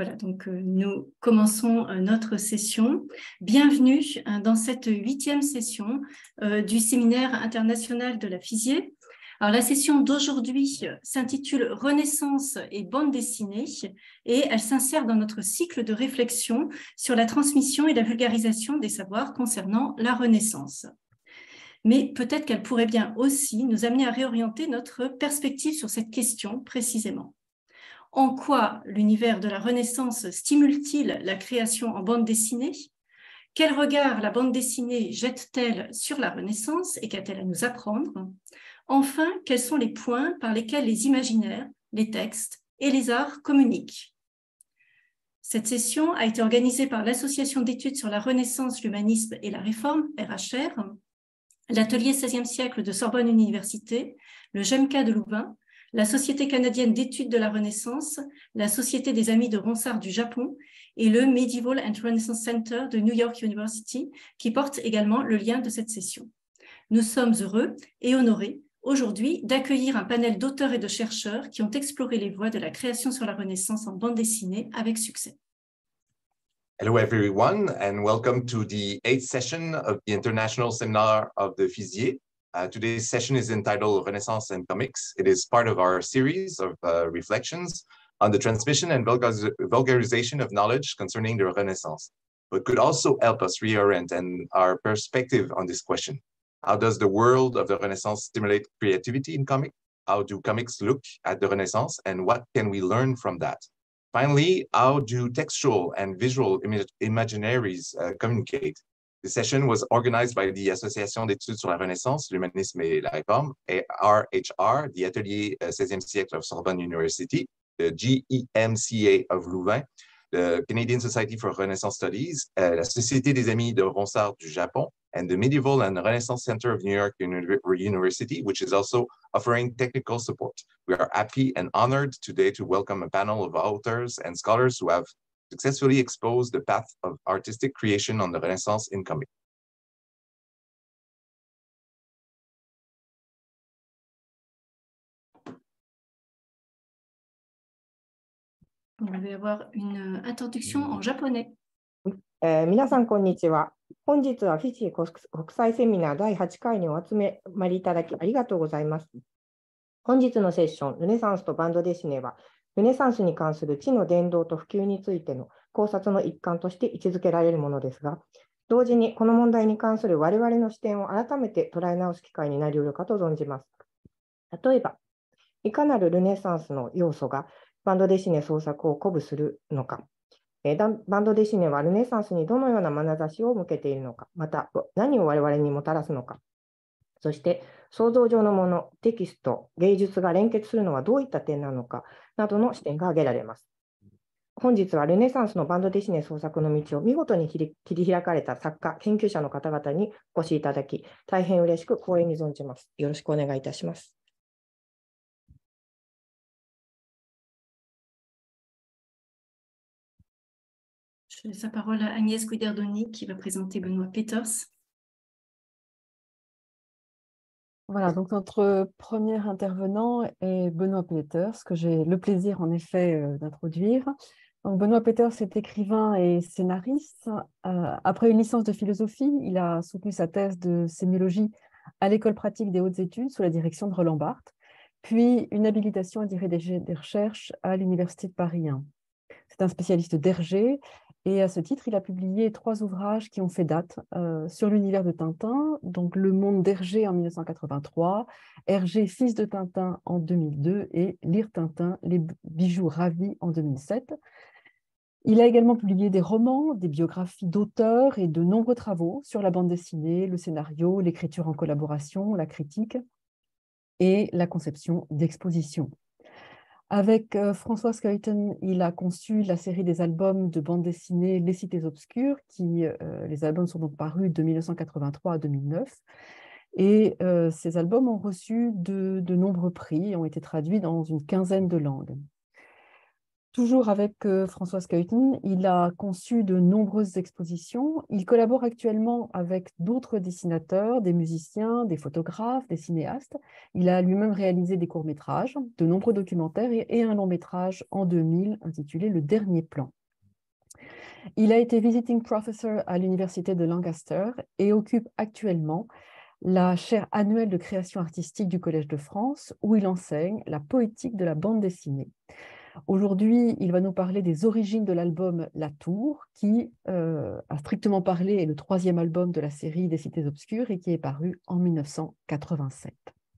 Voilà, donc nous commençons notre session. Bienvenue dans cette 8e session du séminaire international de la FISIE. Alors, la session d'aujourd'hui s'intitule « Renaissance et bande dessinée » et elle s'insère dans notre cycle de réflexion sur la transmission et la vulgarisation des savoirs concernant la Renaissance. Mais peut-être qu'elle pourrait bien aussi nous amener à réorienter notre perspective sur cette question précisément. En quoi l'univers de la Renaissance stimule-t-il la création en bande dessinée? Quel regard la bande dessinée jette-t-elle sur la Renaissance et qu'a-t-elle à nous apprendre? Enfin, quels sont les points par lesquels les imaginaires, les textes et les arts communiquent? Cette session a été organisée par l'Association d'études sur la Renaissance, l'humanisme et la réforme, RHR, l'Atelier 16e siècle de Sorbonne Université, le GEMCA de Louvain, la Société canadienne d'études de la Renaissance, la Société des Amis de Ronsard du Japon et le Medieval and Renaissance Center de New York University, qui portent également le lien de cette session. Nous sommes heureux et honorés aujourd'hui d'accueillir un panel d'auteurs et de chercheurs qui ont exploré les voies de la création sur la Renaissance en bande dessinée avec succès. Hello, everyone, and welcome to the 8th session of the International Seminar of the FISIE. Today's session is entitled Renaissance and Comics. It is part of our series of reflections on the transmission and vulgarization of knowledge concerning the Renaissance, but could also help us reorient and our perspective on this question. How does the world of the Renaissance stimulate creativity in comics? How do comics look at the Renaissance, and what can we learn from that? Finally, how do textual and visual imaginaries communicate? The session was organized by the Association d'études sur la Renaissance, l'humanisme et la réforme, RHR, the Atelier 16e siècle of Sorbonne University, the GEMCA of Louvain, the Canadian Society for Renaissance Studies, la Société des Amis de Ronsard du Japon, and the Medieval and Renaissance Center of New York University, which is also offering technical support. We are happy and honored today to welcome a panel of authors and scholars who have successfully exposed the path of artistic creation on the Renaissance in comics. On va avoir une introduction en japonais. 皆さん、こんにちは。本日はフィジー国際セミナー第8回にお集まりいただきありがとうございます。本日のセッション、ルネサンスとバンドデシネは、ルネサンスに関する知の伝導と普及についての考察の一環として位置づけられるものですが、同時にこの問題に関する我々の視点を改めて捉え直す機会になり得るかと存じます。例えば、いかなるルネサンスの要素がバンドデシネ創作を鼓舞するのか、バンドデシネはルネサンスにどのような眼差しを向けているのか、また何を我々にもたらすのか、そして想像上のもの、テキスト、芸術が連結するのはどういった点なのかなどの視点が挙げられます。本日はルネサンスのバンドデシネ創作の道を見事に切り開かれた作家、研究者の方々にお越しいただき、大変嬉しく光栄に存じます。よろしくお願いいたします。 Je laisse la parole à Agnès Guiderdoni qui va présenter Benoît Peters. Voilà, donc notre premier intervenant est Benoît Peters, que j'ai le plaisir en effet d'introduire. Donc Benoît Peters est écrivain et scénariste. Après une licence de philosophie, il a soutenu sa thèse de sémiologie à l'École pratique des hautes études sous la direction de Roland Barthes, puis une habilitation à diriger des recherches à l'Université de Paris 1. C'est un spécialiste d'Hergé. Et à ce titre, il a publié 3 ouvrages qui ont fait date sur l'univers de Tintin, donc Le Monde d'Hergé en 1983, Hergé, fils de Tintin en 2002 et Lire Tintin, les bijoux ravis en 2007. Il a également publié des romans, des biographies d'auteurs et de nombreux travaux sur la bande dessinée, le scénario, l'écriture en collaboration, la critique et la conception d'expositions. Avec François Skeuten, il a conçu la série des albums de bande dessinée Les Cités Obscures, les albums sont donc parus de 1983 à 2009. Et ces albums ont reçu de nombreux prix et ont été traduits dans une quinzaine de langues. Toujours avec François Scheuten, il a conçu de nombreuses expositions. Il collabore actuellement avec d'autres dessinateurs, des musiciens, des photographes, des cinéastes. Il a lui-même réalisé des courts-métrages, de nombreux documentaires et un long-métrage en 2000 intitulé « Le dernier plan ». Il a été visiting professor à l'université de Lancaster et occupe actuellement la chaire annuelle de création artistique du Collège de France, où il enseigne la poétique de la bande dessinée. Aujourd'hui, il va nous parler des origines de l'album La Tour, qui, à strictement parler, est le 3e album de la série des Cités Obscures et qui est paru en 1987.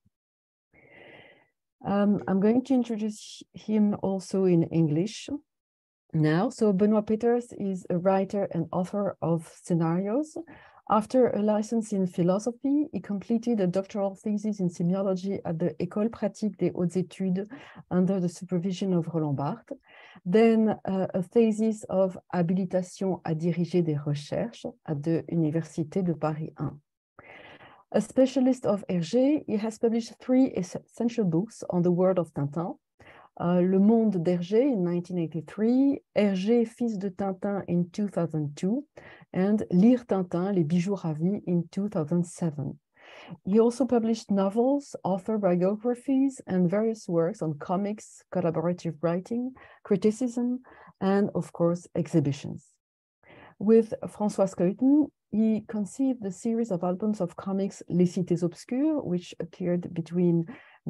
I'm going to introduce him also in English now. So Benoît Peeters is a writer and author of scenarios. After a license in philosophy, he completed a doctoral thesis in semiology at the École pratique des hautes études under the supervision of Roland Barthes, then a thesis of habilitation à diriger des recherches at the Université de Paris 1. A specialist of Hergé, he has published 3 essential books on the world of Tintin. Le Monde d'Hergé in 1983, Hergé, fils de Tintin in 2002, and Lire Tintin, Les bijoux ravis in 2007. He also published novels, author biographies, and various works on comics, collaborative writing, criticism, and of course, exhibitions. With François Scheuten, he conceived the series of albums of comics Les Cités Obscures, which appeared between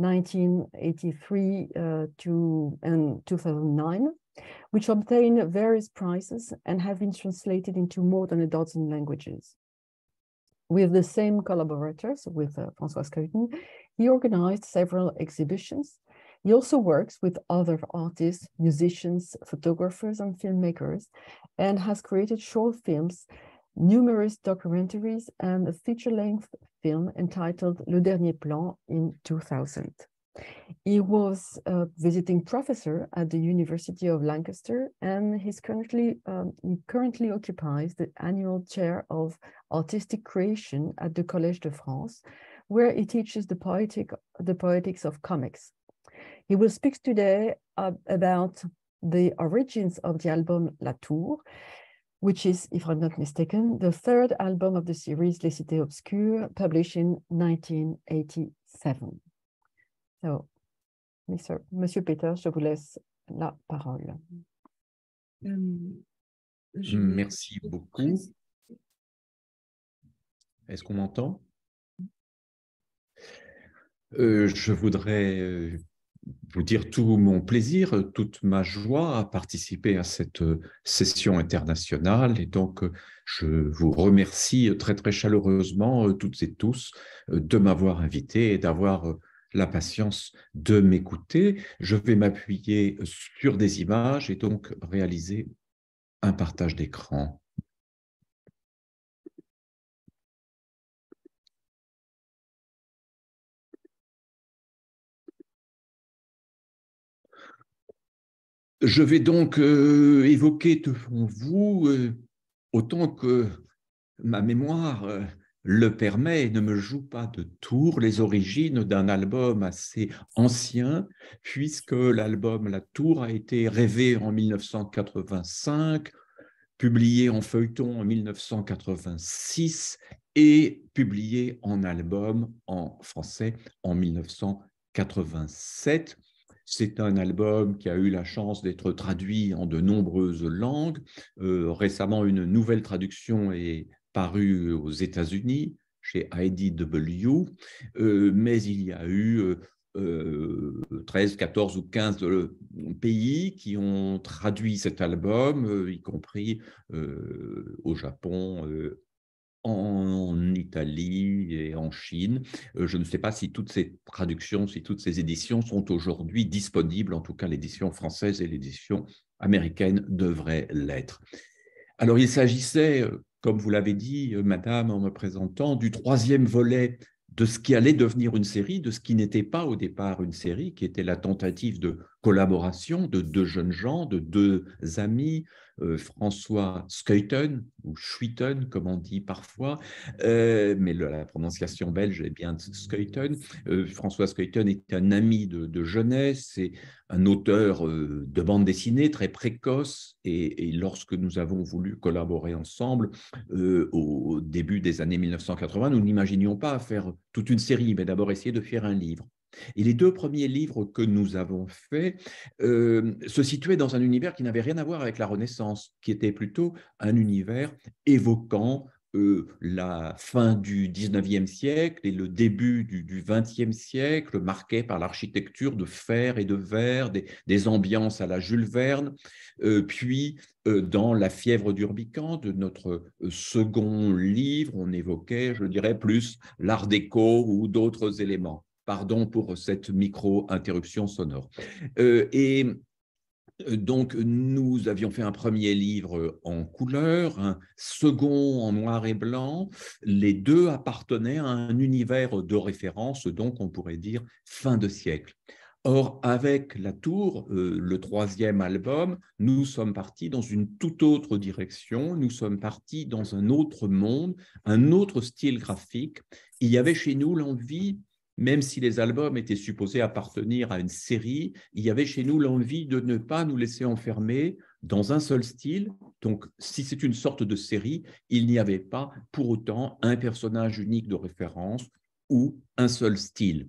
1983 and 2009, which obtained various prizes and have been translated into more than a dozen languages. With the same collaborators, with François Scheuten, he organized several exhibitions. He also works with other artists, musicians, photographers, and filmmakers, and has created short films, numerous documentaries, and a feature-length film entitled Le Dernier Plan in 2000. He was a visiting professor at the University of Lancaster, and he currently occupies the annual chair of artistic creation at the Collège de France, where he teaches the poetics of comics. He will speak today about the origins of the album La Tour, which is, if I'm not mistaken, the 3rd album of the series Les Cités Obscures, published in 1987. So, Monsieur Peeters, je vous laisse la parole. Merci beaucoup. Est-ce qu'on m'entend? Je voudrais vous dire tout mon plaisir, toute ma joie à participer à cette session internationale. Et donc, je vous remercie très, très chaleureusement, toutes et tous, de m'avoir invité et d'avoir la patience de m'écouter. Je vais m'appuyer sur des images et donc réaliser un partage d'écran. Je vais donc évoquer devant vous, autant que ma mémoire le permet et ne me joue pas de tour, les origines d'un album assez ancien, puisque l'album La Tour a été rêvé en 1985, publié en feuilleton en 1986 et publié en album en français en 1987. C'est un album qui a eu la chance d'être traduit en de nombreuses langues. Récemment, une nouvelle traduction est parue aux États-Unis, chez IDW, mais il y a eu 13, 14 ou 15 pays qui ont traduit cet album, y compris au Japon, en Italie et en Chine. Je ne sais pas si toutes ces traductions, si toutes ces éditions sont aujourd'hui disponibles. En tout cas, l'édition française et l'édition américaine devraient l'être. Alors, il s'agissait, comme vous l'avez dit, madame, en me présentant, du 3e volet de ce qui allait devenir une série, de ce qui n'était pas au départ une série, qui était la tentative de collaboration de 2 jeunes gens, de 2 amis, François Scheuten, ou Schuiten, comme on dit parfois, mais la prononciation belge est bien Scheuten. François Scheuten est un ami de jeunesse, c'est un auteur de bande dessinée très précoce, et lorsque nous avons voulu collaborer ensemble au début des années 1980, nous n'imaginions pas faire toute une série, mais d'abord essayer de faire un livre. Et les 2 premiers livres que nous avons faits se situaient dans un univers qui n'avait rien à voir avec la Renaissance, qui était plutôt un univers évoquant la fin du 19e siècle et le début du 20e siècle, marqué par l'architecture de fer et de verre, des ambiances à la Jules Verne, puis dans La fièvre d'Urbican, de notre second livre, on évoquait, je dirais, plus l'art déco ou d'autres éléments. Pardon pour cette micro-interruption sonore. Donc, nous avions fait un premier livre en couleur, un second en noir et blanc. Les 2 appartenaient à un univers de référence, donc on pourrait dire fin de siècle. Or, avec La Tour, le 3e album, nous sommes partis dans une toute autre direction, nous sommes partis dans un autre monde, un autre style graphique. Il y avait chez nous l'envie, même si les albums étaient supposés appartenir à une série, il y avait chez nous l'envie de ne pas nous laisser enfermer dans un seul style. Donc, si c'est une sorte de série, il n'y avait pas pour autant un personnage unique de référence ou un seul style.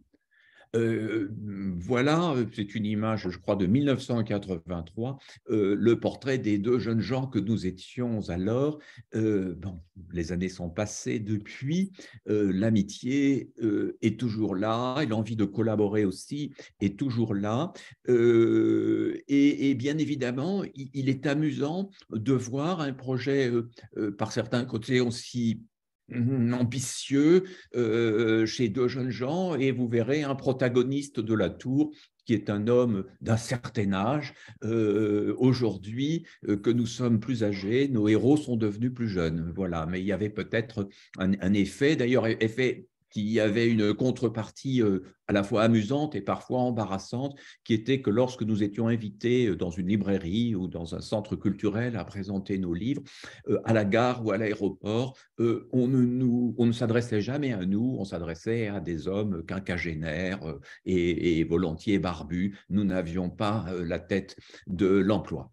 Voilà, c'est une image, je crois, de 1983, le portrait des 2 jeunes gens que nous étions alors. Bon, les années sont passées depuis, l'amitié est toujours là, et l'envie de collaborer aussi est toujours là. Et bien évidemment, il est amusant de voir un projet, par certains côtés aussi ambitieux chez 2 jeunes gens, et vous verrez un protagoniste de La Tour qui est un homme d'un certain âge. Aujourd'hui, que nous sommes plus âgés, nos héros sont devenus plus jeunes. Voilà, mais il y avait peut-être un effet, d'ailleurs, effet qui avait une contrepartie à la fois amusante et parfois embarrassante, qui était que lorsque nous étions invités dans une librairie ou dans un centre culturel à présenter nos livres, à la gare ou à l'aéroport, on ne s'adressait jamais à nous, on s'adressait à des hommes quinquagénaires et volontiers barbus. Nous n'avions pas la tête de l'emploi.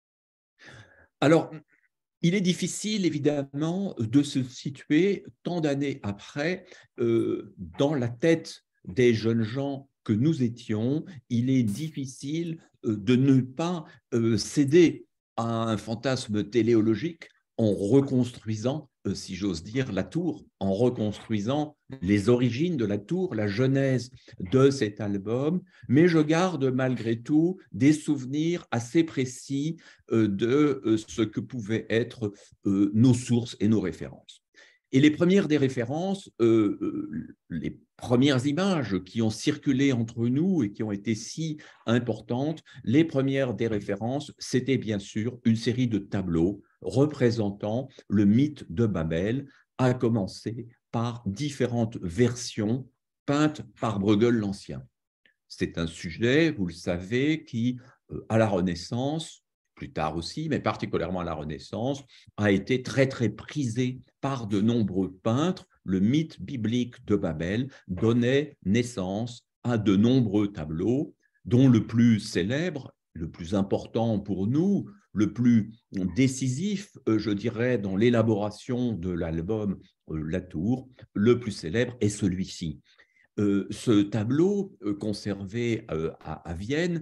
Alors, il est difficile, évidemment, de se situer tant d'années après dans la tête des jeunes gens que nous étions. Il est difficile de ne pas céder à un fantasme téléologique en reconstruisant, si j'ose dire, La Tour, en reconstruisant les origines de La Tour, la genèse de cet album, mais je garde malgré tout des souvenirs assez précis de ce que pouvaient être nos sources et nos références. Et les premières des références, les premières images qui ont circulé entre nous et qui ont été si importantes, les premières des références, c'était bien sûr une série de tableaux représentant le mythe de Babel, à commencer par différentes versions peintes par Bruegel l'Ancien. C'est un sujet, vous le savez, qui, à la Renaissance, plus tard aussi, mais particulièrement à la Renaissance, a été très, très prisé par de nombreux peintres. Le mythe biblique de Babel donnait naissance à de nombreux tableaux, dont le plus célèbre, le plus important pour nous, le plus décisif, je dirais, dans l'élaboration de l'album La Tour, le plus célèbre est celui-ci. Ce tableau conservé à Vienne,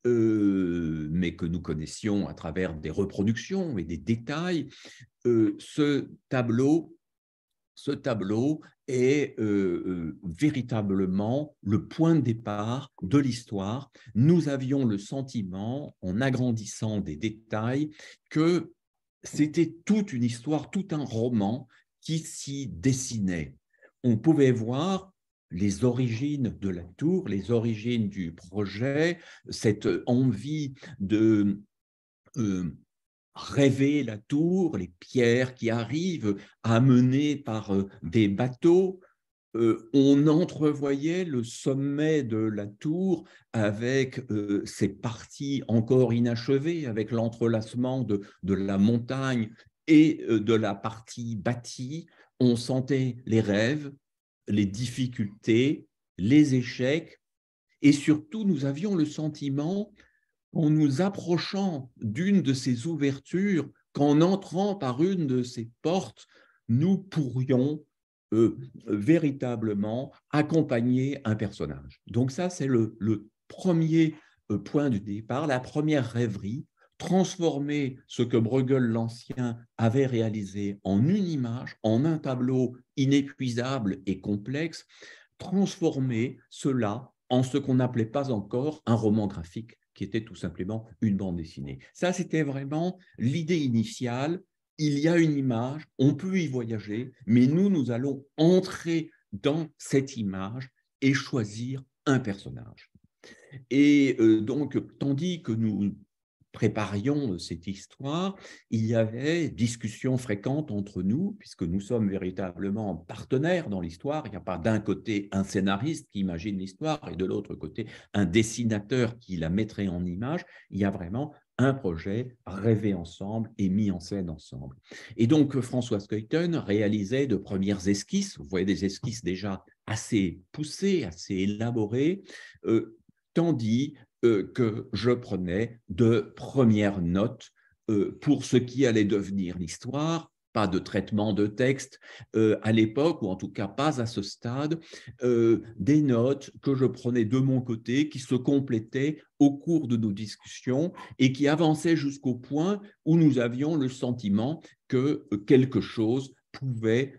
mais que nous connaissions à travers des reproductions et des détails, ce tableau est véritablement le point de départ de l'histoire. Nous avions le sentiment, en agrandissant des détails, que c'était toute une histoire, tout un roman qui s'y dessinait. On pouvait voir les origines de La Tour, les origines du projet, cette envie de rêver La Tour, les pierres qui arrivent amenées par des bateaux, on entrevoyait le sommet de la tour avec ses parties encore inachevées, avec l'entrelacement de la montagne et de la partie bâtie. On sentait les rêves, les difficultés, les échecs, et surtout, nous avions le sentiment, en nous approchant d'une de ces ouvertures, qu'en entrant par une de ces portes, nous pourrions véritablement accompagner un personnage. Donc ça, c'est le premier point du départ, la première rêverie, transformer ce que Bruegel l'Ancien avait réalisé en une image, en un tableau inépuisable et complexe, transformer cela en ce qu'on n'appelait pas encore un roman graphique, qui était tout simplement une bande dessinée. Ça, c'était vraiment l'idée initiale. Il y a une image, on peut y voyager, mais nous allons entrer dans cette image et choisir un personnage. Et donc, tandis que nous préparions cette histoire, il y avait discussions fréquentes entre nous, puisque nous sommes véritablement partenaires dans l'histoire. Il n'y a pas d'un côté un scénariste qui imagine l'histoire et de l'autre côté un dessinateur qui la mettrait en image. Il y a vraiment un projet rêvé ensemble et mis en scène ensemble. Et donc, François Skeuten réalisait de premières esquisses. Vous voyez des esquisses déjà assez poussées, assez élaborées, tandis que je prenais de premières notes pour ce qui allait devenir l'histoire. Pas de traitement de texte à l'époque, ou en tout cas pas à ce stade, des notes que je prenais de mon côté, qui se complétaient au cours de nos discussions et qui avançaient jusqu'au point où nous avions le sentiment que quelque chose pouvait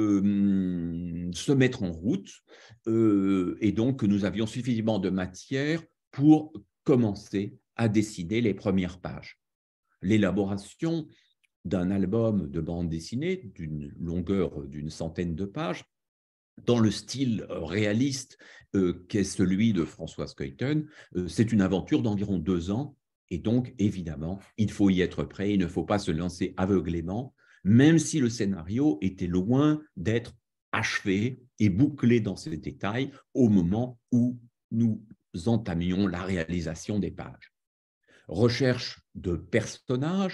se mettre en route, et donc que nous avions suffisamment de matière pour commencer à dessiner les premières pages. L'élaboration d'un album de bande dessinée d'une longueur d'une centaine de pages, dans le style réaliste qu'est celui de François Skeuten, c'est une aventure d'environ 2 ans, et donc évidemment, il faut y être prêt, il ne faut pas se lancer aveuglément, même si le scénario était loin d'être achevé et bouclé dans ses détails au moment où nous entamions la réalisation des pages. Recherche de personnages,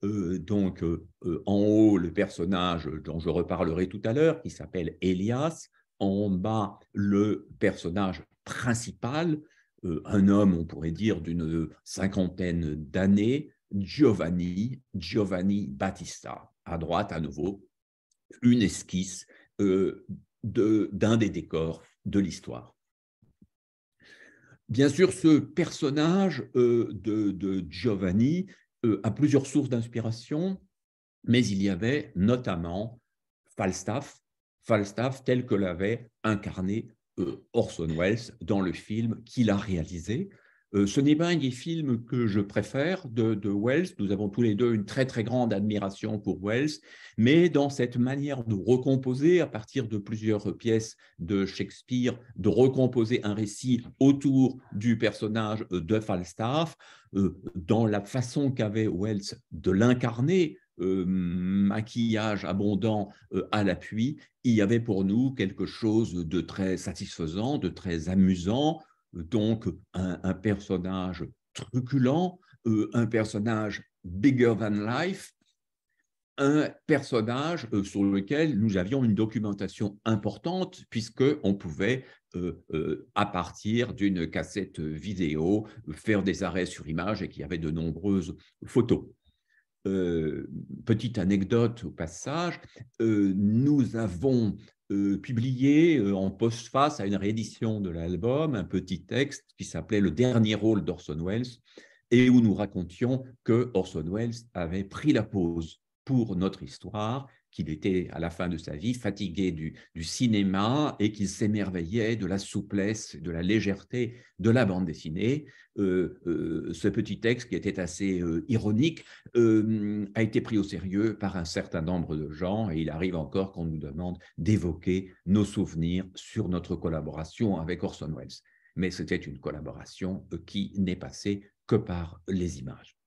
en haut le personnage dont je reparlerai tout à l'heure, qui s'appelle Elias, en bas le personnage principal, un homme, on pourrait dire, d'une cinquantaine d'années, Giovanni Battista. À droite, à nouveau, une esquisse d'un des décors de l'histoire. Bien sûr, ce personnage de Giovanni a plusieurs sources d'inspiration, mais il y avait notamment Falstaff tel que l'avait incarné Orson Welles dans le film qu'il a réalisé. Ce n'est pas un des films que je préfère de Welles. Nous avons tous les deux une très très grande admiration pour Welles, mais dans cette manière de recomposer à partir de plusieurs pièces de Shakespeare, de recomposer un récit autour du personnage de Falstaff, dans la façon qu'avait Welles de l'incarner, maquillage abondant à l'appui, il y avait pour nous quelque chose de très satisfaisant, de très amusant. Donc un personnage truculent, un personnage bigger than life, un personnage sur lequel nous avions une documentation importante, puisqu'on pouvait, à partir d'une cassette vidéo, faire des arrêts sur image et qu'il y avait de nombreuses photos. Petite anecdote au passage, nous avons publié en postface à une réédition de l'album un petit texte qui s'appelait « Le dernier rôle d'Orson Welles » et où nous racontions que Orson Welles avait pris la pause pour notre histoire, qu'il était à la fin de sa vie fatigué du cinéma et qu'il s'émerveillait de la souplesse, de la légèreté de la bande dessinée. Ce petit texte qui était assez ironique a été pris au sérieux par un certain nombre de gens et il arrive encore qu'on nous demande d'évoquer nos souvenirs sur notre collaboration avec Orson Welles. Mais c'était une collaboration qui n'est passée que par les images.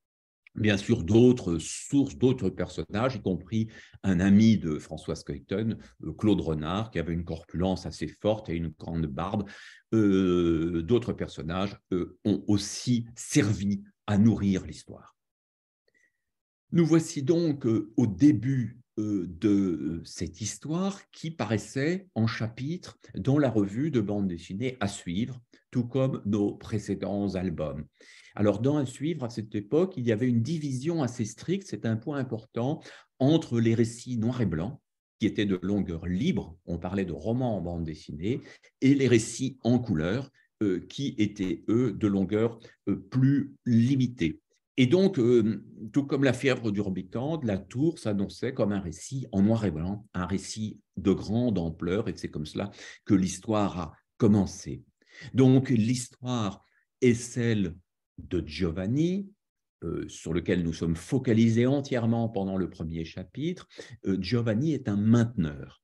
bien sûr d'autres sources, d'autres personnages, y compris un ami de Françoise Skeuten, Claude Renard, qui avait une corpulence assez forte et une grande barbe. D'autres personnages ont aussi servi à nourrir l'histoire. Nous voici donc au début de cette histoire qui paraissait en chapitre dans la revue de bande dessinée À suivre, tout comme nos précédents albums. Alors, dans À suivre, à cette époque, il y avait une division assez stricte, c'est un point important, entre les récits noirs et blancs, qui étaient de longueur libre, on parlait de romans en bande dessinée, et les récits en couleur, qui étaient, eux, de longueur plus limitée. Et donc, tout comme La fièvre du Rubicande, La Tour s'annonçait comme un récit en noir et blanc, un récit de grande ampleur, et c'est comme cela que l'histoire a commencé. Donc, l'histoire est celle de Giovanni, sur lequel nous sommes focalisés entièrement pendant le premier chapitre. Giovanni est un mainteneur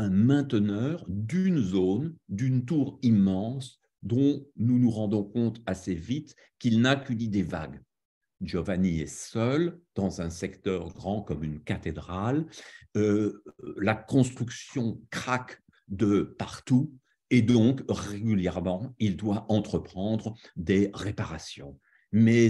d'une zone, d'une tour immense, dont nous nous rendons compte assez vite qu'il n'a qu'une idée vague. Giovanni est seul dans un secteur grand comme une cathédrale. La construction craque de partout et donc régulièrement, il doit entreprendre des réparations. Mais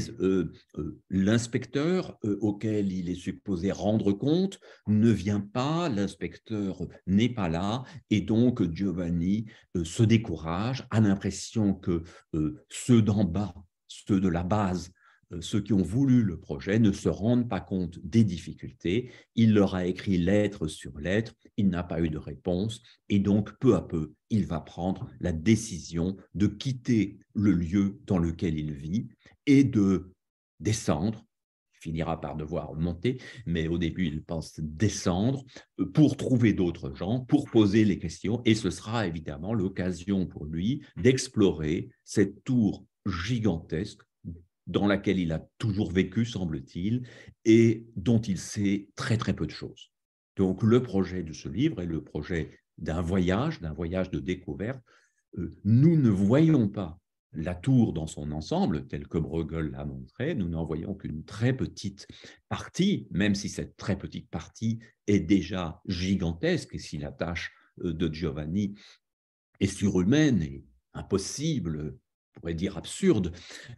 l'inspecteur auquel il est supposé rendre compte ne vient pas, l'inspecteur n'est pas là, et donc Giovanni se décourage, a l'impression que ceux d'en bas, ceux de la base, ceux qui ont voulu le projet ne se rendent pas compte des difficultés. Il leur a écrit lettre sur lettre, il n'a pas eu de réponse, et donc peu à peu, il va prendre la décision de quitter le lieu dans lequel il vit et de descendre. Il finira par devoir monter, mais au début, il pense descendre pour trouver d'autres gens, pour poser les questions, et ce sera évidemment l'occasion pour lui d'explorer cette tour gigantesque dans laquelle il a toujours vécu, semble-t-il, et dont il sait très très peu de choses. Donc le projet de ce livre est le projet d'un voyage de découverte. Nous ne voyons pas la tour dans son ensemble, tel que Bruegel l'a montré, nous n'en voyons qu'une très petite partie, même si cette très petite partie est déjà gigantesque, et si la tâche de Giovanni est surhumaine et impossible, on pourrait dire absurde,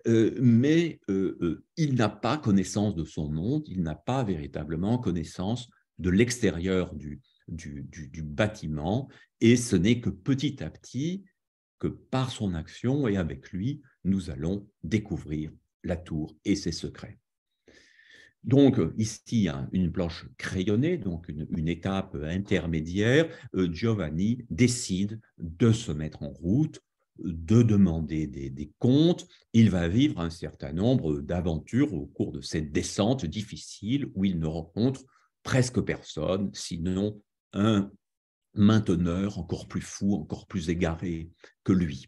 mais il n'a pas connaissance de son monde, il n'a pas véritablement connaissance de l'extérieur du bâtiment, et ce n'est que petit à petit que par son action et avec lui, nous allons découvrir la tour et ses secrets. Donc, ici, il y a une planche crayonnée, donc une étape intermédiaire. Giovanni décide de se mettre en route, de demander des comptes. Il va vivre un certain nombre d'aventures au cours de cette descente difficile où il ne rencontre presque personne, sinon un mainteneur encore plus fou, encore plus égaré que lui.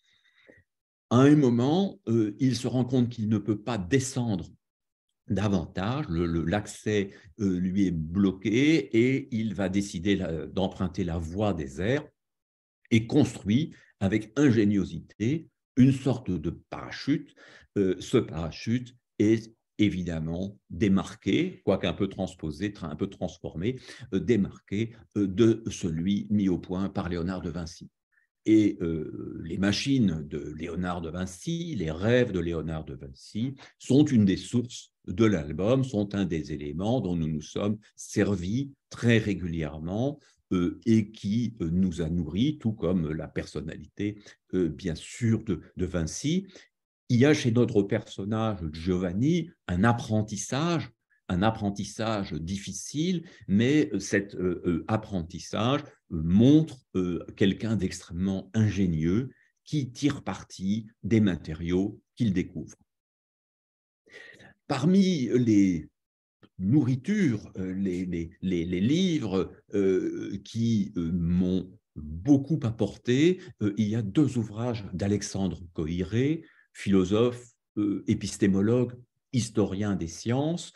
À un moment, il se rend compte qu'il ne peut pas descendre davantage, l'accès lui est bloqué et il va décider d'emprunter la voie des airs et construit avec ingéniosité une sorte de parachute. Ce parachute est évidemment démarqué, quoique un peu transposé, un peu transformé, démarqué de celui mis au point par Léonard de Vinci. Et les machines de Léonard de Vinci, les rêves de Léonard de Vinci sont une des sources de l'album, sont un des éléments dont nous nous sommes servis très régulièrement et qui nous a nourris, tout comme la personnalité, bien sûr, de Vinci. Il y a chez notre personnage Giovanni un apprentissage difficile, mais cet apprentissage montre quelqu'un d'extrêmement ingénieux qui tire parti des matériaux qu'il découvre. Parmi les nourritures, les livres qui m'ont beaucoup apporté, il y a deux ouvrages d'Alexandre Coiré, philosophe, épistémologue, historien des sciences.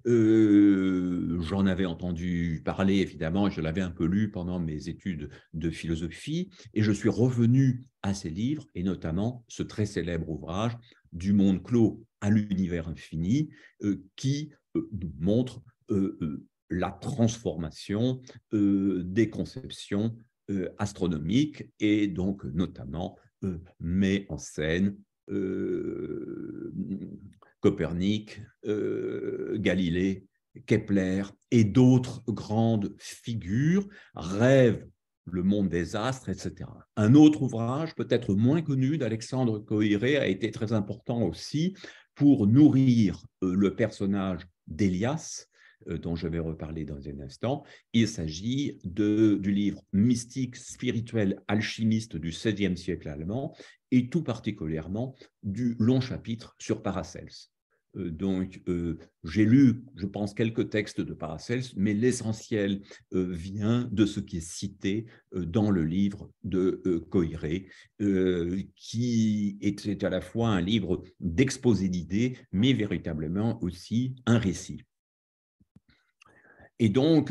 J'en avais entendu parler, évidemment, et je l'avais un peu lu pendant mes études de philosophie, et je suis revenu à ces livres, et notamment ce très célèbre ouvrage du monde clos à l'univers infini, qui nous montre la transformation des conceptions astronomiques et donc notamment met en scène Copernic, Galilée, Kepler et d'autres grandes figures rêvent le monde des astres, etc. Un autre ouvrage, peut-être moins connu, d'Alexandre Coiré, a été très important aussi pour nourrir le personnage d'Élias, dont je vais reparler dans un instant. Il s'agit du livre mystique, spirituel, alchimiste du XVIe siècle allemand, et tout particulièrement du long chapitre sur Paracels. Donc, j'ai lu, je pense, quelques textes de Paracels, mais l'essentiel vient de ce qui est cité dans le livre de Coiré, qui était à la fois un livre d'exposé d'idées, mais véritablement aussi un récit. Et donc,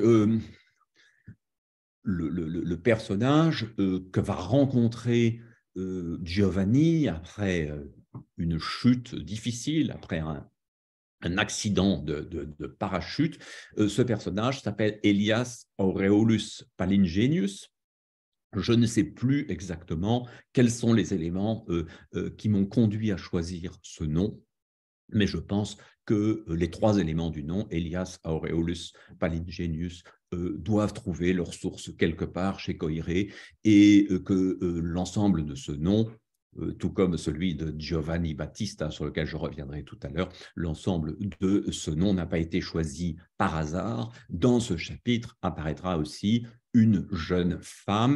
le personnage que va rencontrer Giovanni après une chute difficile, après un accident de parachute, ce personnage s'appelle Elias Aureolus Palingenius. Je ne sais plus exactement quels sont les éléments qui m'ont conduit à choisir ce nom, mais je pense que les trois éléments du nom, Elias Aureolus Palingenius, doivent trouver leur source quelque part chez Coiré, et que l'ensemble de ce nom, tout comme celui de Giovanni Battista, sur lequel je reviendrai tout à l'heure, l'ensemble de ce nom n'a pas été choisi par hasard. Dans ce chapitre apparaîtra aussi une jeune femme,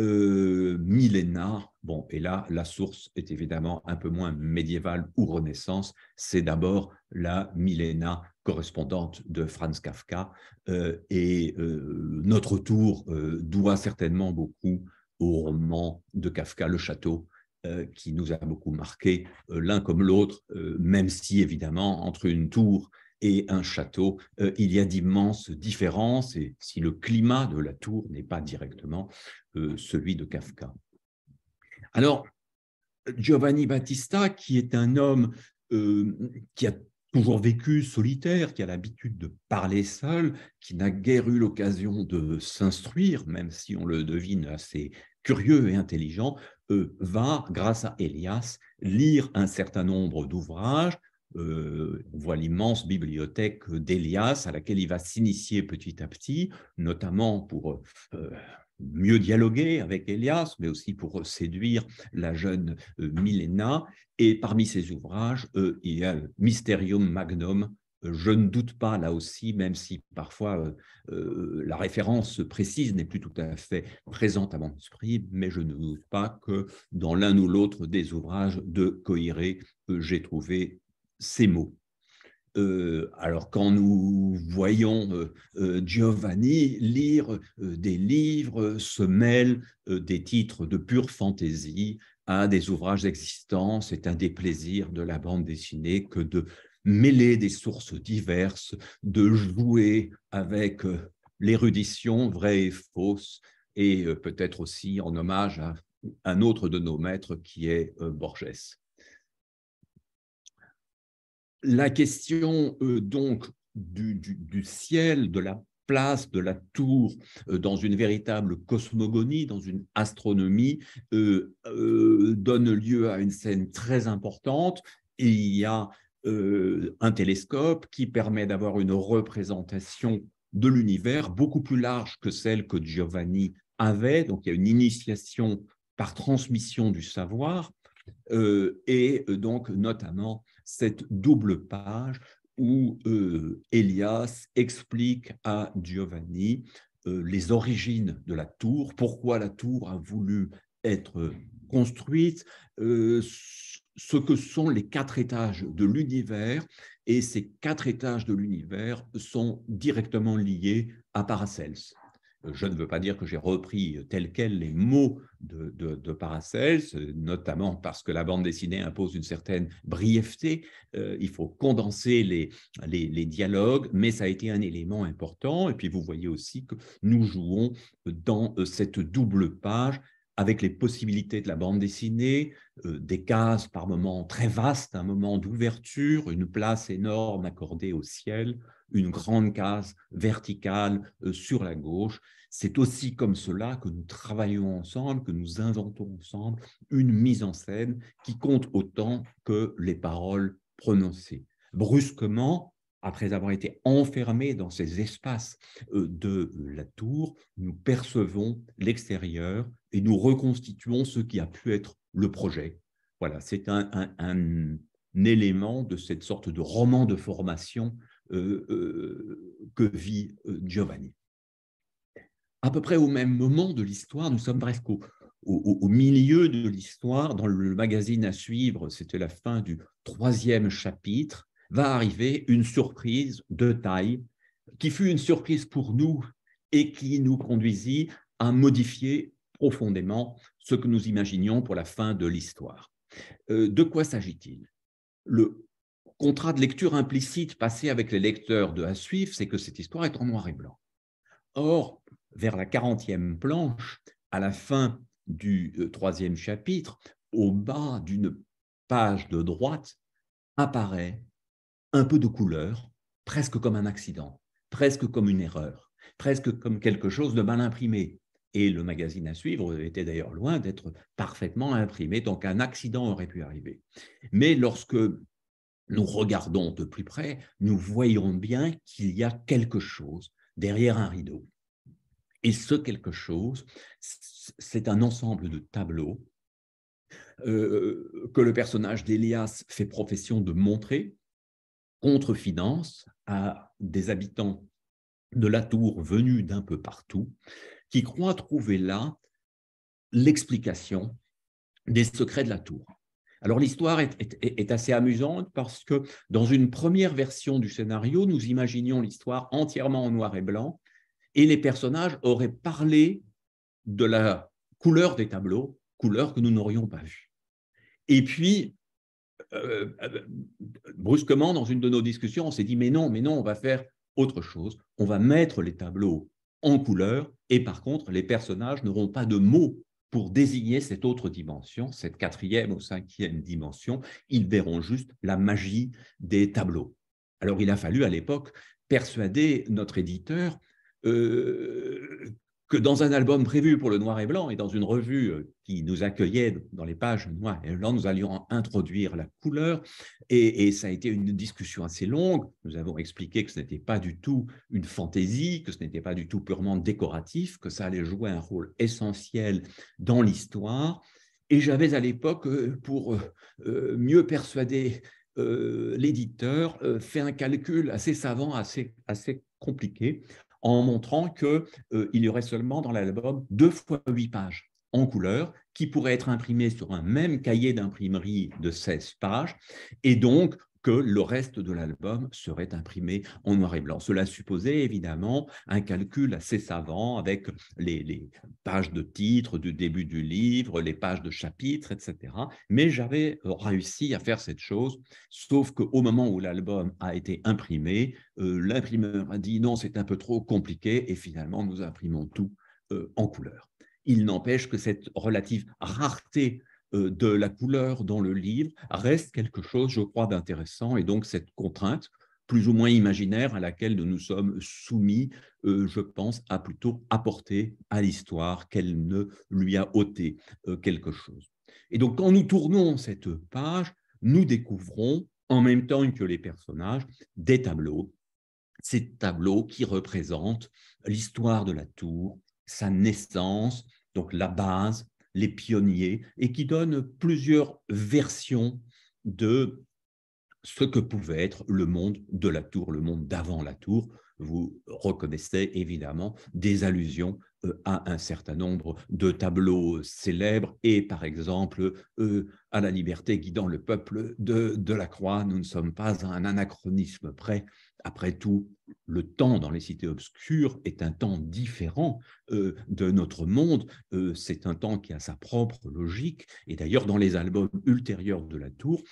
Milena. Bon, et là, la source est évidemment un peu moins médiévale ou Renaissance. C'est d'abord la Milena correspondante de Franz Kafka. Et notre tour doit certainement beaucoup au roman de Kafka, Le Château, qui nous a beaucoup marqué, l'un comme l'autre, même si évidemment entre une tour et un château, il y a d'immenses différences, et si le climat de la tour n'est pas directement celui de Kafka. Alors, Giovanni Battista, qui est un homme qui a toujours vécu solitaire, qui a l'habitude de parler seul, qui n'a guère eu l'occasion de s'instruire, même si on le devine assez curieux et intelligent, va, grâce à Elias, lire un certain nombre d'ouvrages. On voit l'immense bibliothèque d'Elias à laquelle il va s'initier petit à petit, notamment pour mieux dialoguer avec Elias, mais aussi pour séduire la jeune Milena. Et parmi ces ouvrages, il y a Mysterium Magnum. Je ne doute pas, là aussi, même si parfois la référence précise n'est plus tout à fait présente à mon esprit, mais je ne doute pas que dans l'un ou l'autre des ouvrages de Coiré, j'ai trouvé ces mots. Alors, quand nous voyons Giovanni lire des livres, se mêlent des titres de pure fantaisie à des ouvrages existants, c'est un des plaisirs de la bande dessinée que de mêler des sources diverses, de jouer avec l'érudition vraie et fausse, et peut-être aussi en hommage à un autre de nos maîtres qui est Borges. La question donc du ciel, de la place de la tour dans une véritable cosmogonie, dans une astronomie, donne lieu à une scène très importante. Et il y a un télescope qui permet d'avoir une représentation de l'univers beaucoup plus large que celle que Giovanni avait. Donc il y a une initiation par transmission du savoir, et donc notamment cette double page où Elias explique à Giovanni les origines de la tour, pourquoi la tour a voulu être construite, ce que sont les 4 étages de l'univers, et ces 4 étages de l'univers sont directement liés à Paracels. Je ne veux pas dire que j'ai repris tel quel les mots de Paracels, notamment parce que la bande dessinée impose une certaine brièveté. Il faut condenser les dialogues, mais ça a été un élément important. Et puis vous voyez aussi que nous jouons dans cette double page avec les possibilités de la bande dessinée, des cases par moments très vastes, un moment d'ouverture, une place énorme accordée au ciel, une grande case verticale sur la gauche. C'est aussi comme cela que nous travaillons ensemble, que nous inventons ensemble une mise en scène qui compte autant que les paroles prononcées. Brusquement, après avoir été enfermés dans ces espaces de la tour, nous percevons l'extérieur et nous reconstituons ce qui a pu être le projet. Voilà, c'est un élément de cette sorte de roman de formation que vit Giovanni. À peu près au même moment de l'histoire, nous sommes presque au milieu de l'histoire. Dans le magazine à suivre, c'était la fin du 3e chapitre, va arriver une surprise de taille, qui fut une surprise pour nous et qui nous conduisit à modifier profondément ce que nous imaginions pour la fin de l'histoire. De quoi s'agit-il? Le contrat de lecture implicite passé avec les lecteurs de À suivre, c'est que cette histoire est en noir et blanc. Or, vers la 40e planche, à la fin du 3e chapitre, au bas d'une page de droite, apparaît un peu de couleur, presque comme un accident, presque comme une erreur, presque comme quelque chose de mal imprimé. Et le magazine à suivre était d'ailleurs loin d'être parfaitement imprimé, donc un accident aurait pu arriver. Mais lorsque nous regardons de plus près, nous voyons bien qu'il y a quelque chose derrière un rideau. Et ce quelque chose, c'est un ensemble de tableaux que le personnage d'Elias fait profession de montrer, contrefinance à des habitants de la tour venus d'un peu partout, qui croient trouver là l'explication des secrets de la tour. Alors l'histoire est assez amusante parce que dans une première version du scénario, nous imaginions l'histoire entièrement en noir et blanc et les personnages auraient parlé de la couleur des tableaux, couleur que nous n'aurions pas vue. Et puis, brusquement, dans une de nos discussions, on s'est dit mais non, on va faire autre chose. On va mettre les tableaux en couleur et par contre, les personnages n'auront pas de mots pour désigner cette autre dimension, cette 4e ou 5e dimension. Ils verront juste la magie des tableaux. Alors, il a fallu à l'époque persuader notre éditeur que dans un album prévu pour le noir et blanc et dans une revue qui nous accueillait dans les pages noir et blanc, nous allions introduire la couleur et ça a été une discussion assez longue. Nous avons expliqué que ce n'était pas du tout une fantaisie, que ce n'était pas du tout purement décoratif, que ça allait jouer un rôle essentiel dans l'histoire. Et j'avais à l'époque, pour mieux persuader l'éditeur, fait un calcul assez savant, assez compliqué, en montrant qu'il y aurait seulement dans l'album 2 fois 8 pages en couleur qui pourraient être imprimées sur un même cahier d'imprimerie de 16 pages et donc que le reste de l'album serait imprimé en noir et blanc. Cela supposait évidemment un calcul assez savant avec les pages de titre du début du livre, les pages de chapitres, etc. Mais j'avais réussi à faire cette chose, sauf qu'au moment où l'album a été imprimé, l'imprimeur a dit non, c'est un peu trop compliqué et finalement nous imprimons tout en couleur. Il n'empêche que cette relative rareté de la couleur dans le livre reste quelque chose, je crois, d'intéressant. Et donc, cette contrainte, plus ou moins imaginaire, à laquelle nous nous sommes soumis, je pense, a plutôt apporté à l'histoire qu'elle ne lui a ôté quelque chose. Et donc, quand nous tournons cette page, nous découvrons, en même temps que les personnages, des tableaux. Ces tableaux qui représentent l'histoire de la tour, sa naissance, donc la base, les pionniers, et qui donnent plusieurs versions de ce que pouvait être le monde de la tour, le monde d'avant la tour. Vous reconnaissez évidemment des allusions à un certain nombre de tableaux célèbres et par exemple à la liberté guidant le peuple de Delacroix. Nous ne sommes pas à un anachronisme près. Après tout, le temps dans les cités obscures est un temps différent de notre monde. C'est un temps qui a sa propre logique. Et d'ailleurs, dans les albums ultérieurs de la tour,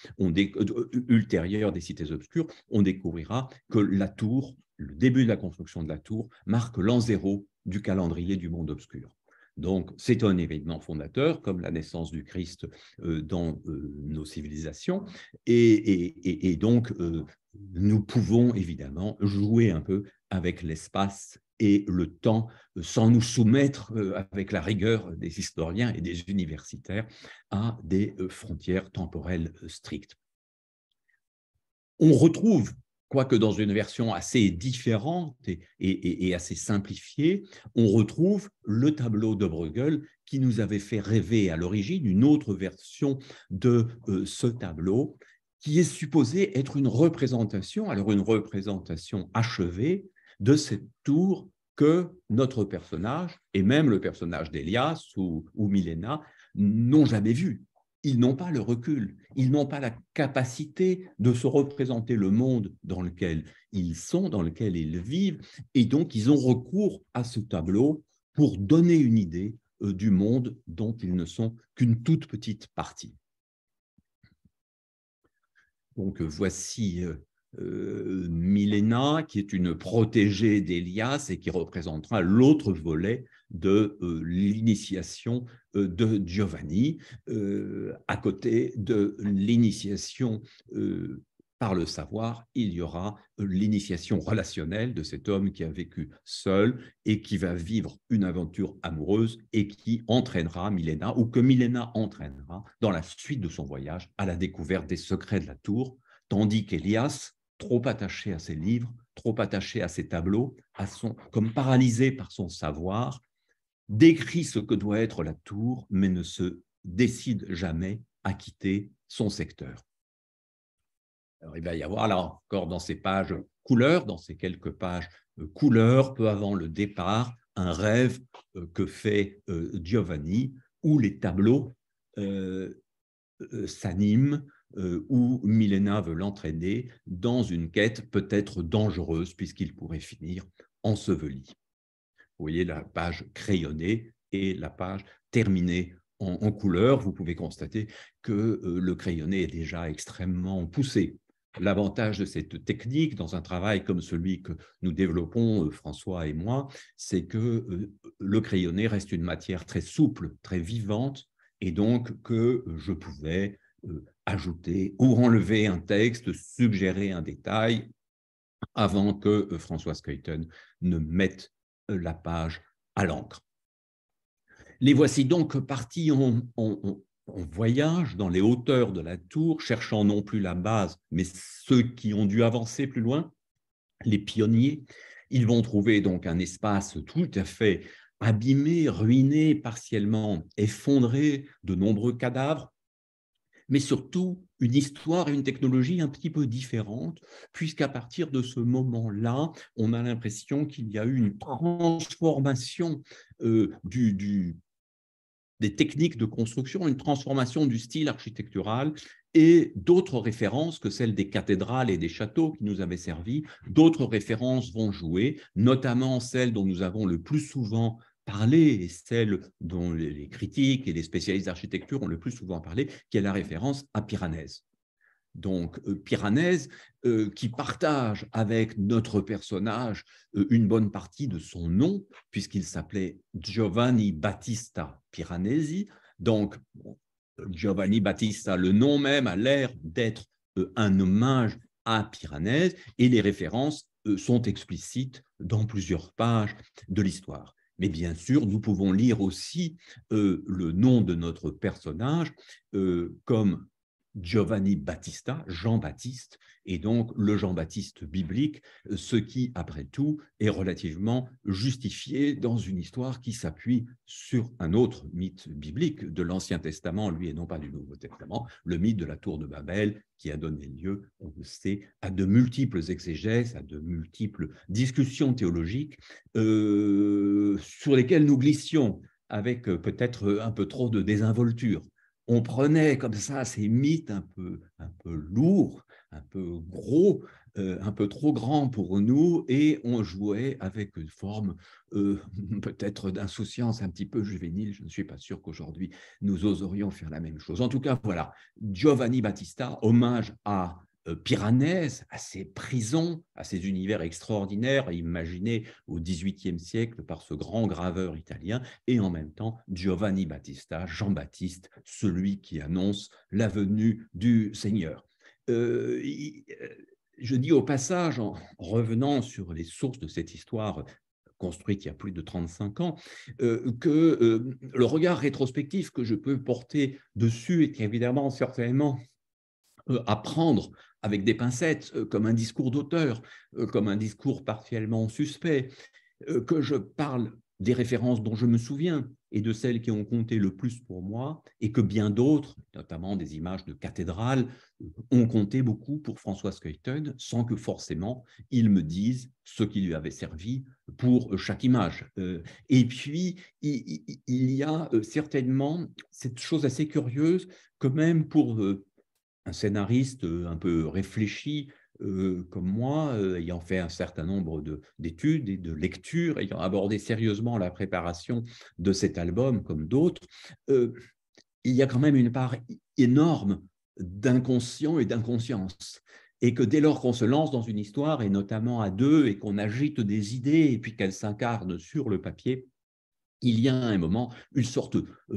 ultérieurs des cités obscures, on découvrira que la tour, le début de la construction de la tour, marque l'an 0 du calendrier du monde obscur. Donc, c'est un événement fondateur, comme la naissance du Christ dans nos civilisations. Et donc, nous pouvons évidemment jouer un peu avec l'espace et le temps sans nous soumettre avec la rigueur des historiens et des universitaires à des frontières temporelles strictes. On retrouve, quoique dans une version assez différente et assez simplifiée, on retrouve le tableau de Bruegel qui nous avait fait rêver à l'origine, une autre version de ce tableau, qui est supposé être une représentation, alors une représentation achevée de cette tour que notre personnage, et même le personnage d'Elias ou Milena, n'ont jamais vue. Ils n'ont pas le recul, ils n'ont pas la capacité de se représenter le monde dans lequel ils sont, dans lequel ils vivent, et donc ils ont recours à ce tableau pour donner une idée du monde dont ils ne sont qu'une toute petite partie. Donc voici Milena, qui est une protégée d'Elias et qui représentera l'autre volet de l'initiation de Giovanni, à côté de l'initiation par le savoir, il y aura l'initiation relationnelle de cet homme qui a vécu seul et qui va vivre une aventure amoureuse et qui entraînera Milena, ou que Milena entraînera dans la suite de son voyage à la découverte des secrets de la tour, tandis qu'Elias, trop attaché à ses livres, trop attaché à ses tableaux, comme paralysé par son savoir, décrit ce que doit être la tour, mais ne se décide jamais à quitter son secteur. Alors, il va y avoir là encore dans ces pages couleurs, dans ces quelques pages couleurs, peu avant le départ, un rêve que fait Giovanni, où les tableaux s'animent, où Milena veut l'entraîner dans une quête peut-être dangereuse, puisqu'il pourrait finir enseveli. Vous voyez la page crayonnée et la page terminée en couleur. Vous pouvez constater que le crayonné est déjà extrêmement poussé. L'avantage de cette technique, dans un travail comme celui que nous développons, François et moi, c'est que le crayonné reste une matière très souple, très vivante, et donc que je pouvais ajouter ou enlever un texte, suggérer un détail, avant que François Skeuten ne mette la page à l'encre. Les voici donc partis en voyage dans les hauteurs de la tour, cherchant non plus la base, mais ceux qui ont dû avancer plus loin, les pionniers. Ils vont trouver donc un espace tout à fait abîmé, ruiné, partiellement effondré, de nombreux cadavres, mais surtout une histoire et une technologie un petit peu différentes, puisqu'à partir de ce moment-là, on a l'impression qu'il y a eu une transformation des techniques de construction, une transformation du style architectural et d'autres références que celles des cathédrales et des châteaux qui nous avaient servi. D'autres références vont jouer, notamment celles dont nous avons le plus souvent parlé et celle dont les critiques et les spécialistes d'architecture ont le plus souvent parlé, qui est la référence à Piranèse. Donc, Piranèse, qui partage avec notre personnage une bonne partie de son nom, puisqu'il s'appelait Giovanni Battista Piranesi. Donc, Giovanni Battista, le nom même a l'air d'être un hommage à Piranèse, et les références sont explicites dans plusieurs pages de l'histoire. Mais bien sûr, nous pouvons lire aussi le nom de notre personnage comme Giovanni Battista, Jean-Baptiste, et donc le Jean-Baptiste biblique, ce qui, après tout, est relativement justifié dans une histoire qui s'appuie sur un autre mythe biblique de l'Ancien Testament, lui, et non pas du Nouveau Testament, le mythe de la tour de Babel, qui a donné lieu, on le sait, à de multiples exégèses, à de multiples discussions théologiques sur lesquelles nous glissions avec peut-être un peu trop de désinvolture. On prenait comme ça ces mythes un peu lourds, un peu gros, un peu trop grands pour nous, et on jouait avec une forme peut-être d'insouciance un petit peu juvénile. Je ne suis pas sûr qu'aujourd'hui nous oserions faire la même chose. En tout cas, voilà, Giovanni Battista, hommage à piranèse, à ces prisons, à ces univers extraordinaires imaginés au XVIIIe siècle par ce grand graveur italien, et en même temps Giovanni Battista, Jean-Baptiste, celui qui annonce la venue du Seigneur. Je dis au passage, en revenant sur les sources de cette histoire construite il y a plus de 35 ans, que le regard rétrospectif que je peux porter dessus est évidemment certainement à prendre avec des pincettes, comme un discours d'auteur, comme un discours partiellement suspect, que je parle des références dont je me souviens et de celles qui ont compté le plus pour moi, et que bien d'autres, notamment des images de cathédrales, ont compté beaucoup pour François Skeuten, sans que forcément il me dise ce qui lui avait servi pour chaque image. Et puis, il y a certainement cette chose assez curieuse que même pour un scénariste un peu réfléchi comme moi, ayant fait un certain nombre d'études et de lectures, ayant abordé sérieusement la préparation de cet album comme d'autres, il y a quand même une part énorme d'inconscient et d'inconscience. Et que dès lors qu'on se lance dans une histoire, et notamment à deux, et qu'on agite des idées, et puis qu'elles s'incarnent sur le papier, il y a à un moment une sorte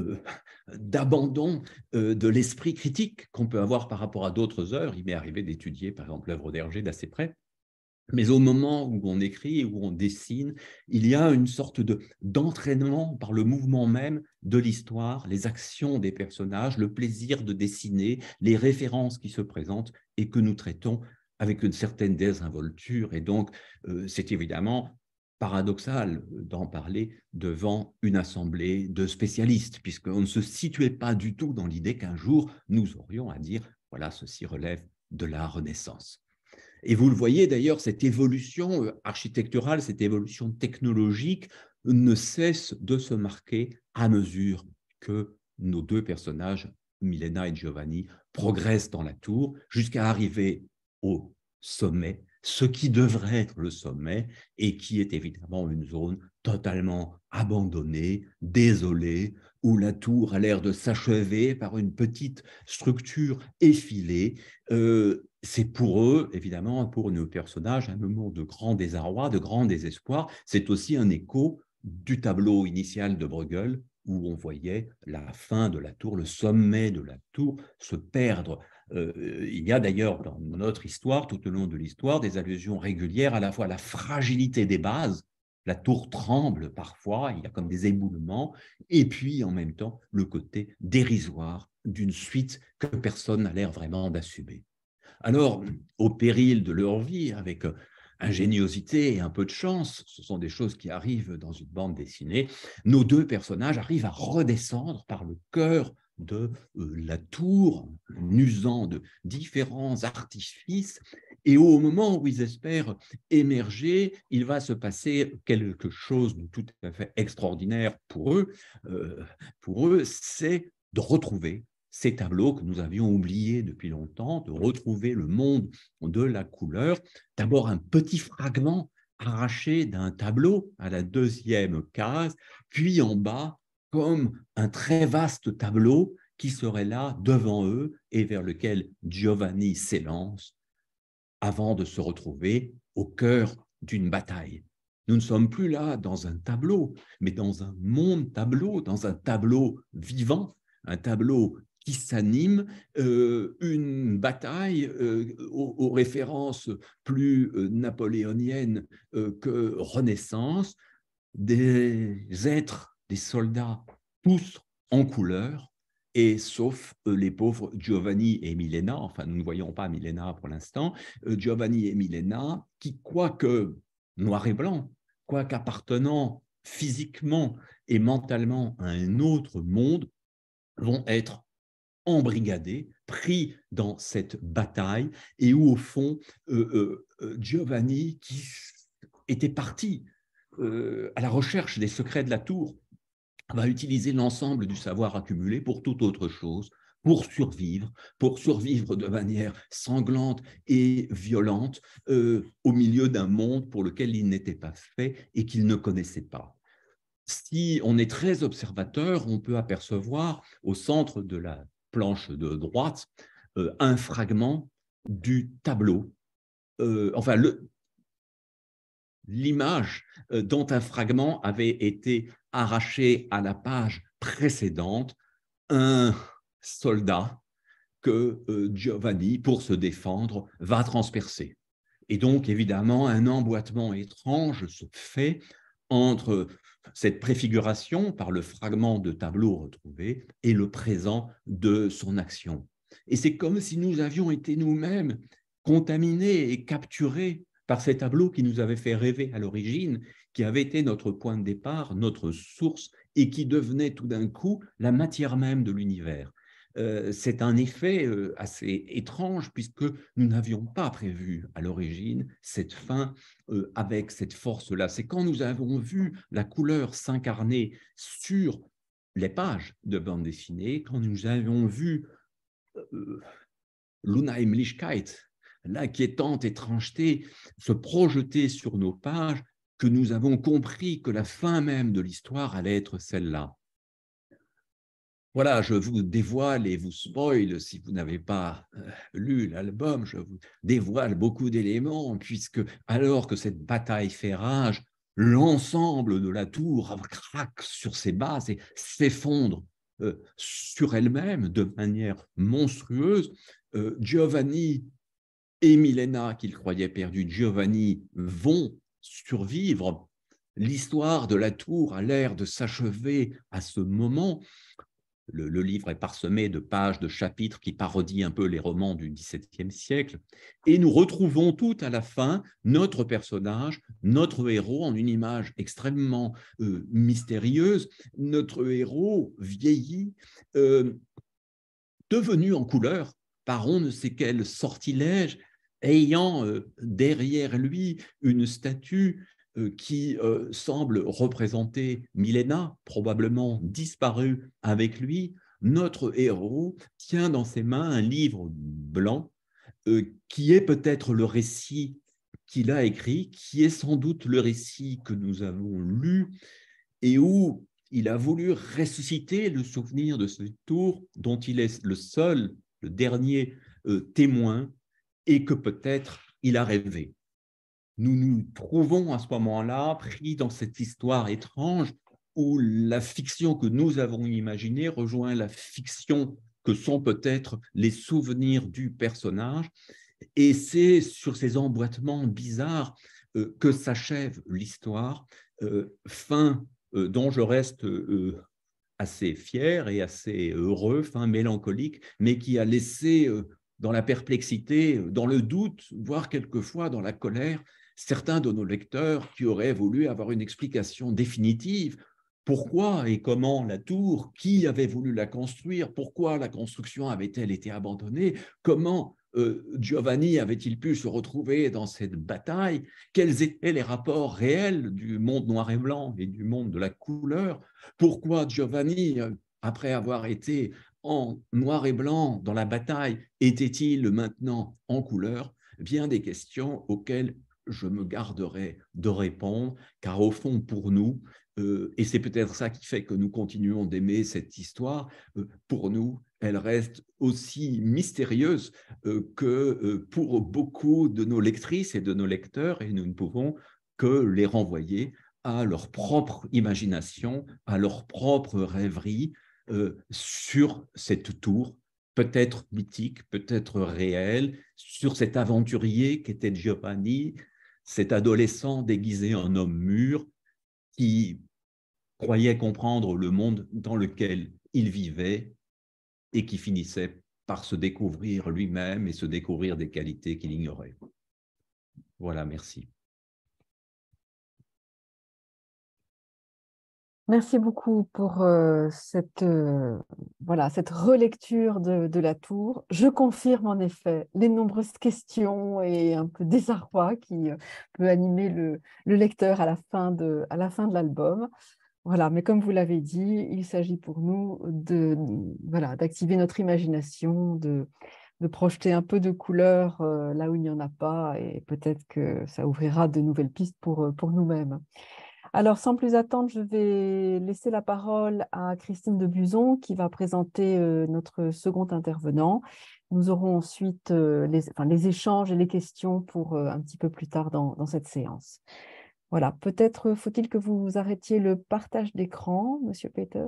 d'abandon de l'esprit critique qu'on peut avoir par rapport à d'autres œuvres. Il m'est arrivé d'étudier, par exemple, l'œuvre d'Hergé d'assez près. Mais au moment où on écrit et où on dessine, il y a une sorte d'entraînement par le mouvement même de l'histoire, les actions des personnages, le plaisir de dessiner, les références qui se présentent et que nous traitons avec une certaine désinvolture. Et donc, c'est évidemment paradoxal d'en parler devant une assemblée de spécialistes, puisqu'on ne se situait pas du tout dans l'idée qu'un jour, nous aurions à dire, voilà, ceci relève de la Renaissance. Et vous le voyez d'ailleurs, cette évolution architecturale, cette évolution technologique ne cesse de se marquer à mesure que nos deux personnages, Milena et Giovanni, progressent dans la tour jusqu'à arriver au sommet, ce qui devrait être le sommet et qui est évidemment une zone totalement abandonnée, désolée, où la tour a l'air de s'achever par une petite structure effilée. C'est pour eux, évidemment, pour nos personnages, un moment de grand désarroi, de grand désespoir. C'est aussi un écho du tableau initial de Bruegel, où on voyait la fin de la tour, le sommet de la tour se perdre. Il y a d'ailleurs dans notre histoire, tout au long de l'histoire, des allusions régulières à la fois à la fragilité des bases. La tour tremble parfois, il y a comme des éboulements, et puis en même temps le côté dérisoire d'une suite que personne n'a l'air vraiment d'assumer. Alors, au péril de leur vie, avec ingéniosité et un peu de chance, ce sont des choses qui arrivent dans une bande dessinée, nos deux personnages arrivent à redescendre par le cœur de la tour, en usant de différents artifices, et au moment où ils espèrent émerger, il va se passer quelque chose de tout à fait extraordinaire pour eux. C'est de retrouver ces tableaux que nous avions oubliés depuis longtemps, de retrouver le monde de la couleur. D'abord un petit fragment arraché d'un tableau à la deuxième case, puis en bas, comme un très vaste tableau qui serait là devant eux et vers lequel Giovanni s'élance avant de se retrouver au cœur d'une bataille. Nous ne sommes plus là dans un tableau, mais dans un monde tableau, dans un tableau vivant, un tableau qui s'anime, une bataille aux références plus napoléoniennes que Renaissance, des êtres, des soldats, tous en couleur, et sauf les pauvres Giovanni et Milena, enfin nous ne voyons pas Milena pour l'instant, Giovanni et Milena, qui, quoique noir et blanc, quoique appartenant physiquement et mentalement à un autre monde, vont être embrigadés, pris dans cette bataille, et où au fond, Giovanni, qui était parti à la recherche des secrets de la tour, va utiliser l'ensemble du savoir accumulé pour toute autre chose, pour survivre de manière sanglante et violente au milieu d'un monde pour lequel il n'était pas fait et qu'il ne connaissait pas. Si on est très observateur, on peut apercevoir au centre de la planche de droite un fragment du tableau, enfin l'image dont un fragment avait été arraché à la page précédente, un soldat que Giovanni, pour se défendre, va transpercer. Et donc, évidemment, un emboîtement étrange se fait entre cette préfiguration par le fragment de tableau retrouvé et le présent de son action. Et c'est comme si nous avions été nous-mêmes contaminés et capturés par ces tableaux qui nous avaient fait rêver à l'origine, qui avaient été notre point de départ, notre source, et qui devenaient tout d'un coup la matière même de l'univers. C'est un effet assez étrange puisque nous n'avions pas prévu à l'origine cette fin avec cette force-là. C'est quand nous avons vu la couleur s'incarner sur les pages de bande dessinée, quand nous avons vu l'Unheimlichkeit, l'inquiétante étrangeté se projeter sur nos pages, que nous avons compris que la fin même de l'histoire allait être celle-là. Voilà, je vous dévoile et vous spoil, si vous n'avez pas lu l'album, je vous dévoile beaucoup d'éléments, puisque alors que cette bataille fait rage, l'ensemble de la tour craque sur ses bases et s'effondre sur elle-même de manière monstrueuse. Giovanni et Milena, qu'il croyait perdu, Giovanni, vont survivre. L'histoire de la tour a l'air de s'achever à ce moment. Le livre est parsemé de pages, de chapitres qui parodient un peu les romans du XVIIe siècle. Et nous retrouvons tout à la fin notre personnage, notre héros, en une image extrêmement mystérieuse. Notre héros vieilli, devenu en couleur par on ne sait quel sortilège, ayant derrière lui une statue qui semble représenter Milena, probablement disparue avec lui. Notre héros tient dans ses mains un livre blanc qui est peut-être le récit qu'il a écrit, qui est sans doute le récit que nous avons lu et où il a voulu ressusciter le souvenir de ce tour dont il est le seul, le dernier témoin, et que peut-être il a rêvé. Nous nous trouvons à ce moment-là pris dans cette histoire étrange où la fiction que nous avons imaginée rejoint la fiction que sont peut-être les souvenirs du personnage. Et c'est sur ces emboîtements bizarres que s'achève l'histoire, fin dont je reste assez fier et assez heureux, fin mélancolique, mais qui a laissé dans la perplexité, dans le doute, voire quelquefois dans la colère, certains de nos lecteurs qui auraient voulu avoir une explication définitive. Pourquoi et comment la tour? Qui avait voulu la construire? Pourquoi la construction avait-elle été abandonnée? Comment Giovanni avait-il pu se retrouver dans cette bataille? Quels étaient les rapports réels du monde noir et blanc et du monde de la couleur? Pourquoi Giovanni, après avoir été en noir et blanc dans la bataille, était-il maintenant en couleur? Bien des questions auxquelles je me garderai de répondre, car au fond, pour nous, et c'est peut-être ça qui fait que nous continuons d'aimer cette histoire, pour nous, elle reste aussi mystérieuse que pour beaucoup de nos lectrices et de nos lecteurs, et nous ne pouvons que les renvoyer à leur propre imagination, à leur propre rêverie sur cette tour, peut-être mythique, peut-être réelle, sur cet aventurier qu'était Giovanni, cet adolescent déguisé en homme mûr qui croyait comprendre le monde dans lequel il vivait et qui finissait par se découvrir lui-même et se découvrir des qualités qu'il ignorait. Voilà, merci. Merci beaucoup pour cette relecture de la tour. Je confirme en effet les nombreuses questions et un peu désarroi qui peut animer le lecteur à la fin de l'album. Voilà, mais comme vous l'avez dit, il s'agit pour nous d'activer notre imagination, de projeter un peu de couleur là où il n'y en a pas, et peut-être que ça ouvrira de nouvelles pistes pour nous-mêmes. Alors, sans plus attendre, je vais laisser la parole à Christine de Buzon qui va présenter notre second intervenant, Nous aurons ensuite les échanges et les questions pour un petit peu plus tard dans cette séance. Voilà, peut-être faut-il que vous arrêtiez le partage d'écran, Monsieur Peters.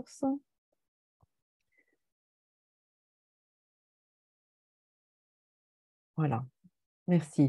Voilà, merci.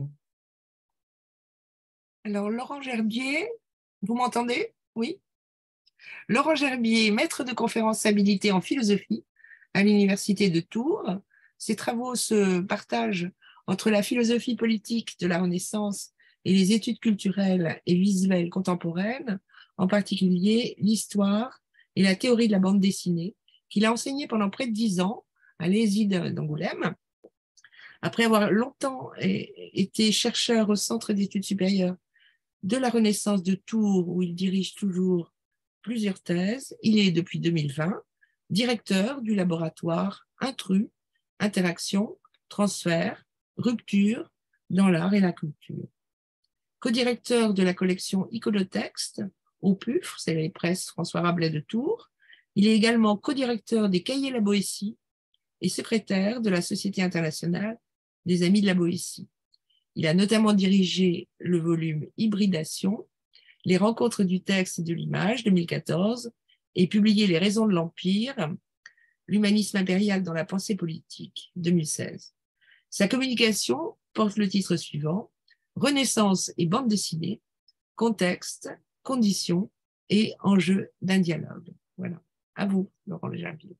Alors, Laurent Gerbier, vous m'entendez? Oui. Laurent Gerbier, maître de conférences habilité en philosophie à l'Université de Tours. Ses travaux se partagent entre la philosophie politique de la Renaissance et les études culturelles et visuelles contemporaines, en particulier l'histoire et la théorie de la bande dessinée, qu'il a enseigné pendant près de 10 ans à l'ESI d'Angoulême. Après avoir longtemps été chercheur au Centre d'études supérieures de la Renaissance de Tours, où il dirige toujours plusieurs thèses, il est depuis 2020 directeur du laboratoire Intrus, Interaction, Transfert, Rupture dans l'art et la culture. Co-directeur de la collection Iconotexte au PUF, c'est les presses François Rabelais de Tours. Il est également co-directeur des Cahiers La Boétie et secrétaire de la Société internationale des Amis de la Boétie. Il a notamment dirigé le volume Hybridation, les rencontres du texte et de l'image 2014 et publié Les raisons de l'Empire, l'humanisme impérial dans la pensée politique 2016. Sa communication porte le titre suivant, Renaissance et bande dessinée, contexte, conditions et enjeux d'un dialogue. Voilà. À vous, Laurent Gerbier.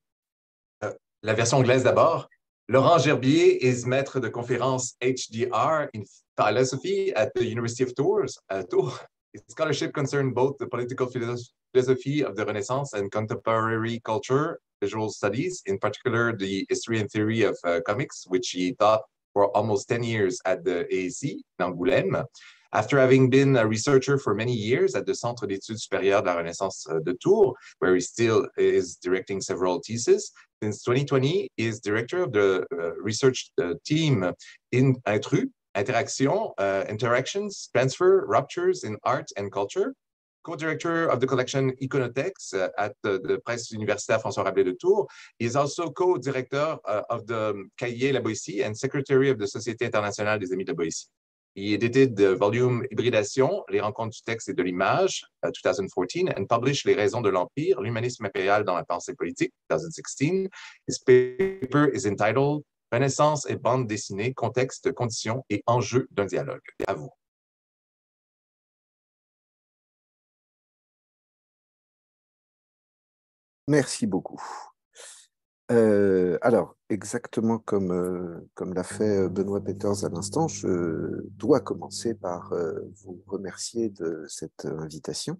La version anglaise d'abord. Laurent Gerbier is maître de conférence HDR in philosophy at the University of Tours. His scholarship concerned both the political philosophy of the Renaissance and contemporary culture, visual studies, in particular the history and theory of comics, which he taught for almost 10 years at the AAC d'Angoulême. After having been a researcher for many years at the Centre d'études supérieures de la Renaissance de Tours, where he still is directing several theses, since 2020, he is director of the research team in Intrus, Interaction, Interactions, Transfer, Ruptures in Art and Culture, co-director of the collection Iconotexte at the Presse Universitaire François Rabelais de Tours. He is also co-director of the Cahiers La Boétie and secretary of the Société internationale des Amis de la Boétie. He edited the volume Hybridation, Les rencontres du texte et de l'image, 2014, and published Les raisons de l'Empire, l'humanisme impérial dans la pensée politique, 2016. His paper is entitled Renaissance et bande dessinée, contexte, conditions et enjeux d'un dialogue. À vous. Merci beaucoup. Alors, exactement comme l'a fait Benoît Peters à l'instant, je dois commencer par vous remercier de cette invitation,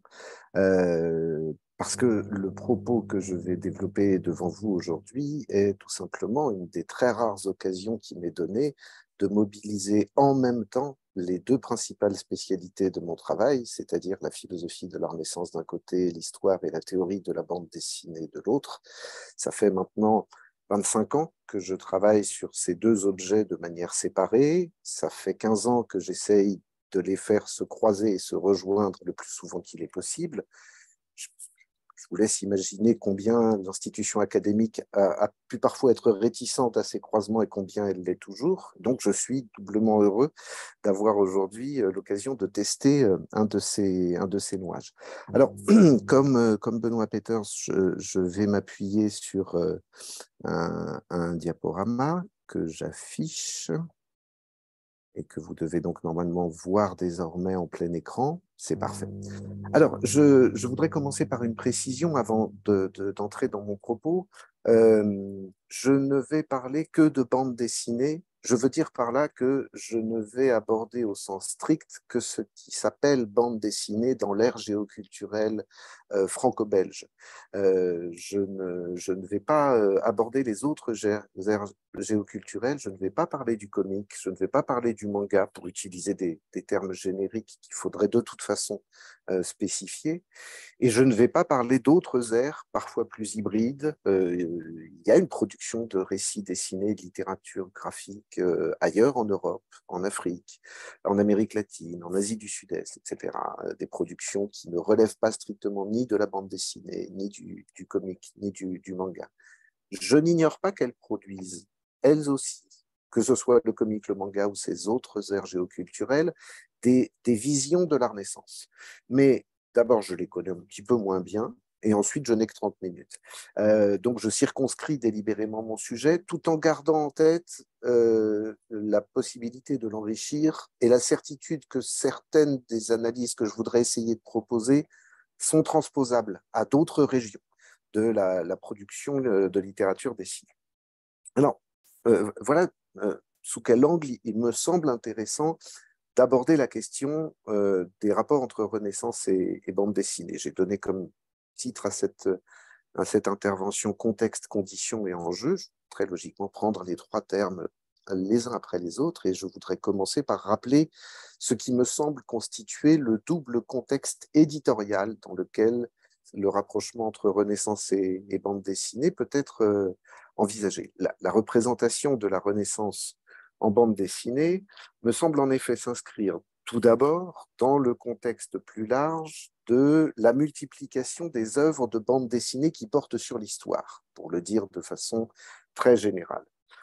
parce que le propos que je vais développer devant vous aujourd'hui est tout simplement une des très rares occasions qui m'est donnée de mobiliser en même temps les deux principales spécialités de mon travail, c'est-à-dire la philosophie de la Renaissance d'un côté, l'histoire et la théorie de la bande dessinée de l'autre. Ça fait maintenant 25 ans que je travaille sur ces deux objets de manière séparée. Ça fait 15 ans que j'essaye de les faire se croiser et se rejoindre le plus souvent qu'il est possible. Je vous laisse imaginer combien l'institution académique a pu parfois être réticente à ces croisements et combien elle l'est toujours. Donc, je suis doublement heureux d'avoir aujourd'hui l'occasion de tester un de ces nouages. Alors, comme Benoît Peters, je vais m'appuyer sur un diaporama que j'affiche et que vous devez donc normalement voir désormais en plein écran. C'est parfait. Alors, je voudrais commencer par une précision avant d'entrer dans mon propos. Je ne vais parler que de bande dessinée. Je veux dire par là que je ne vais aborder au sens strict que ce qui s'appelle bande dessinée dans l'ère géoculturelle franco-belge. Je ne vais pas aborder les autres aires géoculturelles, je ne vais pas parler du comic, je ne vais pas parler du manga pour utiliser des termes génériques qu'il faudrait de toute façon spécifier. Et je ne vais pas parler d'autres aires, parfois plus hybrides. Il y a une production de récits dessinés, de littérature graphique ailleurs en Europe, en Afrique, en Amérique latine, en Asie du Sud-Est, etc. Des productions qui ne relèvent pas strictement ni de la bande dessinée, ni du comic, ni du manga. Je n'ignore pas qu'elles produisent, elles aussi, que ce soit le comique, le manga ou ces autres aires géoculturelles, des visions de la Renaissance. Mais d'abord, je les connais un petit peu moins bien, et ensuite, je n'ai que 30 minutes. Donc, je circonscris délibérément mon sujet, tout en gardant en tête la possibilité de l'enrichir et la certitude que certaines des analyses que je voudrais essayer de proposer sont transposables à d'autres régions de la production de littérature dessinée. Alors, voilà sous quel angle il me semble intéressant d'aborder la question des rapports entre Renaissance et bande dessinée. J'ai donné comme titre à cette intervention contexte, conditions et enjeux. Je vais très logiquement prendre les trois termes les uns après les autres et je voudrais commencer par rappeler ce qui me semble constituer le double contexte éditorial dans lequel le rapprochement entre Renaissance et bande dessinée peut être envisagé. La représentation de la Renaissance en bande dessinée me semble en effet s'inscrire tout d'abord dans le contexte plus large de la multiplication des œuvres de bande dessinée qui portent sur l'histoire, pour le dire de façon très générale.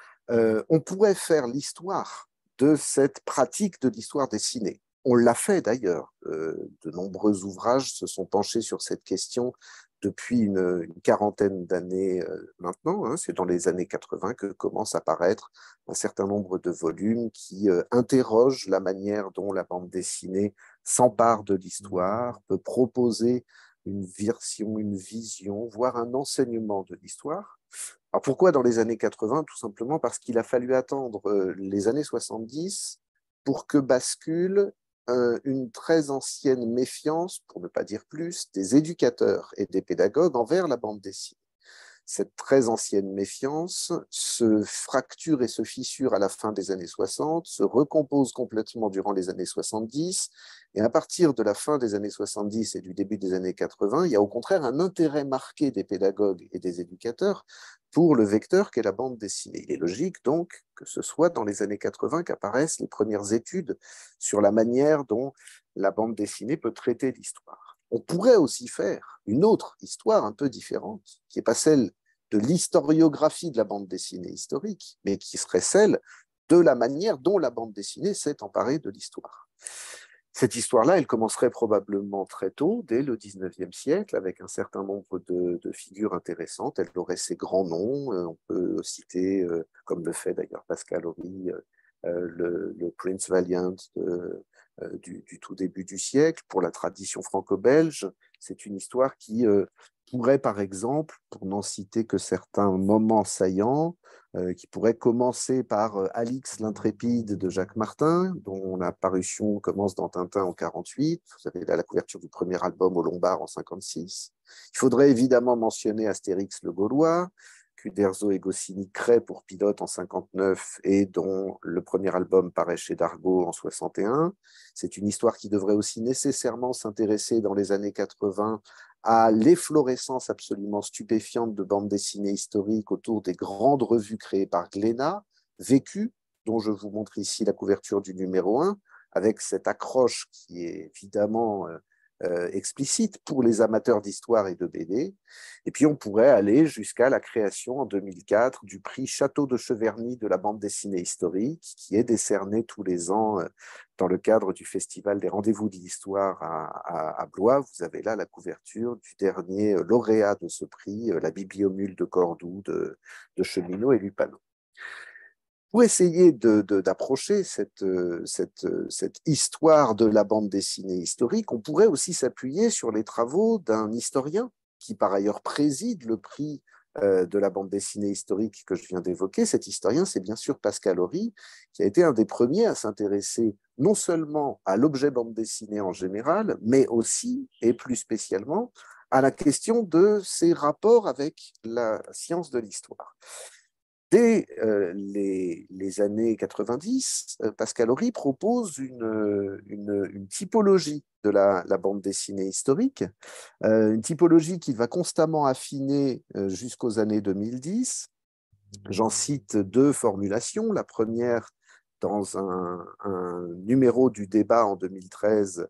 On pourrait faire l'histoire de cette pratique de l'histoire dessinée. On l'a fait d'ailleurs. De nombreux ouvrages se sont penchés sur cette question depuis une quarantaine d'années maintenant. Hein. C'est dans les années 80 que commencent à apparaître un certain nombre de volumes qui interrogent la manière dont la bande dessinée s'empare de l'histoire, peut proposer une version, une vision, voire un enseignement de l'histoire. Alors pourquoi dans les années 80? Tout simplement parce qu'il a fallu attendre les années 70 pour que bascule une très ancienne méfiance, pour ne pas dire plus, des éducateurs et des pédagogues envers la bande dessinée. Cette très ancienne méfiance se fracture et se fissure à la fin des années 60, se recompose complètement durant les années 70, et à partir de la fin des années 70 et du début des années 80, il y a au contraire un intérêt marqué des pédagogues et des éducateurs pour le vecteur qu'est la bande dessinée. Il est logique donc que ce soit dans les années 80 qu'apparaissent les premières études sur la manière dont la bande dessinée peut traiter l'histoire. On pourrait aussi faire une autre histoire un peu différente, qui n'est pas celle de l'historiographie de la bande dessinée historique, mais qui serait celle de la manière dont la bande dessinée s'est emparée de l'histoire. Cette histoire-là, elle commencerait probablement très tôt, dès le 19e siècle, avec un certain nombre de figures intéressantes. Elle aurait ses grands noms. On peut citer, comme le fait d'ailleurs Pascal Horry, le Prince Valiant du tout début du siècle. Pour la tradition franco-belge, c'est une histoire qui pourrait, par exemple, pour n'en citer que certains moments saillants, qui pourrait commencer par Alix l'intrépide de Jacques Martin, dont la parution commence dans Tintin en 1948. Vous avez là la couverture du premier album au Lombard en 1956. Il faudrait évidemment mentionner Astérix le Gaulois, qu'Uderzo et Goscinny créent pour Pilote en 1959 et dont le premier album paraît chez Dargaud en 1961. C'est une histoire qui devrait aussi nécessairement s'intéresser dans les années 80 à l'efflorescence absolument stupéfiante de bandes dessinées historiques autour des grandes revues créées par Glénat, Vécu, dont je vous montre ici la couverture du numéro 1, avec cette accroche qui est évidemment explicite pour les amateurs d'histoire et de BD. Et puis on pourrait aller jusqu'à la création en 2004 du prix Château de Cheverny de la bande dessinée historique, qui est décerné tous les ans dans le cadre du Festival des Rendez-vous de l'Histoire à Blois. Vous avez là la couverture du dernier lauréat de ce prix, la Bibliomule de Cordoue de Cheminot et Lupano. Pour essayer d'approcher cette histoire de la bande dessinée historique, on pourrait aussi s'appuyer sur les travaux d'un historien qui par ailleurs préside le prix de la bande dessinée historique que je viens d'évoquer. Cet historien, c'est bien sûr Pascal Horry, qui a été un des premiers à s'intéresser non seulement à l'objet bande dessinée en général, mais aussi, et plus spécialement, à la question de ses rapports avec la science de l'histoire. Dès les années 90, Pascal Horry propose une typologie de la bande dessinée historique, une typologie qui va constamment affiner jusqu'aux années 2010. J'en cite deux formulations. La première, dans un numéro du débat en 2013,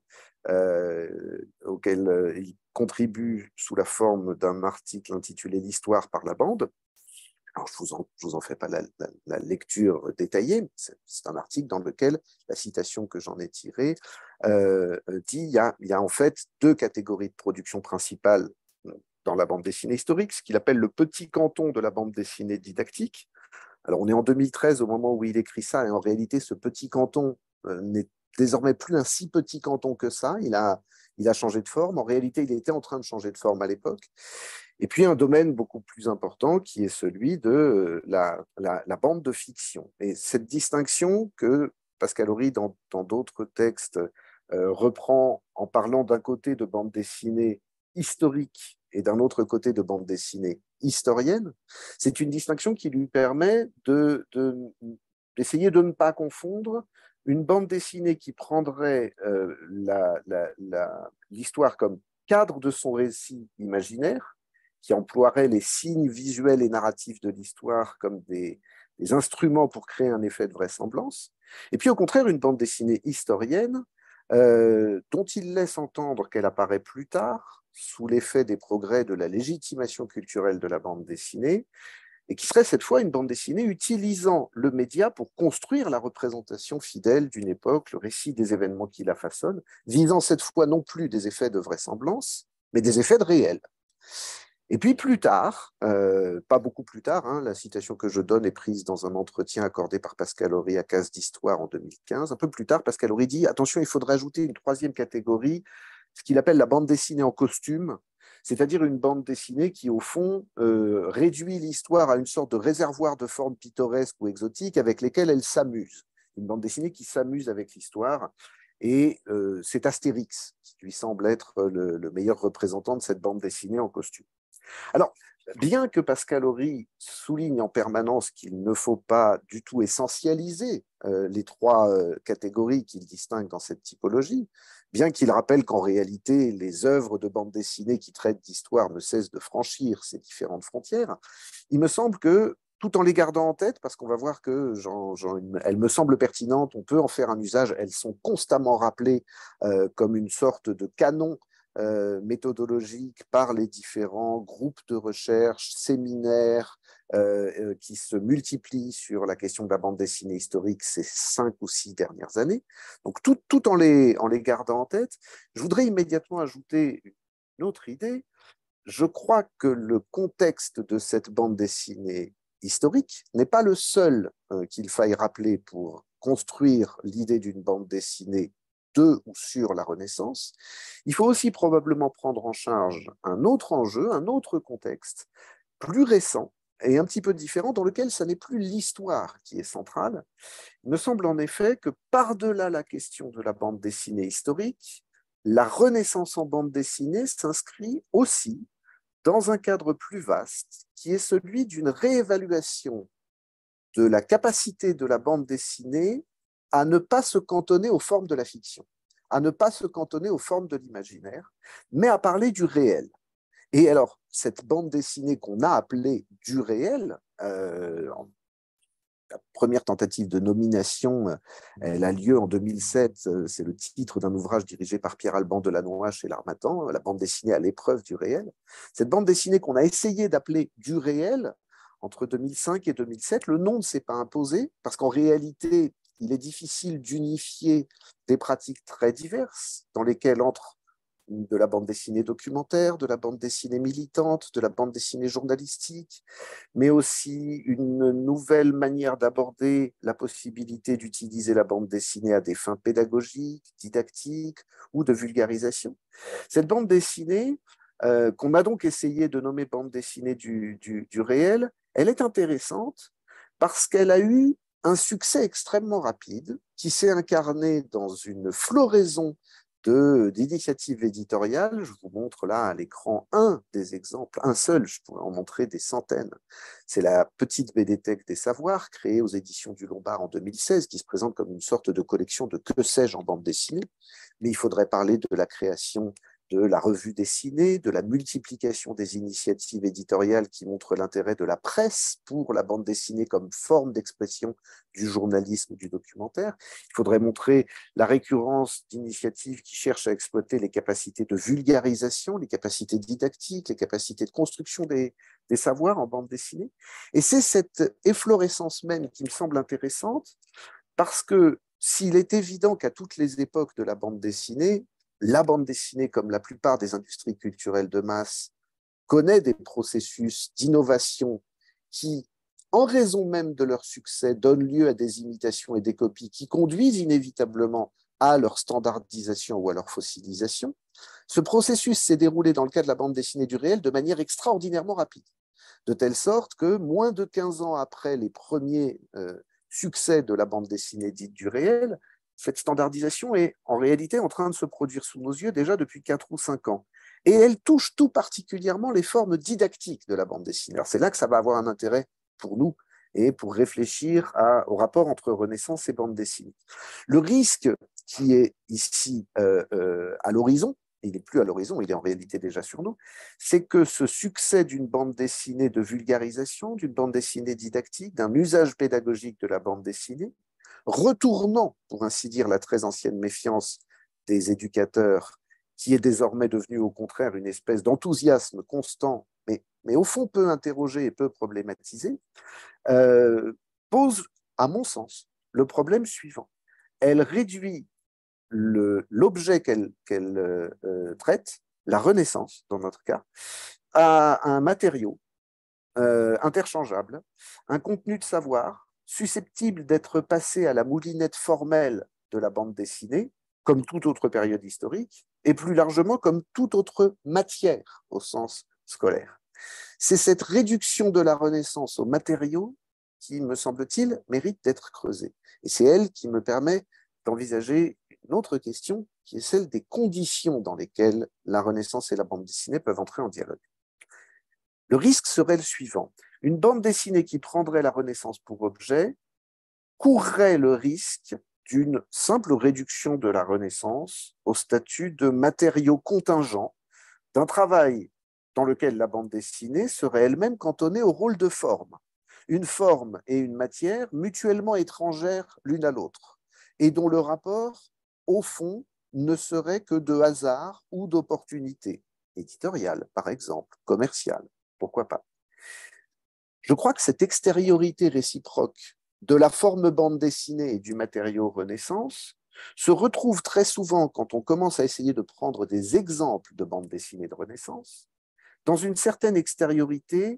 auquel il contribue sous la forme d'un article intitulé « L'histoire par la bande ». Alors, je vous en fais pas la lecture détaillée, c'est un article dans lequel la citation que j'en ai tirée dit il y a en fait deux catégories de production principales dans la bande dessinée historique, ce qu'il appelle le petit canton de la bande dessinée didactique. Alors, on est en 2013 au moment où il écrit ça, et en réalité, ce petit canton n'est désormais plus un si petit canton que ça. Il a changé de forme. En réalité, il était en train de changer de forme à l'époque. Et puis, un domaine beaucoup plus important qui est celui de la bande de fiction. Et cette distinction que Pascal Horry, dans d'autres textes, reprend en parlant d'un côté de bande dessinée historique et d'un autre côté de bande dessinée historienne, c'est une distinction qui lui permet d'essayer de ne pas confondre une bande dessinée qui prendrait l'histoire comme cadre de son récit imaginaire, qui emploierait les signes visuels et narratifs de l'histoire comme des instruments pour créer un effet de vraisemblance, et puis au contraire une bande dessinée historienne dont il laisse entendre qu'elle apparaît plus tard, sous l'effet des progrès de la légitimation culturelle de la bande dessinée, et qui serait cette fois une bande dessinée utilisant le média pour construire la représentation fidèle d'une époque, le récit des événements qui la façonnent, visant cette fois non plus des effets de vraisemblance, mais des effets de réel. Et puis plus tard, pas beaucoup plus tard, hein, la citation que je donne est prise dans un entretien accordé par Pascal Horry à Case d'Histoire en 2015. Un peu plus tard, Pascal Horry dit « Attention, il faudrait ajouter une troisième catégorie, ce qu'il appelle la bande dessinée en costume, c'est-à-dire une bande dessinée qui, au fond, réduit l'histoire à une sorte de réservoir de formes pittoresques ou exotiques avec lesquelles elle s'amuse. Une bande dessinée qui s'amuse avec l'histoire. Et c'est Astérix qui lui semble être le meilleur représentant de cette bande dessinée en costume. Alors, bien que Pascal Horry souligne en permanence qu'il ne faut pas du tout essentialiser les trois catégories qu'il distingue dans cette typologie, bien qu'il rappelle qu'en réalité, les œuvres de bande dessinée qui traitent d'histoire ne cessent de franchir ces différentes frontières, il me semble que, tout en les gardant en tête, parce qu'on va voir qu'elles me semblent pertinentes, on peut en faire un usage, elles sont constamment rappelées comme une sorte de canon méthodologique par les différents groupes de recherche, séminaires qui se multiplient sur la question de la bande dessinée historique ces 5 ou 6 dernières années. Donc tout en les gardant en tête, je voudrais immédiatement ajouter une autre idée. Je crois que le contexte de cette bande dessinée historique n'est pas le seul qu'il faille rappeler pour construire l'idée d'une bande dessinée de ou sur la Renaissance. Il faut aussi probablement prendre en charge un autre enjeu, un autre contexte, plus récent et un petit peu différent, dans lequel ce n'est plus l'histoire qui est centrale. Il me semble en effet que par-delà la question de la bande dessinée historique, la Renaissance en bande dessinée s'inscrit aussi dans un cadre plus vaste, qui est celui d'une réévaluation de la capacité de la bande dessinée à ne pas se cantonner aux formes de la fiction, à ne pas se cantonner aux formes de l'imaginaire, mais à parler du réel. Et alors, cette bande dessinée qu'on a appelée du réel, la première tentative de nomination, elle a lieu en 2007, c'est le titre d'un ouvrage dirigé par Pierre Alban Delannoy chez l'Harmattan, la bande dessinée à l'épreuve du réel. Cette bande dessinée qu'on a essayé d'appeler du réel, entre 2005 et 2007, le nom ne s'est pas imposé, parce qu'en réalité, il est difficile d'unifier des pratiques très diverses, dans lesquelles entrent de la bande dessinée documentaire, de la bande dessinée militante, de la bande dessinée journalistique, mais aussi une nouvelle manière d'aborder la possibilité d'utiliser la bande dessinée à des fins pédagogiques, didactiques ou de vulgarisation. Cette bande dessinée, qu'on a donc essayé de nommer bande dessinée du réel, elle est intéressante parce qu'elle a eu un succès extrêmement rapide qui s'est incarné dans une floraison d'initiatives éditoriales. Je vous montre là à l'écran un des exemples, un seul, je pourrais en montrer des centaines. C'est la petite BDthèque des savoirs, créée aux éditions du Lombard en 2016, qui se présente comme une sorte de collection de que sais-je en bande dessinée. Mais il faudrait parler de la création de la revue dessinée, de la multiplication des initiatives éditoriales qui montrent l'intérêt de la presse pour la bande dessinée comme forme d'expression du journalisme, du documentaire. Il faudrait montrer la récurrence d'initiatives qui cherchent à exploiter les capacités de vulgarisation, les capacités didactiques, les capacités de construction des savoirs en bande dessinée. Et c'est cette efflorescence même qui me semble intéressante, parce que s'il est évident qu'à toutes les époques de la bande dessinée, comme la plupart des industries culturelles de masse, connaît des processus d'innovation qui, en raison même de leur succès, donnent lieu à des imitations et des copies qui conduisent inévitablement à leur standardisation ou à leur fossilisation, ce processus s'est déroulé dans le cas de la bande dessinée du réel de manière extraordinairement rapide, de telle sorte que moins de 15 ans après les premiers succès de la bande dessinée dite du réel, cette standardisation est en réalité en train de se produire sous nos yeux déjà depuis 4 ou 5 ans. Et elle touche tout particulièrement les formes didactiques de la bande dessinée. Alors c'est là que ça va avoir un intérêt pour nous et pour réfléchir au rapport entre Renaissance et bande dessinée. Le risque qui est ici à l'horizon, il n'est plus à l'horizon, il est en réalité déjà sur nous, c'est que ce succès d'une bande dessinée de vulgarisation, d'une bande dessinée didactique, d'un usage pédagogique de la bande dessinée, retournant, pour ainsi dire, la très ancienne méfiance des éducateurs, qui est désormais devenue au contraire une espèce d'enthousiasme constant, mais au fond peu interrogé et peu problématisé, pose, à mon sens, le problème suivant. Elle réduit l'objet qu'elle traite, la Renaissance dans notre cas, à un matériau interchangeable, un contenu de savoir susceptible d'être passé à la moulinette formelle de la bande dessinée, comme toute autre période historique, et plus largement comme toute autre matière au sens scolaire. C'est cette réduction de la Renaissance aux matériaux qui, me semble-t-il, mérite d'être creusée. Et c'est elle qui me permet d'envisager une autre question, qui est celle des conditions dans lesquelles la Renaissance et la bande dessinée peuvent entrer en dialogue. Le risque serait le suivant. Une bande dessinée qui prendrait la Renaissance pour objet courrait le risque d'une simple réduction de la Renaissance au statut de matériau contingent d'un travail dans lequel la bande dessinée serait elle-même cantonnée au rôle de forme. Une forme et une matière mutuellement étrangères l'une à l'autre, et dont le rapport, au fond, ne serait que de hasard ou d'opportunité, éditoriale par exemple, commerciale, pourquoi pas. Je crois que cette extériorité réciproque de la forme bande dessinée et du matériau Renaissance se retrouve très souvent quand on commence à essayer de prendre des exemples de bande dessinée de Renaissance, dans une certaine extériorité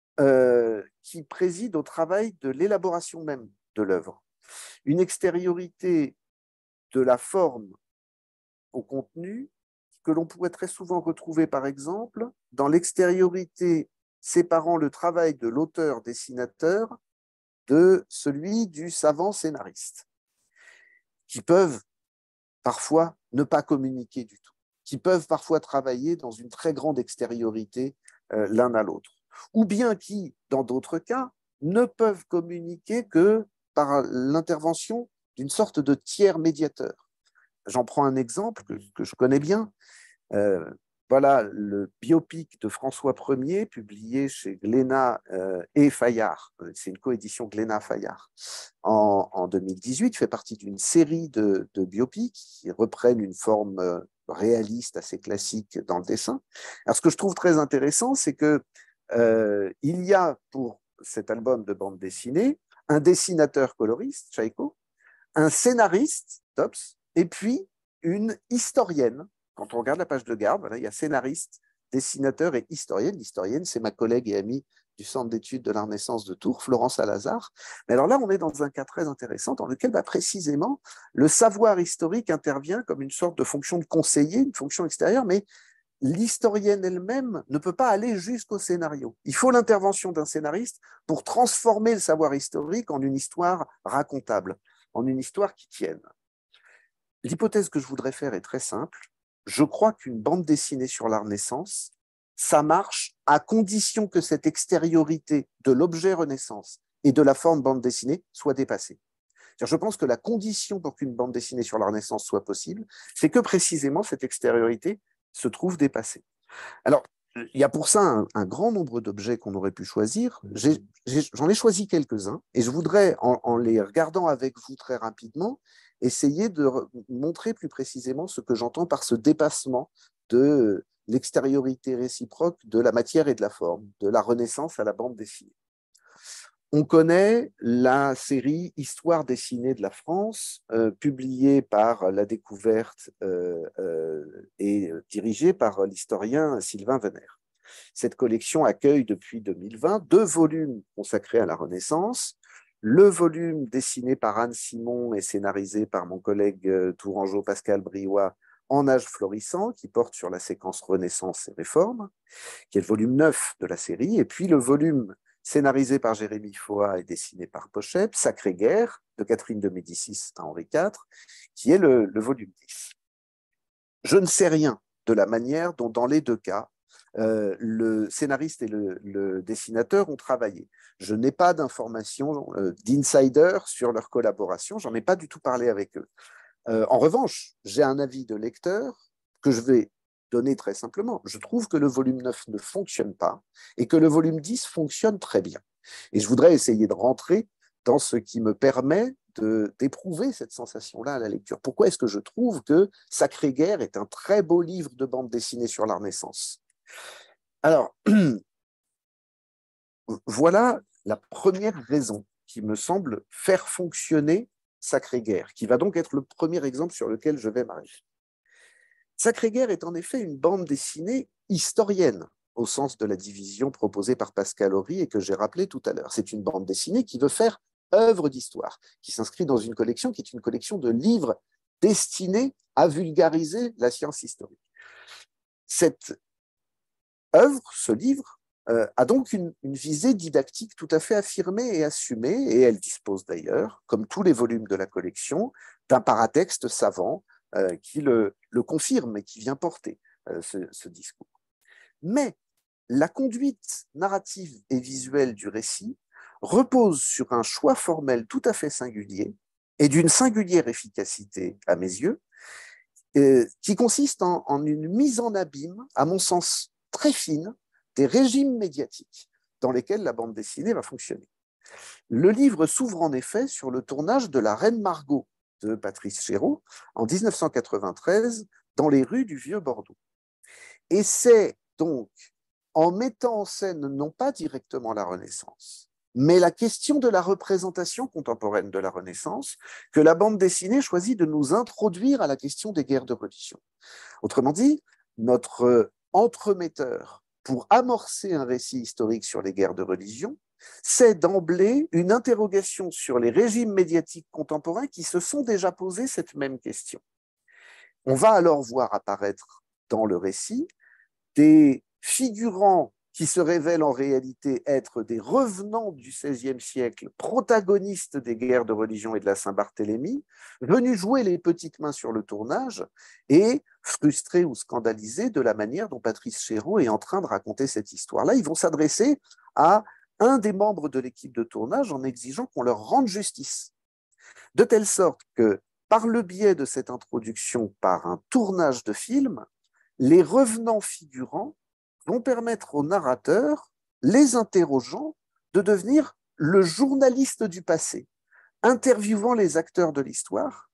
qui préside au travail de l'élaboration même de l'œuvre. Une extériorité de la forme au contenu que l'on pourrait très souvent retrouver, par exemple, dans l'extériorité séparant le travail de l'auteur-dessinateur de celui du savant scénariste, qui peuvent parfois ne pas communiquer du tout, qui peuvent parfois travailler dans une très grande extériorité l'un à l'autre, ou bien qui, dans d'autres cas, ne peuvent communiquer que par l'intervention d'une sorte de tiers médiateur. J'en prends un exemple que je connais bien. Voilà le biopic de François Ier, publié chez Glénat et Fayard. C'est une coédition Glénat-Fayard. En 2018, fait partie d'une série de biopics qui reprennent une forme réaliste assez classique dans le dessin. Alors, ce que je trouve très intéressant, c'est que il y a pour cet album de bande dessinée un dessinateur coloriste, Chaiko, un scénariste, Tops, et puis une historienne. Quand on regarde la page de garde, voilà, il y a scénariste, dessinateur et historienne. L'historienne, c'est ma collègue et amie du Centre d'études de la Renaissance de Tours, Florence Salazar. Mais alors là, on est dans un cas très intéressant dans lequel précisément le savoir historique intervient comme une sorte de fonction de conseiller, une fonction extérieure, mais l'historienne elle-même ne peut pas aller jusqu'au scénario. Il faut l'intervention d'un scénariste pour transformer le savoir historique en une histoire racontable, en une histoire qui tienne. L'hypothèse que je voudrais faire est très simple. Je crois qu'une bande dessinée sur la Renaissance, ça marche à condition que cette extériorité de l'objet Renaissance et de la forme bande dessinée soit dépassée. Je pense que la condition pour qu'une bande dessinée sur la Renaissance soit possible, c'est que précisément cette extériorité se trouve dépassé. Alors, il y a pour ça un grand nombre d'objets qu'on aurait pu choisir. J'en ai choisi quelques-uns et je voudrais, en les regardant avec vous très rapidement, essayer de montrer plus précisément ce que j'entends par ce dépassement de l'extériorité réciproque de la matière et de la forme, de la Renaissance à la bande dessinée. On connaît la série Histoire dessinée de la France, publiée par La Découverte et dirigée par l'historien Sylvain Venère. Cette collection accueille depuis 2020 2 volumes consacrés à la Renaissance. Le volume dessiné par Anne Simon et scénarisé par mon collègue tourangeau Pascal Briouat, En âge florissant, qui porte sur la séquence Renaissance et Réforme, qui est le volume 9 de la série, et puis le volume scénarisé par Jérémy Foa et dessiné par Pochep, Sacrée Guerre, de Catherine de Médicis à Henri IV, qui est le volume 10. Je ne sais rien de la manière dont, dans les 2 cas, le scénariste et le dessinateur ont travaillé. Je n'ai pas d'informations d'insider sur leur collaboration, j'en ai pas du tout parlé avec eux. En revanche, j'ai un avis de lecteur que je vais donner très simplement. Je trouve que le volume 9 ne fonctionne pas et que le volume 10 fonctionne très bien. Et je voudrais essayer de rentrer dans ce qui me permet d'éprouver cette sensation-là à la lecture. Pourquoi est-ce que je trouve que Sacrée Guerre est un très beau livre de bande dessinée sur la Renaissance? Alors, voilà la première raison qui me semble faire fonctionner Sacrée Guerre, qui va donc être le premier exemple sur lequel je vais m'arrêter. Sacrée Guerre est en effet une bande dessinée historienne, au sens de la division proposée par Pascal Horry et que j'ai rappelé tout à l'heure. C'est une bande dessinée qui veut faire œuvre d'histoire, qui s'inscrit dans une collection qui est une collection de livres destinés à vulgariser la science historique. Cette œuvre, ce livre, a donc une visée didactique tout à fait affirmée et assumée, et elle dispose d'ailleurs, comme tous les volumes de la collection, d'un paratexte savant qui le confirme et qui vient porter ce discours. Mais la conduite narrative et visuelle du récit repose sur un choix formel tout à fait singulier et d'une singulière efficacité à mes yeux, qui consiste en une mise en abîme, à mon sens très fine, des régimes médiatiques dans lesquels la bande dessinée va fonctionner. Le livre s'ouvre en effet sur le tournage de La Reine Margot de Patrice Chéreau en 1993 dans les rues du Vieux-Bordeaux. Et c'est donc en mettant en scène non pas directement la Renaissance, mais la question de la représentation contemporaine de la Renaissance que la bande dessinée choisit de nous introduire à la question des guerres de religion. Autrement dit, notre entremetteur pour amorcer un récit historique sur les guerres de religion, c'est d'emblée une interrogation sur les régimes médiatiques contemporains qui se sont déjà posés cette même question. On va alors voir apparaître dans le récit des figurants qui se révèlent en réalité être des revenants du XVIe siècle, protagonistes des guerres de religion et de la Saint-Barthélemy, venus jouer les petites mains sur le tournage et frustrés ou scandalisés de la manière dont Patrice Chéreau est en train de raconter cette histoire-là. Ils vont s'adresser à un des membres de l'équipe de tournage en exigeant qu'on leur rende justice. De telle sorte que, par le biais de cette introduction par un tournage de film, les revenants figurants vont permettre aux narrateurs, les interrogeant, de devenir le journaliste du passé, interviewant les acteurs de l'histoire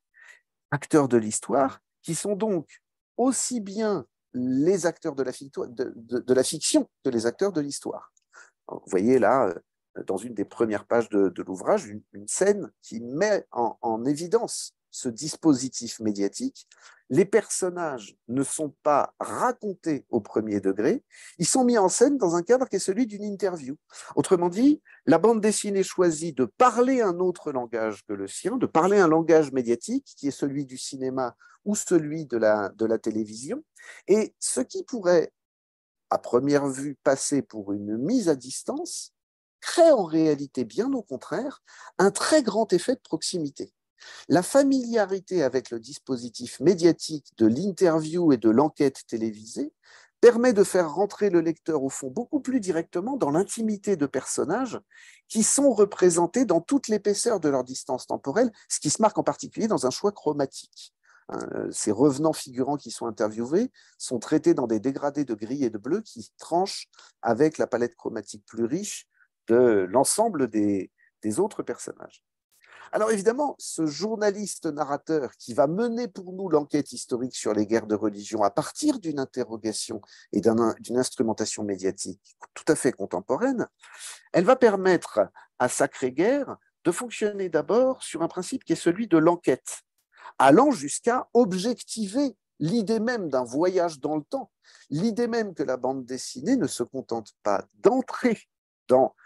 qui sont donc aussi bien les acteurs de la fiction que les acteurs de l'histoire. Vous voyez là, dans une des premières pages de l'ouvrage, une scène qui met en évidence ce dispositif médiatique. Les personnages ne sont pas racontés au premier degré, ils sont mis en scène dans un cadre qui est celui d'une interview. Autrement dit, la bande dessinée choisit de parler un autre langage que le sien, de parler un langage médiatique qui est celui du cinéma ou celui de la télévision, et ce qui pourrait, à première vue, passer pour une mise à distance, crée en réalité, bien au contraire, un très grand effet de proximité. La familiarité avec le dispositif médiatique de l'interview et de l'enquête télévisée permet de faire rentrer le lecteur au fond beaucoup plus directement dans l'intimité de personnages qui sont représentés dans toute l'épaisseur de leur distance temporelle, ce qui se marque en particulier dans un choix chromatique. Ces revenants figurants qui sont interviewés sont traités dans des dégradés de gris et de bleu qui tranchent avec la palette chromatique plus riche de l'ensemble des autres personnages. Alors évidemment, ce journaliste narrateur qui va mener pour nous l'enquête historique sur les guerres de religion à partir d'une interrogation et d'une instrumentation médiatique tout à fait contemporaine, elle va permettre à Sacré Guerre de fonctionner d'abord sur un principe qui est celui de l'enquête, allant jusqu'à objectiver l'idée même d'un voyage dans le temps, l'idée même que la bande dessinée ne se contente pas d'entrer dans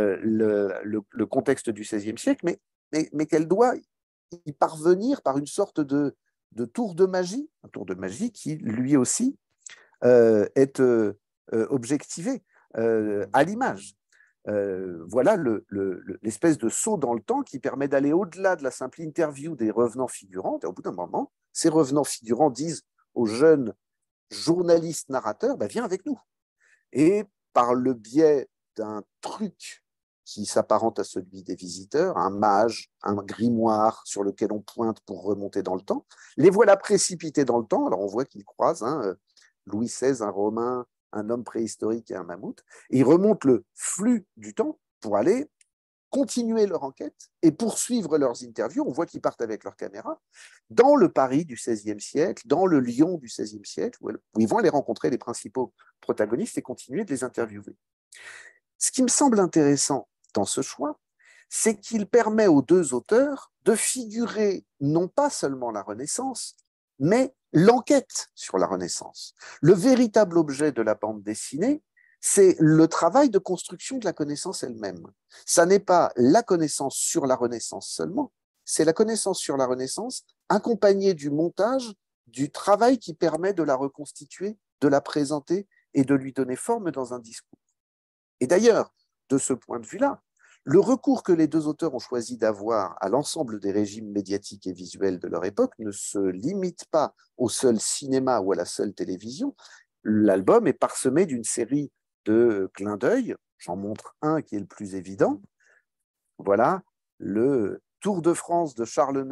le contexte du XVIe siècle, mais qu'elle doit y parvenir par une sorte de tour de magie, un tour de magie qui lui aussi est objectivé à l'image. Voilà l'espèce de saut dans le temps qui permet d'aller au-delà de la simple interview des revenants figurants. Et au bout d'un moment, ces revenants figurants disent aux jeunes journalistes narrateurs, viens avec nous. Et par le biais d'un truc qui s'apparente à celui des visiteurs, un mage, un grimoire sur lequel on pointe pour remonter dans le temps, les voilà précipités dans le temps. Alors on voit qu'ils croisent Louis XVI, un Romain, un homme préhistorique et un mammouth, et ils remontent le flux du temps pour aller continuer leur enquête et poursuivre leurs interviews. On voit qu'ils partent avec leur caméra dans le Paris du XVIe siècle, dans le Lyon du XVIe siècle, où ils vont aller rencontrer les principaux protagonistes et continuer de les interviewer. Ce qui me semble intéressant dans ce choix, c'est qu'il permet aux deux auteurs de figurer non pas seulement la Renaissance, mais l'enquête sur la Renaissance. Le véritable objet de la bande dessinée, c'est le travail de construction de la connaissance elle-même. Ça n'est pas la connaissance sur la Renaissance seulement, c'est la connaissance sur la Renaissance accompagnée du montage, du travail qui permet de la reconstituer, de la présenter et de lui donner forme dans un discours. Et d'ailleurs, de ce point de vue-là, le recours que les deux auteurs ont choisi d'avoir à l'ensemble des régimes médiatiques et visuels de leur époque ne se limite pas au seul cinéma ou à la seule télévision. L'album est parsemé d'une série de clins d'œil. J'en montre un qui est le plus évident. Voilà, le Tour de France de Charles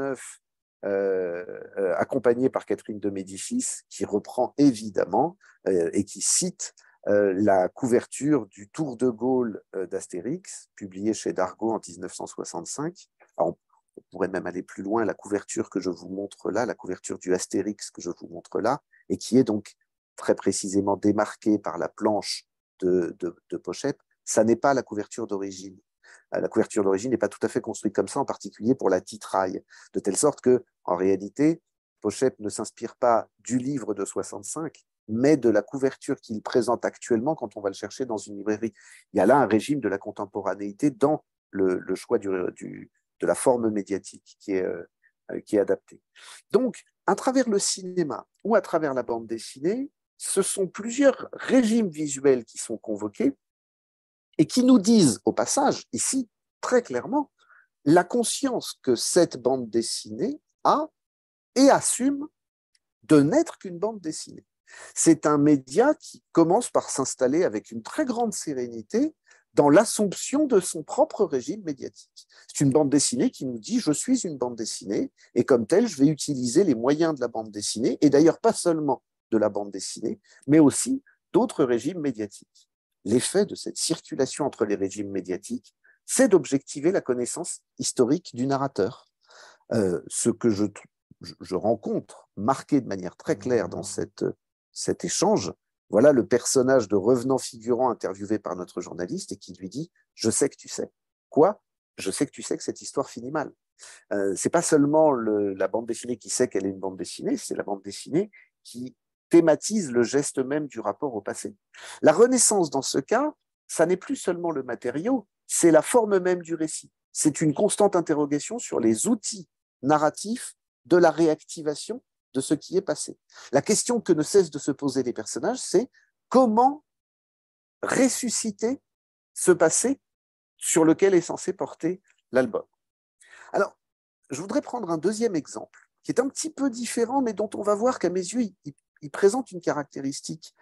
IX, accompagné par Catherine de Médicis, qui reprend évidemment et qui cite la couverture du Tour de Gaulle d'Astérix, publié chez Dargaud en 1965. Alors, on pourrait même aller plus loin, la couverture que je vous montre là, la couverture du Astérix que je vous montre là, et qui est donc très précisément démarquée par la planche de Pochep, ça n'est pas la couverture d'origine. La couverture d'origine n'est pas tout à fait construite comme ça, en particulier pour la titraille, de telle sorte que, en réalité, Pochep ne s'inspire pas du livre de 65, mais de la couverture qu'il présente actuellement quand on va le chercher dans une librairie. Il y a là un régime de la contemporanéité dans le choix de la forme médiatique qui est adapté. Donc, à travers le cinéma ou à travers la bande dessinée, ce sont plusieurs régimes visuels qui sont convoqués et qui nous disent au passage, ici, très clairement, la conscience que cette bande dessinée a et assume de n'être qu'une bande dessinée. C'est un média qui commence par s'installer avec une très grande sérénité dans l'assomption de son propre régime médiatique. C'est une bande dessinée qui nous dit « je suis une bande dessinée et comme telle, je vais utiliser les moyens de la bande dessinée » et d'ailleurs pas seulement de la bande dessinée, mais aussi d'autres régimes médiatiques. L'effet de cette circulation entre les régimes médiatiques, c'est d'objectiver la connaissance historique du narrateur. Ce que je rencontre marqué de manière très claire dans cet échange, voilà le personnage de revenant figurant interviewé par notre journaliste et qui lui dit « je sais que tu sais ». Quoi ? Je sais que tu sais que cette histoire finit mal. C'est pas seulement la bande dessinée qui sait qu'elle est une bande dessinée, c'est la bande dessinée qui thématise le geste même du rapport au passé. La Renaissance, dans ce cas, ça n'est plus seulement le matériau, c'est la forme même du récit. C'est une constante interrogation sur les outils narratifs de la réactivation de ce qui est passé. La question que ne cessent de se poser les personnages, c'est comment ressusciter ce passé sur lequel est censé porter l'album. Alors, je voudrais prendre un deuxième exemple, qui est un petit peu différent, mais dont on va voir qu'à mes yeux, il présente une caractéristique,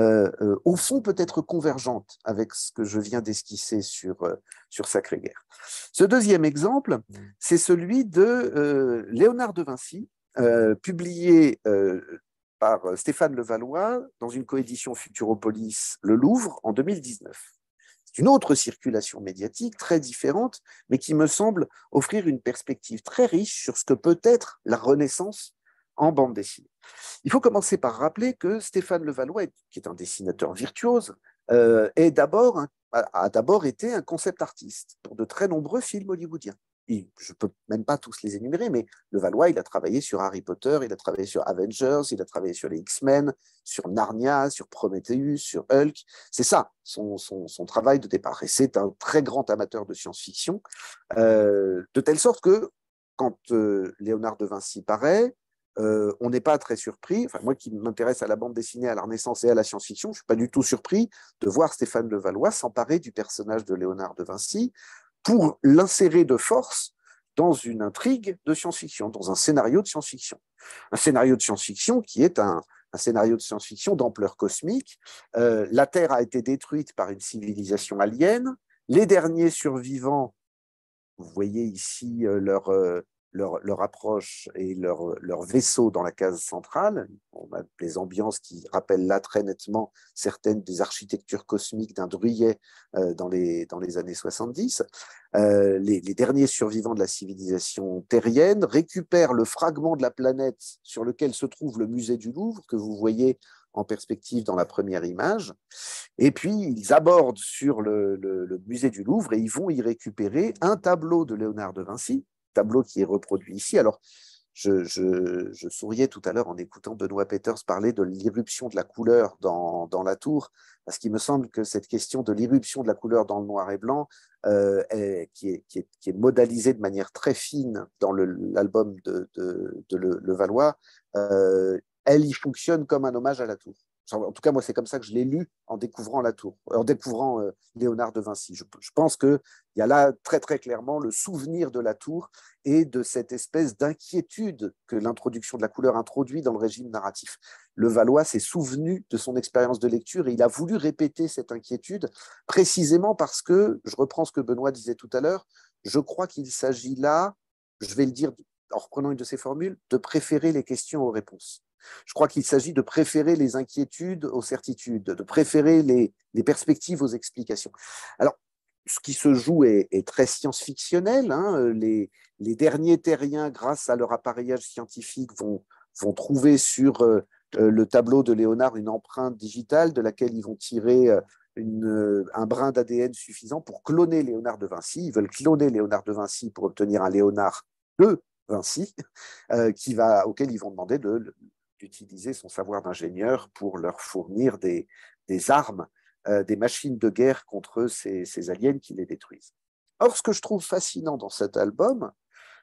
au fond peut-être convergente avec ce que je viens d'esquisser sur Sacré Guerre. Ce deuxième exemple, c'est celui de Léonard de Vinci, publié par Stéphane Levallois dans une coédition Futuropolis Le Louvre en 2019. C'est une autre circulation médiatique très différente, mais qui me semble offrir une perspective très riche sur ce que peut être la Renaissance en bande dessinée. Il faut commencer par rappeler que Stéphane Levallois, qui est un dessinateur virtuose, a d'abord été un concept artiste pour de très nombreux films hollywoodiens. Et je ne peux même pas tous les énumérer, mais Levallois, il a travaillé sur Harry Potter, il a travaillé sur Avengers, il a travaillé sur les X-Men, sur Narnia, sur Prometheus, sur Hulk. C'est ça, son travail de départ. Et c'est un très grand amateur de science-fiction, de telle sorte que quand Léonard de Vinci paraît, on n'est pas très surpris. Enfin, moi qui m'intéresse à la bande dessinée, à la Renaissance et à la science-fiction, je ne suis pas du tout surpris de voir Stéphane Levallois s'emparer du personnage de Léonard de Vinci pour l'insérer de force dans une intrigue de science-fiction, dans un scénario de science-fiction. Un scénario de science-fiction qui est un scénario de science-fiction d'ampleur cosmique. La Terre a été détruite par une civilisation alien. Les derniers survivants, vous voyez ici leur approche et leur vaisseau dans la case centrale. On a des ambiances qui rappellent là très nettement certaines des architectures cosmiques d'un Druillet dans les années 70. Les derniers survivants de la civilisation terrienne récupèrent le fragment de la planète sur lequel se trouve le musée du Louvre, que vous voyez en perspective dans la première image, et puis ils abordent sur le musée du Louvre et ils vont y récupérer un tableau de Léonard de Vinci, tableau qui est reproduit ici. Alors, je souriais tout à l'heure en écoutant Benoît Peeters parler de l'irruption de la couleur dans la tour, parce qu'il me semble que cette question de l'irruption de la couleur dans le noir et blanc, qui est modalisée de manière très fine dans l'album de Levallois, elle y fonctionne comme un hommage à la tour. En tout cas, moi, c'est comme ça que je l'ai lu en découvrant la tour, en découvrant Léonard de Vinci. Je pense qu'il y a là très, très clairement le souvenir de la tour et de cette espèce d'inquiétude que l'introduction de la couleur introduit dans le régime narratif. Levallois s'est souvenu de son expérience de lecture et il a voulu répéter cette inquiétude précisément parce que, je reprends ce que Benoît disait tout à l'heure, je crois qu'il s'agit là, je vais le dire en reprenant une de ses formules, de préférer les questions aux réponses. Je crois qu'il s'agit de préférer les inquiétudes aux certitudes, de préférer les perspectives aux explications. Alors, ce qui se joue est très science-fictionnel. Hein. Les derniers terriens, grâce à leur appareillage scientifique, vont trouver sur le tableau de Léonard une empreinte digitale de laquelle ils vont tirer un brin d'ADN suffisant pour cloner Léonard de Vinci. Ils veulent cloner Léonard de Vinci pour obtenir un Léonard de Vinci, auquel ils vont demander d'utiliser son savoir d'ingénieur pour leur fournir des armes, des machines de guerre contre ces aliens qui les détruisent. Or, ce que je trouve fascinant dans cet album,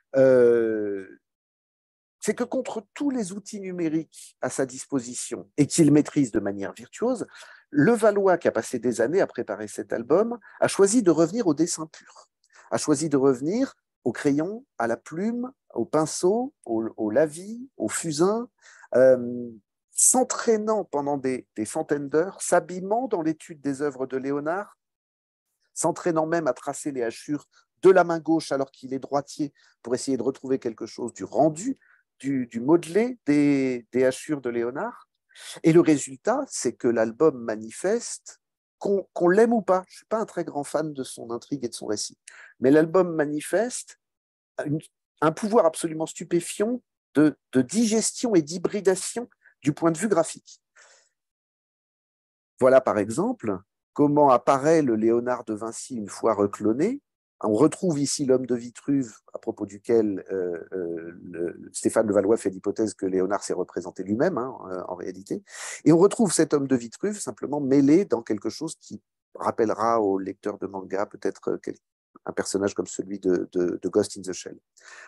c'est que contre tous les outils numériques à sa disposition et qu'il maîtrise de manière virtuose, Levallois, qui a passé des années à préparer cet album, a choisi de revenir au dessin pur, a choisi de revenir au crayon, à la plume, au pinceau, au lavis, au fusain, s'entraînant pendant des centaines d'heures, s'abîmant dans l'étude des œuvres de Léonard, s'entraînant même à tracer les hachures de la main gauche alors qu'il est droitier pour essayer de retrouver quelque chose du rendu, du modelé des hachures de Léonard. Et le résultat, c'est que l'album manifeste, qu'on l'aime ou pas, je ne suis pas un très grand fan de son intrigue et de son récit, mais l'album manifeste un pouvoir absolument stupéfiant de digestion et d'hybridation du point de vue graphique. Voilà par exemple comment apparaît le Léonard de Vinci une fois recloné. On retrouve ici l'homme de Vitruve, à propos duquel Stéphane Levallois fait l'hypothèse que Léonard s'est représenté lui-même, en réalité. Et on retrouve cet homme de Vitruve simplement mêlé dans quelque chose qui rappellera aux lecteurs de manga peut-être un personnage comme celui de Ghost in the Shell.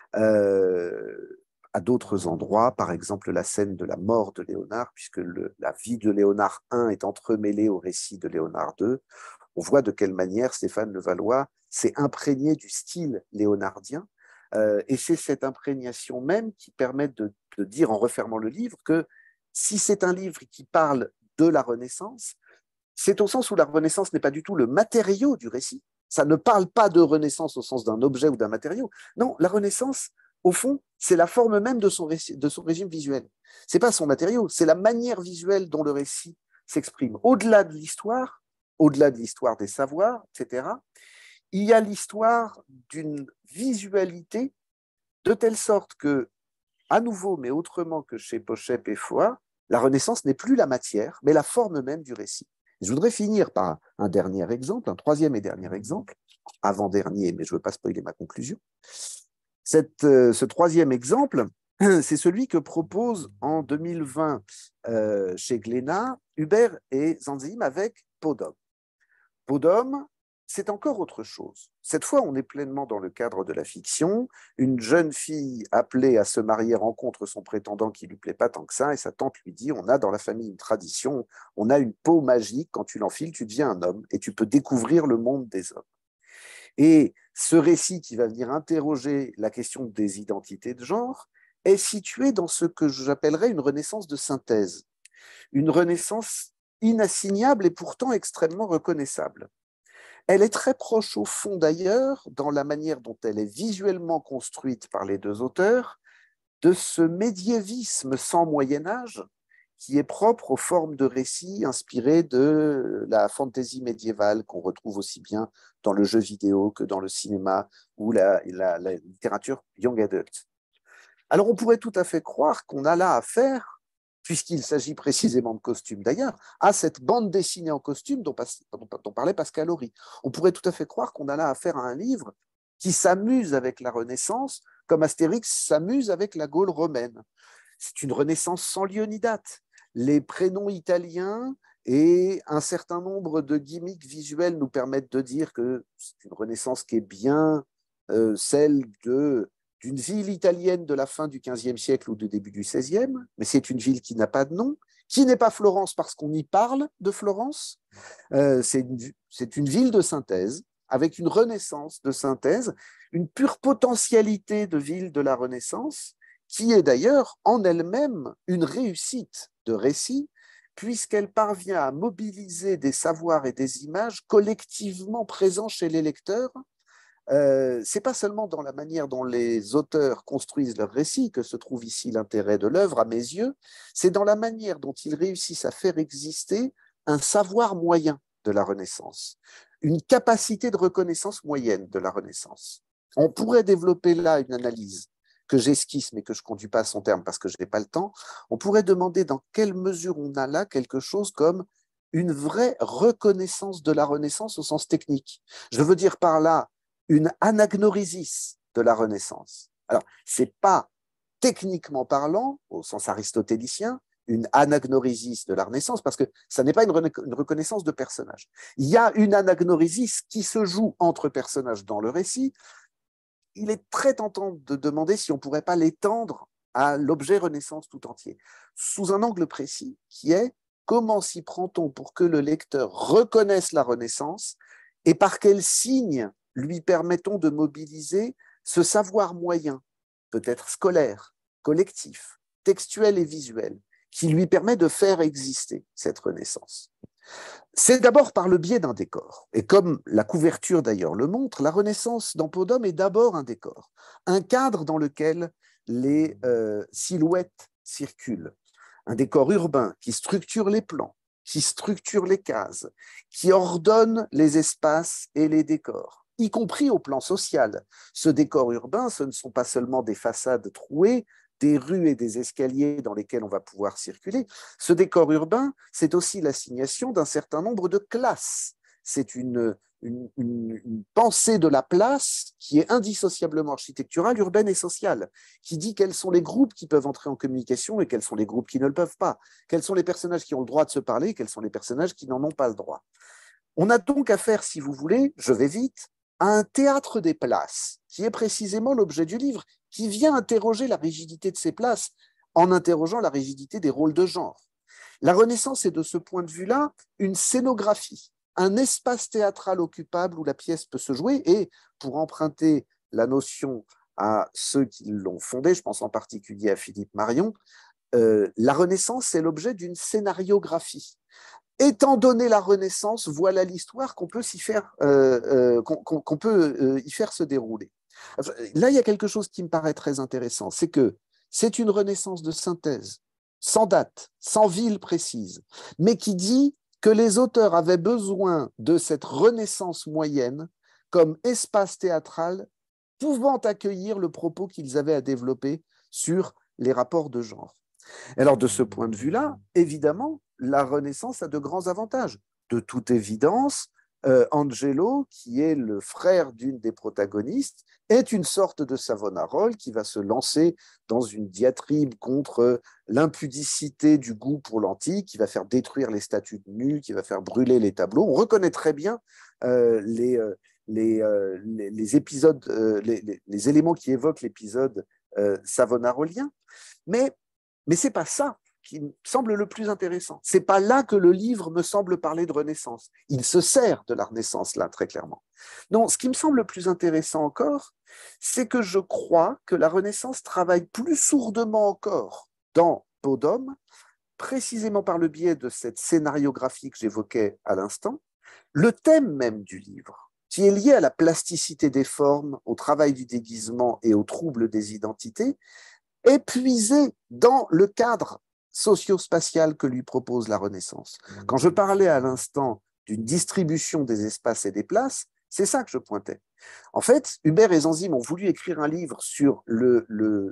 À d'autres endroits, par exemple la scène de la mort de Léonard, puisque la vie de Léonard I est entremêlée au récit de Léonard II, on voit de quelle manière Stéphane Levallois s'est imprégné du style léonardien, et c'est cette imprégnation même qui permet de dire, en refermant le livre, que si c'est un livre qui parle de la Renaissance, c'est au sens où la Renaissance n'est pas du tout le matériau du récit. Ça ne parle pas de Renaissance au sens d'un objet ou d'un matériau. Non, la Renaissance au fond, c'est la forme même de son régime visuel. Ce n'est pas son matériau, c'est la manière visuelle dont le récit s'exprime. Au-delà de l'histoire des savoirs, etc., il y a l'histoire d'une visualité de telle sorte que, à nouveau, mais autrement que chez Pochep et Foa, la Renaissance n'est plus la matière, mais la forme même du récit. Je voudrais finir par un dernier exemple, un troisième et dernier exemple, avant-dernier, mais je ne veux pas spoiler ma conclusion. Ce troisième exemple, c'est celui que propose en 2020 chez Glénat, Hubert et Zanzim avec Podom. Podom, c'est encore autre chose. Cette fois, on est pleinement dans le cadre de la fiction. Une jeune fille appelée à se marier rencontre son prétendant qui ne lui plaît pas tant que ça, et sa tante lui dit, on a dans la famille une tradition, on a une peau magique, quand tu l'enfiles, tu deviens un homme, et tu peux découvrir le monde des hommes. Et ce récit qui va venir interroger la question des identités de genre est situé dans ce que j'appellerais une renaissance de synthèse, une renaissance inassignable et pourtant extrêmement reconnaissable. Elle est très proche au fond d'ailleurs, dans la manière dont elle est visuellement construite par les deux auteurs, de ce médiévisme sans Moyen-Âge qui est propre aux formes de récits inspirées de la fantaisie médiévale qu'on retrouve aussi bien dans le jeu vidéo que dans le cinéma ou la littérature young adult. Alors on pourrait tout à fait croire qu'on a là affaire, puisqu'il s'agit précisément de costumes d'ailleurs, à cette bande dessinée en costume dont parlait Pascal Horry. On pourrait tout à fait croire qu'on a là affaire à un livre qui s'amuse avec la Renaissance, comme Astérix s'amuse avec la Gaule romaine. C'est une Renaissance sans lieu ni date. Les prénoms italiens et un certain nombre de gimmicks visuels nous permettent de dire que c'est une Renaissance qui est bien celle d'une ville italienne de la fin du XVe siècle ou du début du XVIe, mais c'est une ville qui n'a pas de nom, qui n'est pas Florence parce qu'on y parle de Florence. C'est une ville de synthèse, avec une renaissance de synthèse, une pure potentialité de ville de la Renaissance, qui est d'ailleurs en elle-même une réussite de récit, puisqu'elle parvient à mobiliser des savoirs et des images collectivement présents chez les lecteurs. Ce n'est pas seulement dans la manière dont les auteurs construisent leur récit que se trouve ici l'intérêt de l'œuvre, à mes yeux, c'est dans la manière dont ils réussissent à faire exister un savoir moyen de la Renaissance, une capacité de reconnaissance moyenne de la Renaissance. On pourrait développer là une analyse que j'esquisse mais que je ne conduis pas à son terme parce que je n'ai pas le temps. On pourrait demander dans quelle mesure on a là quelque chose comme une vraie reconnaissance de la Renaissance au sens technique. Je veux dire par là une anagnorisis de la Renaissance. Alors, ce n'est pas techniquement parlant, au sens aristotélicien, une anagnorisis de la Renaissance, parce que ça n'est pas une reconnaissance de personnages. Il y a une anagnorisis qui se joue entre personnages dans le récit. Il est très tentant de demander si on ne pourrait pas l'étendre à l'objet Renaissance tout entier, sous un angle précis, qui est comment s'y prend-on pour que le lecteur reconnaisse la Renaissance et par quel signe lui permettons de mobiliser ce savoir moyen, peut-être scolaire, collectif, textuel et visuel, qui lui permet de faire exister cette Renaissance. C'est d'abord par le biais d'un décor. Et comme la couverture d'ailleurs le montre, la Renaissance dans Podom est d'abord un décor, un cadre dans lequel les silhouettes circulent, un décor urbain qui structure les plans, qui structure les cases, qui ordonne les espaces et les décors, y compris au plan social. Ce décor urbain, ce ne sont pas seulement des façades trouées, des rues et des escaliers dans lesquels on va pouvoir circuler. Ce décor urbain, c'est aussi l'assignation d'un certain nombre de classes. C'est une pensée de la place qui est indissociablement architecturale, urbaine et sociale, qui dit quels sont les groupes qui peuvent entrer en communication et quels sont les groupes qui ne le peuvent pas, quels sont les personnages qui ont le droit de se parler et quels sont les personnages qui n'en ont pas le droit. On a donc affaire, si vous voulez, je vais vite, à un théâtre des places, qui est précisément l'objet du livre, qui vient interroger la rigidité de ces places en interrogeant la rigidité des rôles de genre. La Renaissance est de ce point de vue-là une scénographie, un espace théâtral occupable où la pièce peut se jouer, et pour emprunter la notion à ceux qui l'ont fondée, je pense en particulier à Philippe Marion, la Renaissance est l'objet d'une scénariographie. Étant donné la Renaissance, voilà l'histoire qu'on peut y faire se dérouler. Là, il y a quelque chose qui me paraît très intéressant, c'est que c'est une renaissance de synthèse, sans date, sans ville précise, mais qui dit que les auteurs avaient besoin de cette renaissance moyenne comme espace théâtral pouvant accueillir le propos qu'ils avaient à développer sur les rapports de genre. Alors, de ce point de vue-là, évidemment, la Renaissance a de grands avantages. De toute évidence, Angelo, qui est le frère d'une des protagonistes, est une sorte de Savonarola qui va se lancer dans une diatribe contre l'impudicité du goût pour l'antique, qui va faire détruire les statues de nus, qui va faire brûler les tableaux. On reconnaît très bien les épisodes, les éléments qui évoquent l'épisode savonarolien, mais ce n'est pas ça qui me semble le plus intéressant. Ce n'est pas là que le livre me semble parler de Renaissance. Il se sert de la Renaissance, là, très clairement. Non, ce qui me semble le plus intéressant encore, c'est que je crois que la Renaissance travaille plus sourdement encore dans Peau d'homme, précisément par le biais de cette scénariographie que j'évoquais à l'instant, le thème même du livre, qui est lié à la plasticité des formes, au travail du déguisement et au trouble des identités, est puisé dans le cadre socio-spatial que lui propose la Renaissance. Quand je parlais à l'instant d'une distribution des espaces et des places, c'est ça que je pointais. En fait, Hubert et Zanzim ont voulu écrire un livre sur le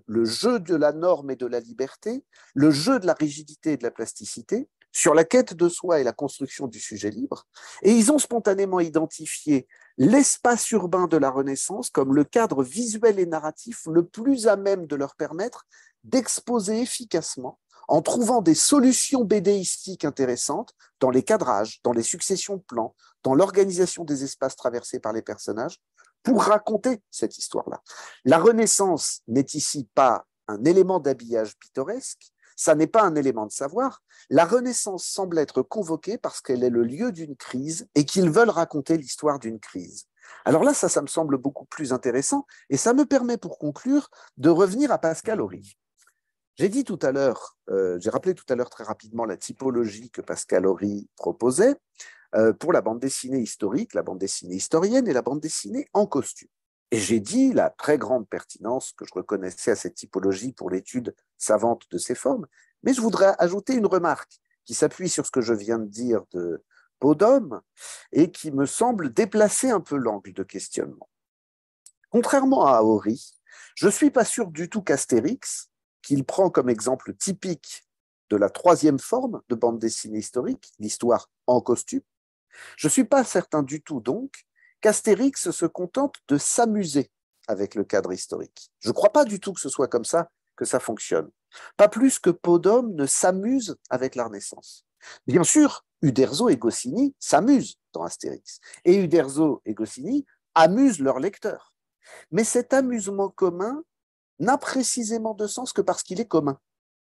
jeu de la norme et de la liberté, le jeu de la rigidité et de la plasticité, sur la quête de soi et la construction du sujet libre, et ils ont spontanément identifié l'espace urbain de la Renaissance comme le cadre visuel et narratif le plus à même de leur permettre d'exposer efficacement, en trouvant des solutions bédéistiques intéressantes dans les cadrages, dans les successions de plans, dans l'organisation des espaces traversés par les personnages, pour raconter cette histoire-là. La Renaissance n'est ici pas un élément d'habillage pittoresque, ça n'est pas un élément de savoir. La Renaissance semble être convoquée parce qu'elle est le lieu d'une crise et qu'ils veulent raconter l'histoire d'une crise. Alors là, ça me semble beaucoup plus intéressant et ça me permet, pour conclure, de revenir à Pascal Horry. J'ai dit tout à l'heure, j'ai rappelé tout à l'heure très rapidement la typologie que Pascal Horry proposait pour la bande dessinée historique, la bande dessinée historienne et la bande dessinée en costume. Et j'ai dit la très grande pertinence que je reconnaissais à cette typologie pour l'étude savante de ces formes, mais je voudrais ajouter une remarque qui s'appuie sur ce que je viens de dire de Peau d'homme et qui me semble déplacer un peu l'angle de questionnement. Contrairement à Horry, je ne suis pas sûr du tout qu'Astérix, qu'il prend comme exemple typique de la troisième forme de bande dessinée historique, l'histoire en costume, je ne suis pas certain du tout donc qu'Astérix se contente de s'amuser avec le cadre historique. Je ne crois pas du tout que ce soit comme ça que ça fonctionne. Pas plus que Peau d'homme ne s'amuse avec la Renaissance. Bien sûr, Uderzo et Goscinny s'amusent dans Astérix. Et Uderzo et Goscinny amusent leurs lecteurs. Mais cet amusement commun n'a précisément de sens que parce qu'il est commun.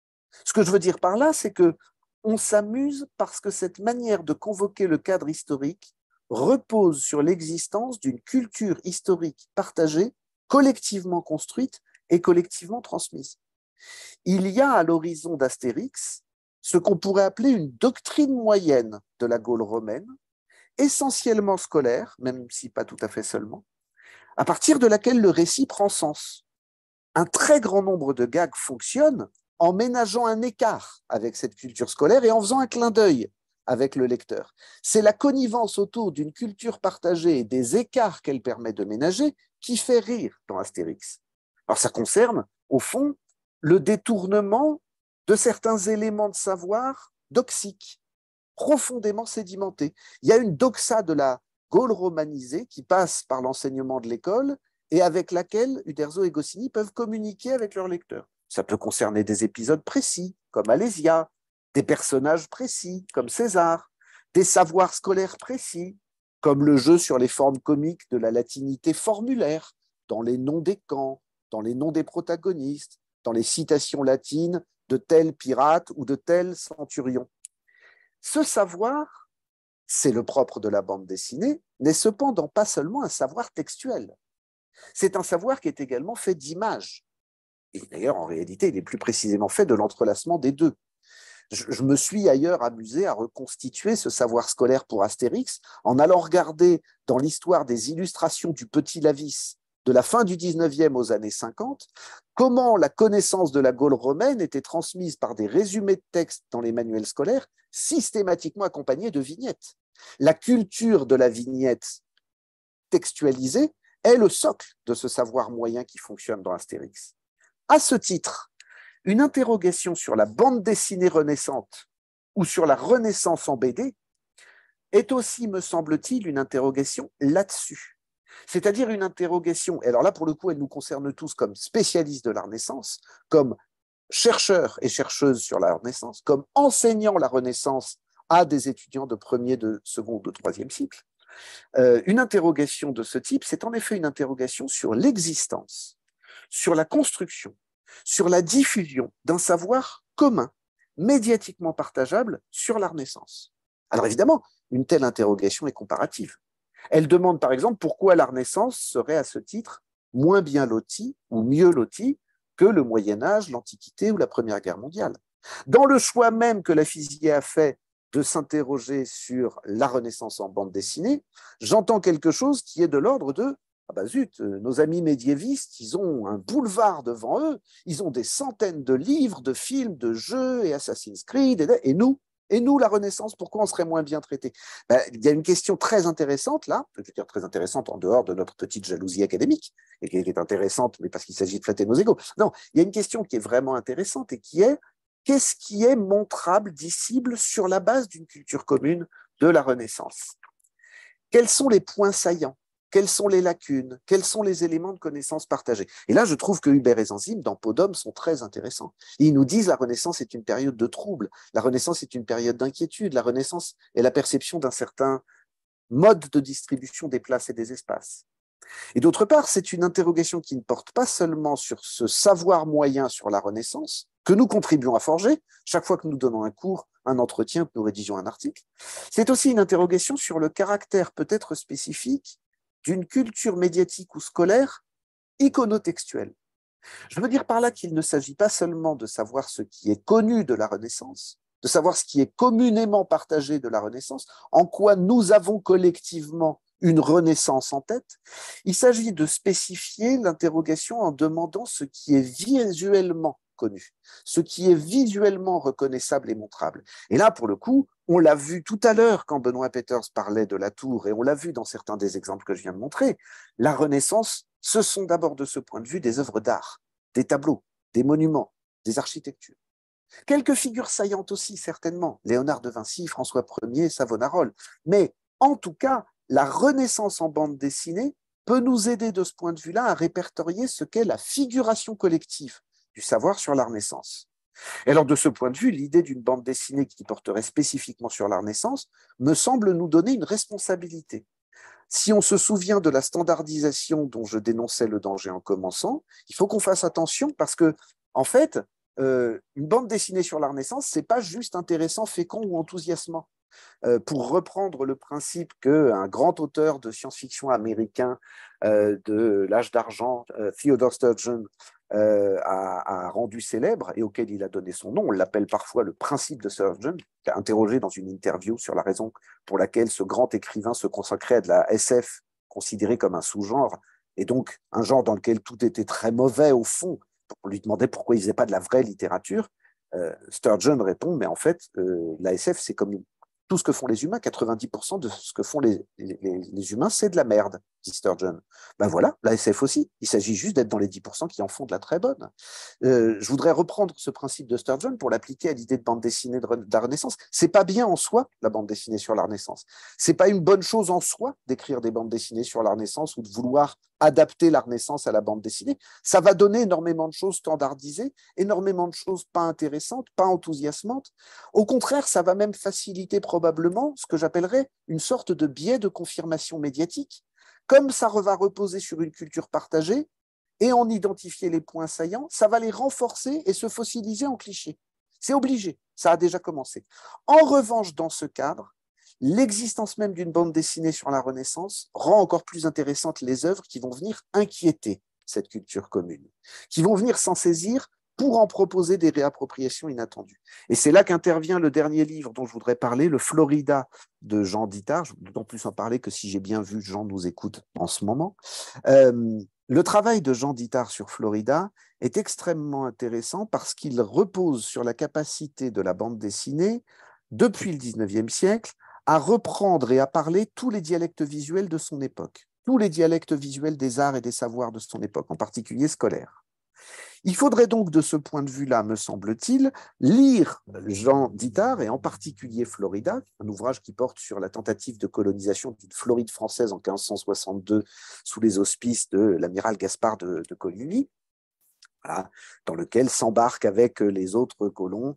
Ce que je veux dire par là, c'est qu'on s'amuse parce que cette manière de convoquer le cadre historique repose sur l'existence d'une culture historique partagée, collectivement construite et collectivement transmise. Il y a à l'horizon d'Astérix ce qu'on pourrait appeler une doctrine moyenne de la Gaule romaine, essentiellement scolaire, même si pas tout à fait seulement, à partir de laquelle le récit prend sens. Un très grand nombre de gags fonctionnent en ménageant un écart avec cette culture scolaire et en faisant un clin d'œil avec le lecteur. C'est la connivence autour d'une culture partagée et des écarts qu'elle permet de ménager qui fait rire dans Astérix. Alors ça concerne, au fond, le détournement de certains éléments de savoir doxiques, profondément sédimentés. Il y a une doxa de la Gaule romanisée qui passe par l'enseignement de l'école et avec laquelle Uderzo et Goscinny peuvent communiquer avec leurs lecteurs. Ça peut concerner des épisodes précis, comme Alésia, des personnages précis, comme César, des savoirs scolaires précis, comme le jeu sur les formes comiques de la latinité formulaire, dans les noms des camps, dans les noms des protagonistes, dans les citations latines de tel pirate ou de tel centurion. Ce savoir, c'est le propre de la bande dessinée, n'est cependant pas seulement un savoir textuel. C'est un savoir qui est également fait d'images. Et d'ailleurs, en réalité, il est plus précisément fait de l'entrelacement des deux. Je me suis ailleurs amusé à reconstituer ce savoir scolaire pour Astérix en allant regarder dans l'histoire des illustrations du Petit Lavis de la fin du 19e aux années 50, comment la connaissance de la Gaule romaine était transmise par des résumés de textes dans les manuels scolaires, systématiquement accompagnés de vignettes. La culture de la vignette textualisée est le socle de ce savoir moyen qui fonctionne dans Astérix. À ce titre, une interrogation sur la bande dessinée renaissante ou sur la Renaissance en BD est aussi, me semble-t-il, une interrogation là-dessus. C'est-à-dire une interrogation, et alors là, pour le coup, elle nous concerne tous comme spécialistes de la Renaissance, comme chercheurs et chercheuses sur la Renaissance, comme enseignant la Renaissance à des étudiants de premier, de second ou de troisième cycle. Une interrogation de ce type, c'est en effet une interrogation sur l'existence, sur la construction, sur la diffusion d'un savoir commun, médiatiquement partageable sur la Renaissance. Alors évidemment, une telle interrogation est comparative. Elle demande par exemple pourquoi la Renaissance serait à ce titre moins bien lotie ou mieux lotie que le Moyen-Âge, l'Antiquité ou la Première Guerre mondiale. Dans le choix même que la Fisier a fait de s'interroger sur la Renaissance en bande dessinée, j'entends quelque chose qui est de l'ordre de « Ah bah zut, nos amis médiévistes, ils ont un boulevard devant eux, ils ont des centaines de livres, de films, de jeux et Assassin's Creed, et nous, la Renaissance, pourquoi on serait moins bien traité ?» Il y a une question très intéressante là, je veux dire très intéressante en dehors de notre petite jalousie académique, et qui est intéressante, mais parce qu'il s'agit de flatter nos égos. Non, il y a une question qui est vraiment intéressante et qui est qu'est-ce qui est montrable, dissible sur la base d'une culture commune de la Renaissance? Quels sont les points saillants? Quelles sont les lacunes? Quels sont les éléments de connaissance partagés? Et là, je trouve que Hubert et Zanzime, dans Peau d'homme, sont très intéressants. Ils nous disent la Renaissance est une période de trouble, la Renaissance est une période d'inquiétude, la Renaissance est la perception d'un certain mode de distribution des places et des espaces. Et d'autre part, c'est une interrogation qui ne porte pas seulement sur ce savoir moyen sur la Renaissance, que nous contribuons à forger chaque fois que nous donnons un cours, un entretien, que nous rédigeons un article. C'est aussi une interrogation sur le caractère peut-être spécifique d'une culture médiatique ou scolaire iconotextuelle. Je veux dire par là qu'il ne s'agit pas seulement de savoir ce qui est connu de la Renaissance, de savoir ce qui est communément partagé de la Renaissance, en quoi nous avons collectivement une Renaissance en tête. Il s'agit de spécifier l'interrogation en demandant ce qui est visuellement connu, ce qui est visuellement reconnaissable et montrable. Et là, pour le coup, on l'a vu tout à l'heure quand Benoît Peeters parlait de la tour, et on l'a vu dans certains des exemples que je viens de montrer, la Renaissance, ce sont d'abord de ce point de vue des œuvres d'art, des tableaux, des monuments, des architectures. Quelques figures saillantes aussi, certainement, Léonard de Vinci, François Ier, Savonarola. Mais en tout cas, la Renaissance en bande dessinée peut nous aider de ce point de vue-là à répertorier ce qu'est la figuration collective du savoir sur la Renaissance. Et alors, de ce point de vue, l'idée d'une bande dessinée qui porterait spécifiquement sur la Renaissance me semble nous donner une responsabilité. Si on se souvient de la standardisation dont je dénonçais le danger en commençant, il faut qu'on fasse attention parce que, en fait, une bande dessinée sur la Renaissance, ce n'est pas juste intéressant, fécond ou enthousiasmant. Pour reprendre le principe qu'un grand auteur de science-fiction américain de l'âge d'argent, Theodore Sturgeon, a rendu célèbre et auquel il a donné son nom, on l'appelle parfois le principe de Sturgeon, qui a interrogé dans une interview sur la raison pour laquelle ce grand écrivain se consacrait à de la SF, considérée comme un sous-genre, et donc un genre dans lequel tout était très mauvais au fond. On lui demandait pourquoi il ne faisait pas de la vraie littérature. Sturgeon répond, mais en fait, la SF, c'est comme tout ce que font les humains, 90% de ce que font les humains, c'est de la merde, dit Sturgeon. Ben voilà, la SF aussi. Il s'agit juste d'être dans les 10% qui en font de la très bonne. Je voudrais reprendre ce principe de Sturgeon pour l'appliquer à l'idée de bande dessinée de la Renaissance. C'est pas bien en soi, la bande dessinée sur la Renaissance. C'est pas une bonne chose en soi d'écrire des bandes dessinées sur la Renaissance ou de vouloir adapter la Renaissance à la bande dessinée. Ça va donner énormément de choses standardisées, énormément de choses pas intéressantes, pas enthousiasmantes. Au contraire, ça va même faciliter probablement ce que j'appellerais une sorte de biais de confirmation médiatique. Comme ça va reposer sur une culture partagée et en identifier les points saillants, ça va les renforcer et se fossiliser en clichés. C'est obligé, ça a déjà commencé. En revanche, dans ce cadre, l'existence même d'une bande dessinée sur la Renaissance rend encore plus intéressantes les œuvres qui vont venir inquiéter cette culture commune, qui vont venir s'en saisir pour en proposer des réappropriations inattendues. Et c'est là qu'intervient le dernier livre dont je voudrais parler, le Florida de Jean Dittard. Je ne peux d'autant plus en parler que si j'ai bien vu, Jean nous écoute en ce moment. Le travail de Jean Dittard sur Florida est extrêmement intéressant parce qu'il repose sur la capacité de la bande dessinée, depuis le 19e siècle, à reprendre et à parler tous les dialectes visuels de son époque, tous les dialectes visuels des arts et des savoirs de son époque, en particulier scolaires. Il faudrait donc, de ce point de vue-là, me semble-t-il, lire Jean Dittard, et en particulier Florida, un ouvrage qui porte sur la tentative de colonisation d'une Floride française en 1562 sous les auspices de l'amiral Gaspard de Coligny, voilà, dans lequel s'embarque avec les autres colons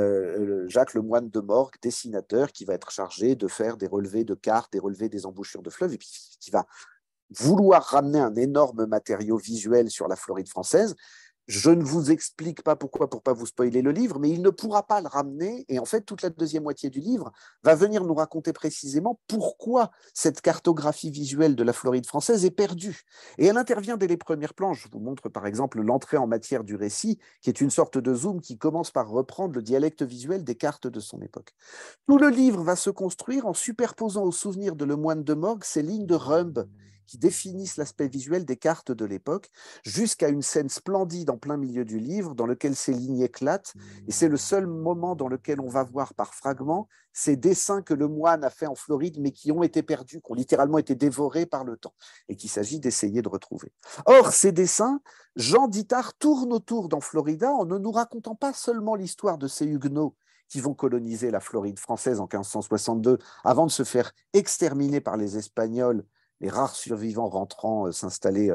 Jacques Lemoine de Morgue, dessinateur, qui va être chargé de faire des relevés de cartes, des relevés des embouchures de fleuves, et puis qui va vouloir ramener un énorme matériau visuel sur la Floride française. Je ne vous explique pas pourquoi, pour ne pas vous spoiler le livre, mais il ne pourra pas le ramener. Et en fait, toute la deuxième moitié du livre va venir nous raconter précisément pourquoi cette cartographie visuelle de la Floride française est perdue. Et elle intervient dès les premières planches. Je vous montre par exemple l'entrée en matière du récit, qui est une sorte de zoom qui commence par reprendre le dialecte visuel des cartes de son époque. Tout le livre va se construire en superposant au souvenir de Lemoine de Morgue ces lignes de Rumb qui définissent l'aspect visuel des cartes de l'époque, jusqu'à une scène splendide en plein milieu du livre, dans lequel ces lignes éclatent, et c'est le seul moment dans lequel on va voir par fragments ces dessins que Lemoine a fait en Floride, mais qui ont été perdus, qui ont littéralement été dévorés par le temps, et qu'il s'agit d'essayer de retrouver. Or, ces dessins, Jean Dittard tourne autour dans Florida en ne nous racontant pas seulement l'histoire de ces Huguenots qui vont coloniser la Floride française en 1562, avant de se faire exterminer par les Espagnols, les rares survivants rentrant s'installer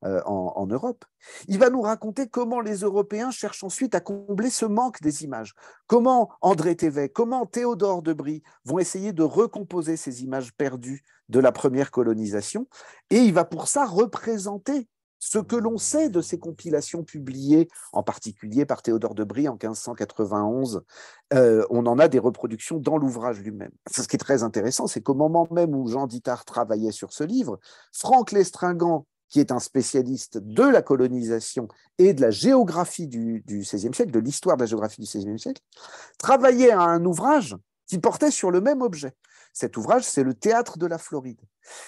en Europe. Il va nous raconter comment les Européens cherchent ensuite à combler ce manque des images, comment André Thévet, comment Théodore de Bry vont essayer de recomposer ces images perdues de la première colonisation, et il va pour ça représenter ce que l'on sait de ces compilations publiées, en particulier par Théodore de Bry en 1591, on en a des reproductions dans l'ouvrage lui-même. Ce qui est très intéressant, c'est qu'au moment même où Jean Dittard travaillait sur ce livre, Franck L'Estringant, qui est un spécialiste de la colonisation et de la géographie du XVIe siècle, de l'histoire de la géographie du XVIe siècle, travaillait à un ouvrage qui portait sur le même objet. Cet ouvrage, c'est le Théâtre de la Floride.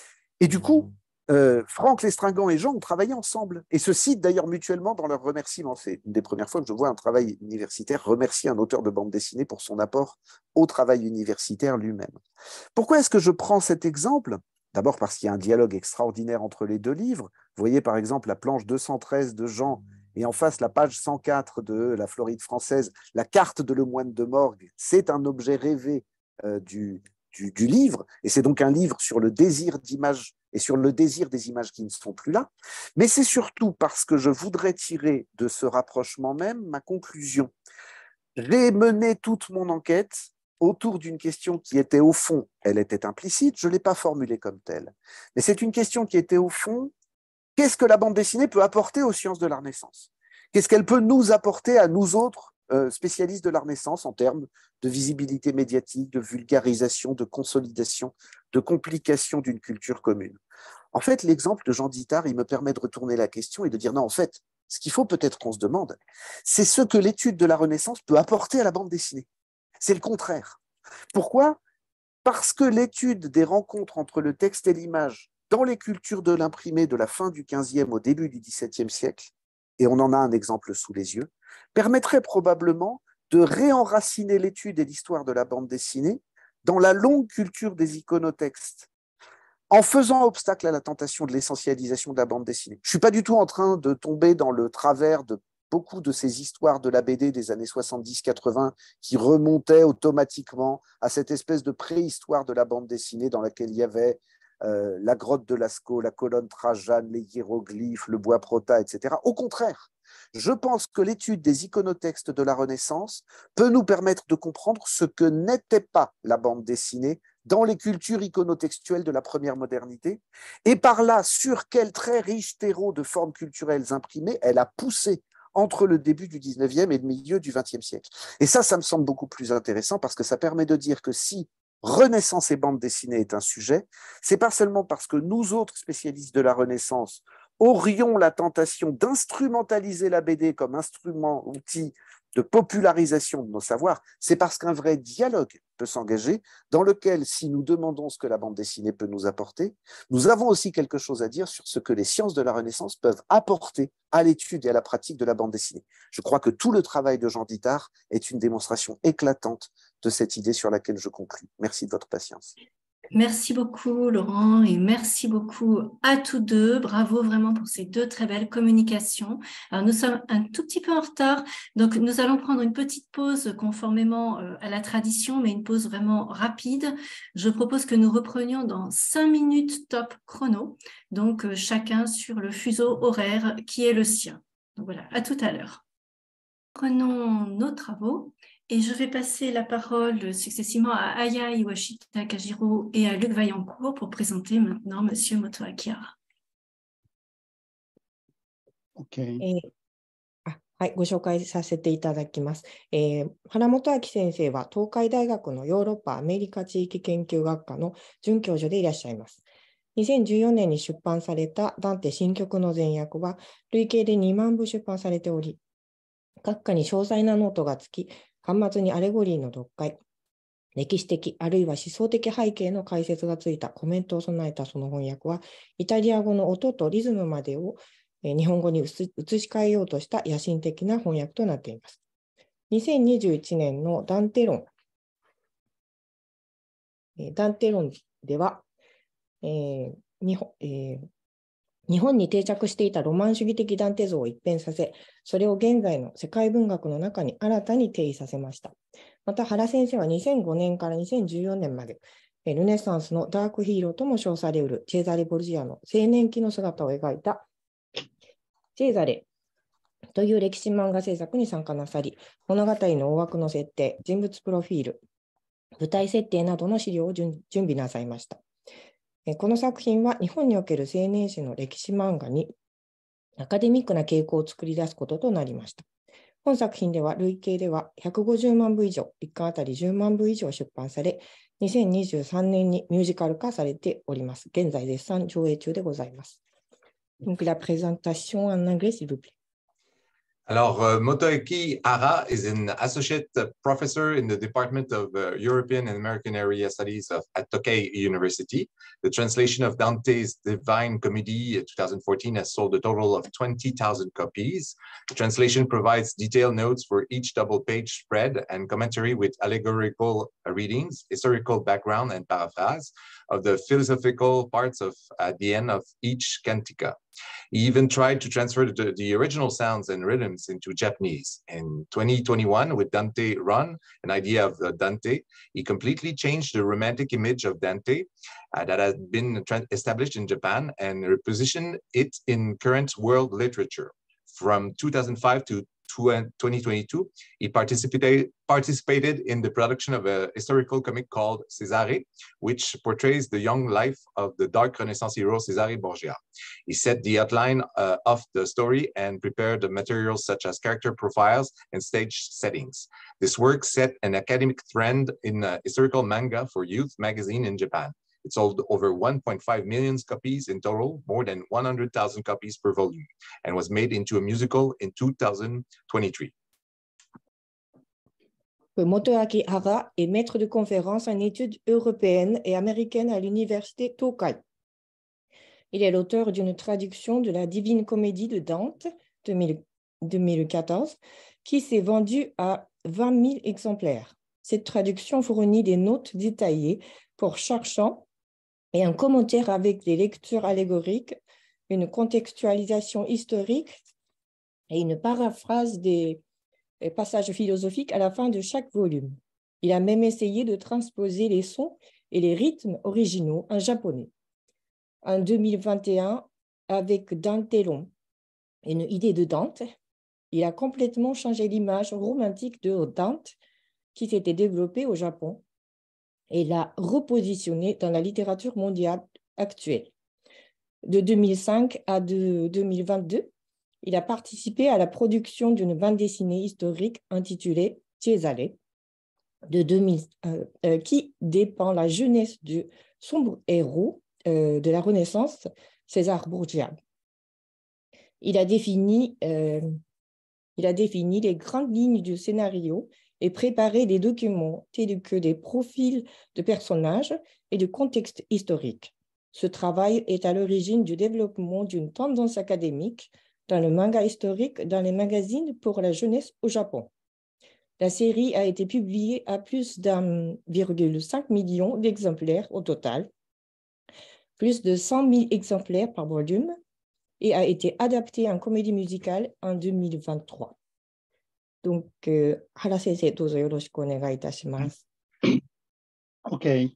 Et du coup, Franck L'Estringant et Jean ont travaillé ensemble et se citent d'ailleurs mutuellement dans leurs remerciements. C'est une des premières fois que je vois un travail universitaire remercier un auteur de bande dessinée pour son apport au travail universitaire lui-même. Pourquoi est-ce que je prends cet exemple ? D'abord parce qu'il y a un dialogue extraordinaire entre les deux livres. Vous voyez par exemple la planche 213 de Jean et en face la page 104 de la Floride française, la carte de Lemoine de Morgue. C'est un objet rêvé du livre, et c'est donc un livre sur le désir d'image et sur le désir des images qui ne sont plus là, mais c'est surtout parce que je voudrais tirer de ce rapprochement même ma conclusion. J'ai mené toute mon enquête autour d'une question qui était au fond, elle était implicite, je ne l'ai pas formulée comme telle, mais c'est une question qui était au fond, qu'est-ce que la bande dessinée peut apporter aux sciences de la Renaissance ? Qu'est-ce qu'elle peut nous apporter à nous autres spécialistes de la Renaissance en termes de visibilité médiatique, de vulgarisation, de consolidation, de complication d'une culture commune. En fait, l'exemple de Jean Dittard, il me permet de retourner la question et de dire non, en fait, ce qu'il faut peut-être qu'on se demande, c'est ce que l'étude de la Renaissance peut apporter à la bande dessinée. C'est le contraire. Pourquoi ? Parce que l'étude des rencontres entre le texte et l'image dans les cultures de l'imprimé de la fin du XVe au début du XVIIe siècle, et on en a un exemple sous les yeux, permettrait probablement de réenraciner l'étude et l'histoire de la bande dessinée dans la longue culture des iconotextes, en faisant obstacle à la tentation de l'essentialisation de la bande dessinée. Je ne suis pas du tout en train de tomber dans le travers de beaucoup de ces histoires de la BD des années 70-80 qui remontaient automatiquement à cette espèce de préhistoire de la bande dessinée dans laquelle il y avait la grotte de Lascaux, la colonne Trajane, les hiéroglyphes, le bois Prota, etc. Au contraire, je pense que l'étude des iconotextes de la Renaissance peut nous permettre de comprendre ce que n'était pas la bande dessinée dans les cultures iconotextuelles de la première modernité, et par là, sur quel très riche terreau de formes culturelles imprimées elle a poussé entre le début du 19e et le milieu du 20e siècle. Et ça me semble beaucoup plus intéressant parce que ça permet de dire que si Renaissance et bande dessinée est un sujet, c'est pas seulement parce que nous autres spécialistes de la Renaissance aurions la tentation d'instrumentaliser la BD comme instrument, outil de popularisation de nos savoirs, c'est parce qu'un vrai dialogue peut s'engager, dans lequel, si nous demandons ce que la bande dessinée peut nous apporter, nous avons aussi quelque chose à dire sur ce que les sciences de la Renaissance peuvent apporter à l'étude et à la pratique de la bande dessinée. Je crois que tout le travail de Jean Dittard est une démonstration éclatante de cette idée sur laquelle je conclus. Merci de votre patience. Merci beaucoup Laurent et merci beaucoup à tous deux. Bravo vraiment pour ces deux très belles communications. Alors nous sommes un tout petit peu en retard, donc nous allons prendre une petite pause conformément à la tradition, mais une pause vraiment rapide. Je propose que nous reprenions dans 5 minutes top chrono, donc chacun sur le fuseau horaire qui est le sien. Donc voilà, à tout à l'heure. Prenons nos travaux. Et je vais passer la parole successivement à Aya Iwashita Kajiro et à Luc Vaillancourt pour présenter maintenant Monsieur Motoaki Hara. Okay. はい、ご紹介させていただきます。原本明先生は東海大学のヨーロッパ・アメリカ地域研究学科の准教授でいらっしゃいます。2014年に出版されたダンテ新曲の前訳は累計で2万部出版されており、各科に詳細なノートがつき、巻末にアレゴリーの読解、歴史的あるいは思想的背景の解説がついたコメントを備えたその翻訳は、イタリア語の音とリズムまでを日本語に移し替えようとした野心的な翻訳となっています。2021年のダンテ論では、日本に定着していたロマン主義的ダンテ像を一変させ、それを現在の世界文学の中に新たに定義させました。また原先生は2005年から2014年まで、ルネサンスのダークヒーローとも称されうるチェーザレ・ボルジアの青年期の姿を描いたチェーザレという歴史漫画制作に参加なさり、物語の大枠の設定、人物プロフィール、舞台設定などの資料を準備なさいました。この作品は日本における青年誌の歴史漫画にアカデミックな傾向を作り出すこととなりました。本作品では累計では150万部以上、1巻あたり10万部以上出版され、2023年にミュージカル化されております。現在絶賛上映中でございます。Donc la présentation en anglais, s'il vous plaît. Alors, Motoaki Hara is an associate professor in the Department of European and American Area Studies at Tokai University. The translation of Dante's Divine Comedy 2014 has sold a total of 20,000 copies. The translation provides detailed notes for each double-page spread and commentary with allegorical readings, historical background, and paraphrase of the philosophical parts at the end of each cantica. He even tried to transfer the original sounds and rhythms into Japanese. In 2021, with Dante Run, an idea of Dante, he completely changed the romantic image of Dante that had been established in Japan and repositioned it in current world literature. From 2005 to 2022, he participated in the production of a historical comic called Cesare, which portrays the young life of the dark Renaissance hero Cesare Borgia. He set the outline of the story and prepared the materials such as character profiles and stage settings. This work set an academic trend in historical manga for youth magazine in Japan. It sold over 1.5 million copies in total, more than 100,000 copies per volume, and was made into a musical in 2023. Motoaki Hara est maître de conférence en études européennes et américaines à l'université Tokai. Il est l'auteur d'une traduction de la Divine Comédie de Dante 2014 qui s'est vendue à 20 000 exemplaires. Cette traduction fournit des notes détaillées pour chaque chant et un commentaire avec des lectures allégoriques, une contextualisation historique et une paraphrase des passages philosophiques à la fin de chaque volume. Il a même essayé de transposer les sons et les rythmes originaux en japonais. En 2021, avec Dantelon, une idée de Dante, il a complètement changé l'image romantique de Dante qui s'était développée au Japon et l'a repositionné dans la littérature mondiale actuelle. De 2005 à 2022, il a participé à la production d'une bande dessinée historique intitulée Cesare, qui dépeint la jeunesse du sombre héros de la Renaissance, César Borgia. Il a défini Il a défini les grandes lignes du scénario et préparé des documents tels que des profils de personnages et de contexte historique. Ce travail est à l'origine du développement d'une tendance académique dans le manga historique dans les magazines pour la jeunesse au Japon. La série a été publiée à plus d'1,5 million d'exemplaires au total, plus de 100 000 exemplaires par volume, et a été adaptée en comédie musicale en 2023. Donc, Hara sensei, どうぞよろしくお願いいたします。 Okay.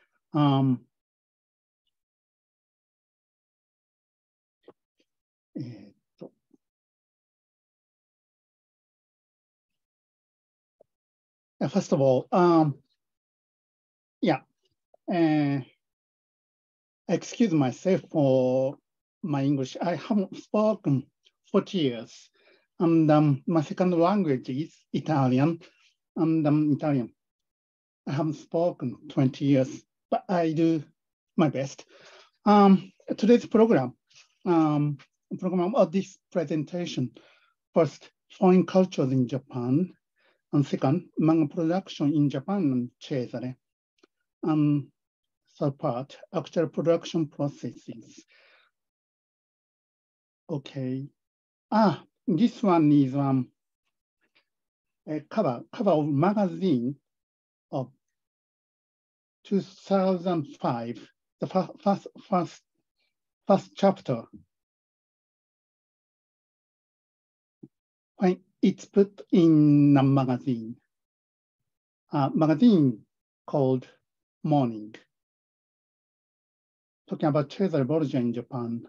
First of all, excuse myself for my English. I haven't spoken 40 years, and my second language is Italian, and Italian. I haven't spoken 20 years, but I do my best. Today's program of this presentation, first, foreign cultures in Japan, and second, manga production in Japan and Cesare. Third part, actual production processes. Okay. This one is a cover of magazine of 2005, the first chapter. When it's put in a magazine called Morning, talking about Cesare Borgia in Japan.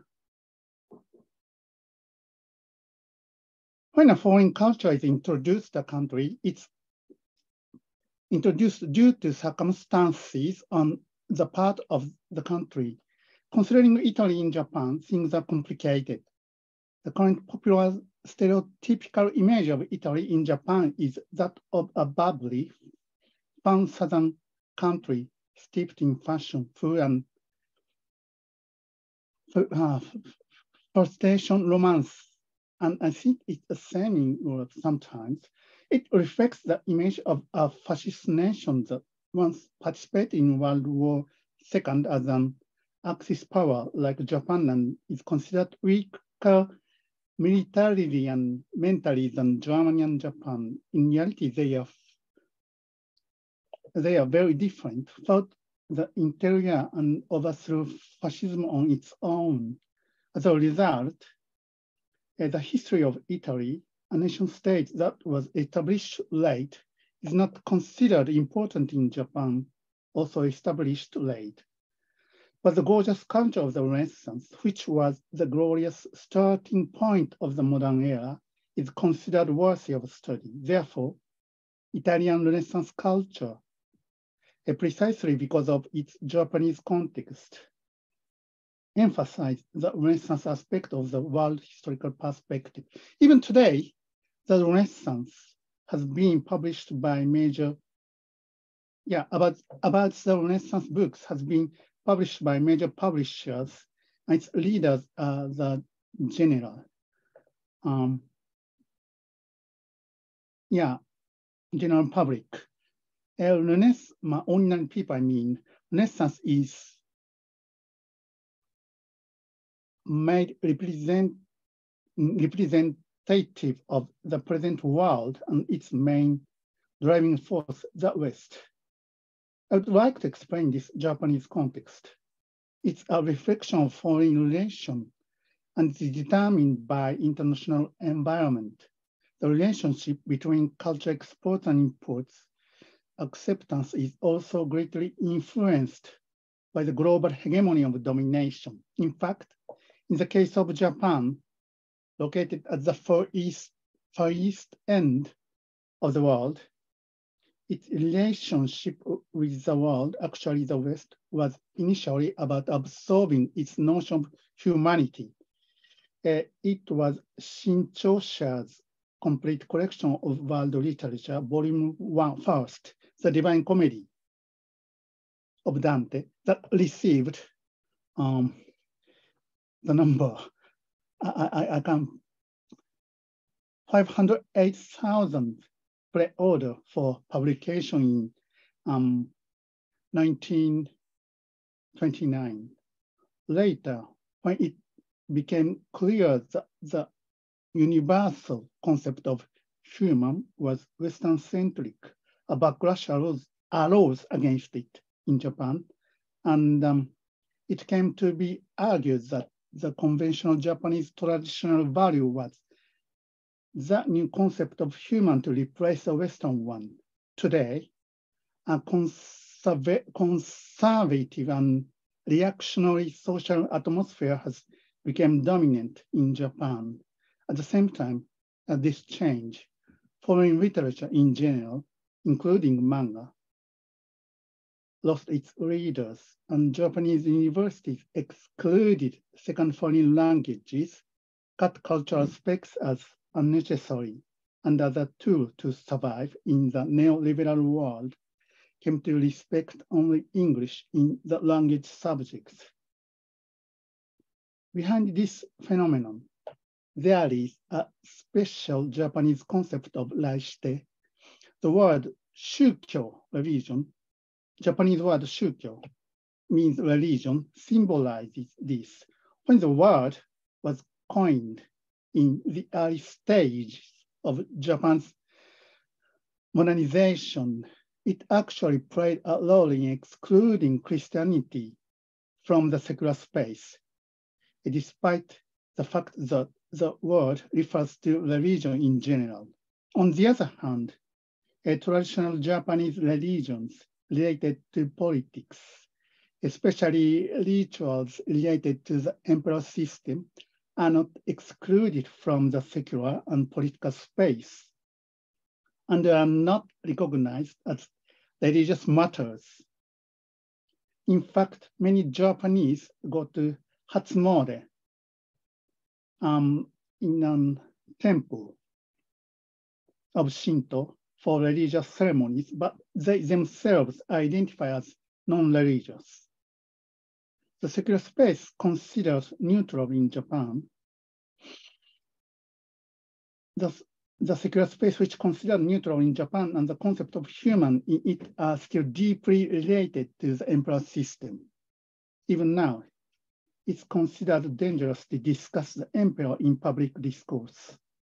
When a foreign culture is introduced to a country, it's introduced due to circumstances on the part of the country. Considering Italy in Japan, things are complicated. The current popular stereotypical image of Italy in Japan is that of a bubbly, fun southern country steeped in fashion, food, and flirtation, romance. And I think it's the same in Europe sometimes. It reflects the image of a fascist nation that once participated in World War II as an Axis power like Japan and is considered weaker militarily and mentally than Germany and Japan. In reality, they are very different. Thought the interior and overthrew fascism on its own. As a result, the history of Italy, a nation state that was established late, is not considered important in Japan, also established late. But the gorgeous culture of the Renaissance, which was the glorious starting point of the modern era, is considered worthy of study. Therefore, Italian Renaissance culture, precisely because of its Japanese context, emphasize the Renaissance aspect of the world historical perspective. Even today, the Renaissance has been published by major, about the Renaissance books has been published by major publishers, and its leaders are the general. General public. Renaissance, ordinary people, I mean, Renaissance is made representative of the present world and its main driving force, the West. I would like to explain this Japanese context. It's a reflection of foreign relations and is determined by international environment. The relationship between culture exports and imports acceptance is also greatly influenced by the global hegemony of domination. In fact, in the case of Japan, located at the far east end of the world, its relationship with the world, actually the West, was initially about absorbing its notion of humanity. It was Shinchosha's complete collection of world literature, volume 1 first, The Divine Comedy of Dante, that received the number, I can't 508,000 pre-order for publication in 1929. Later, when it became clear that the universal concept of human was Western-centric, a backlash arose against it in Japan, and it came to be argued that the conventional Japanese traditional value was the new concept of human to replace the Western one. Today, a conservative and reactionary social atmosphere has become dominant in Japan. At the same time, at this change, foreign literature in general, including manga, lost its readers, and Japanese universities excluded second foreign languages, cut cultural specs as unnecessary, and as a tool to survive in the neoliberal world, came to respect only English in the language subjects. Behind this phenomenon, there is a special Japanese concept of raishite. The word shukyo, religion, Japanese word shukyo means religion, symbolizes this. When the word was coined in the early stage of Japan's modernization, it actually played a role in excluding Christianity from the secular space, despite the fact that the word refers to religion in general. On the other hand, traditional Japanese religions related to politics, especially rituals related to the emperor system, are not excluded from the secular and political space, and are not recognized as religious matters. In fact, many Japanese go to Hatsumode in a temple of Shinto for religious ceremonies, but they themselves identify as non-religious. The secular space considered neutral in Japan. The secular space which considered neutral in Japan and the concept of human in it are still deeply related to the emperor system. Even now, it's considered dangerous to discuss the emperor in public discourse.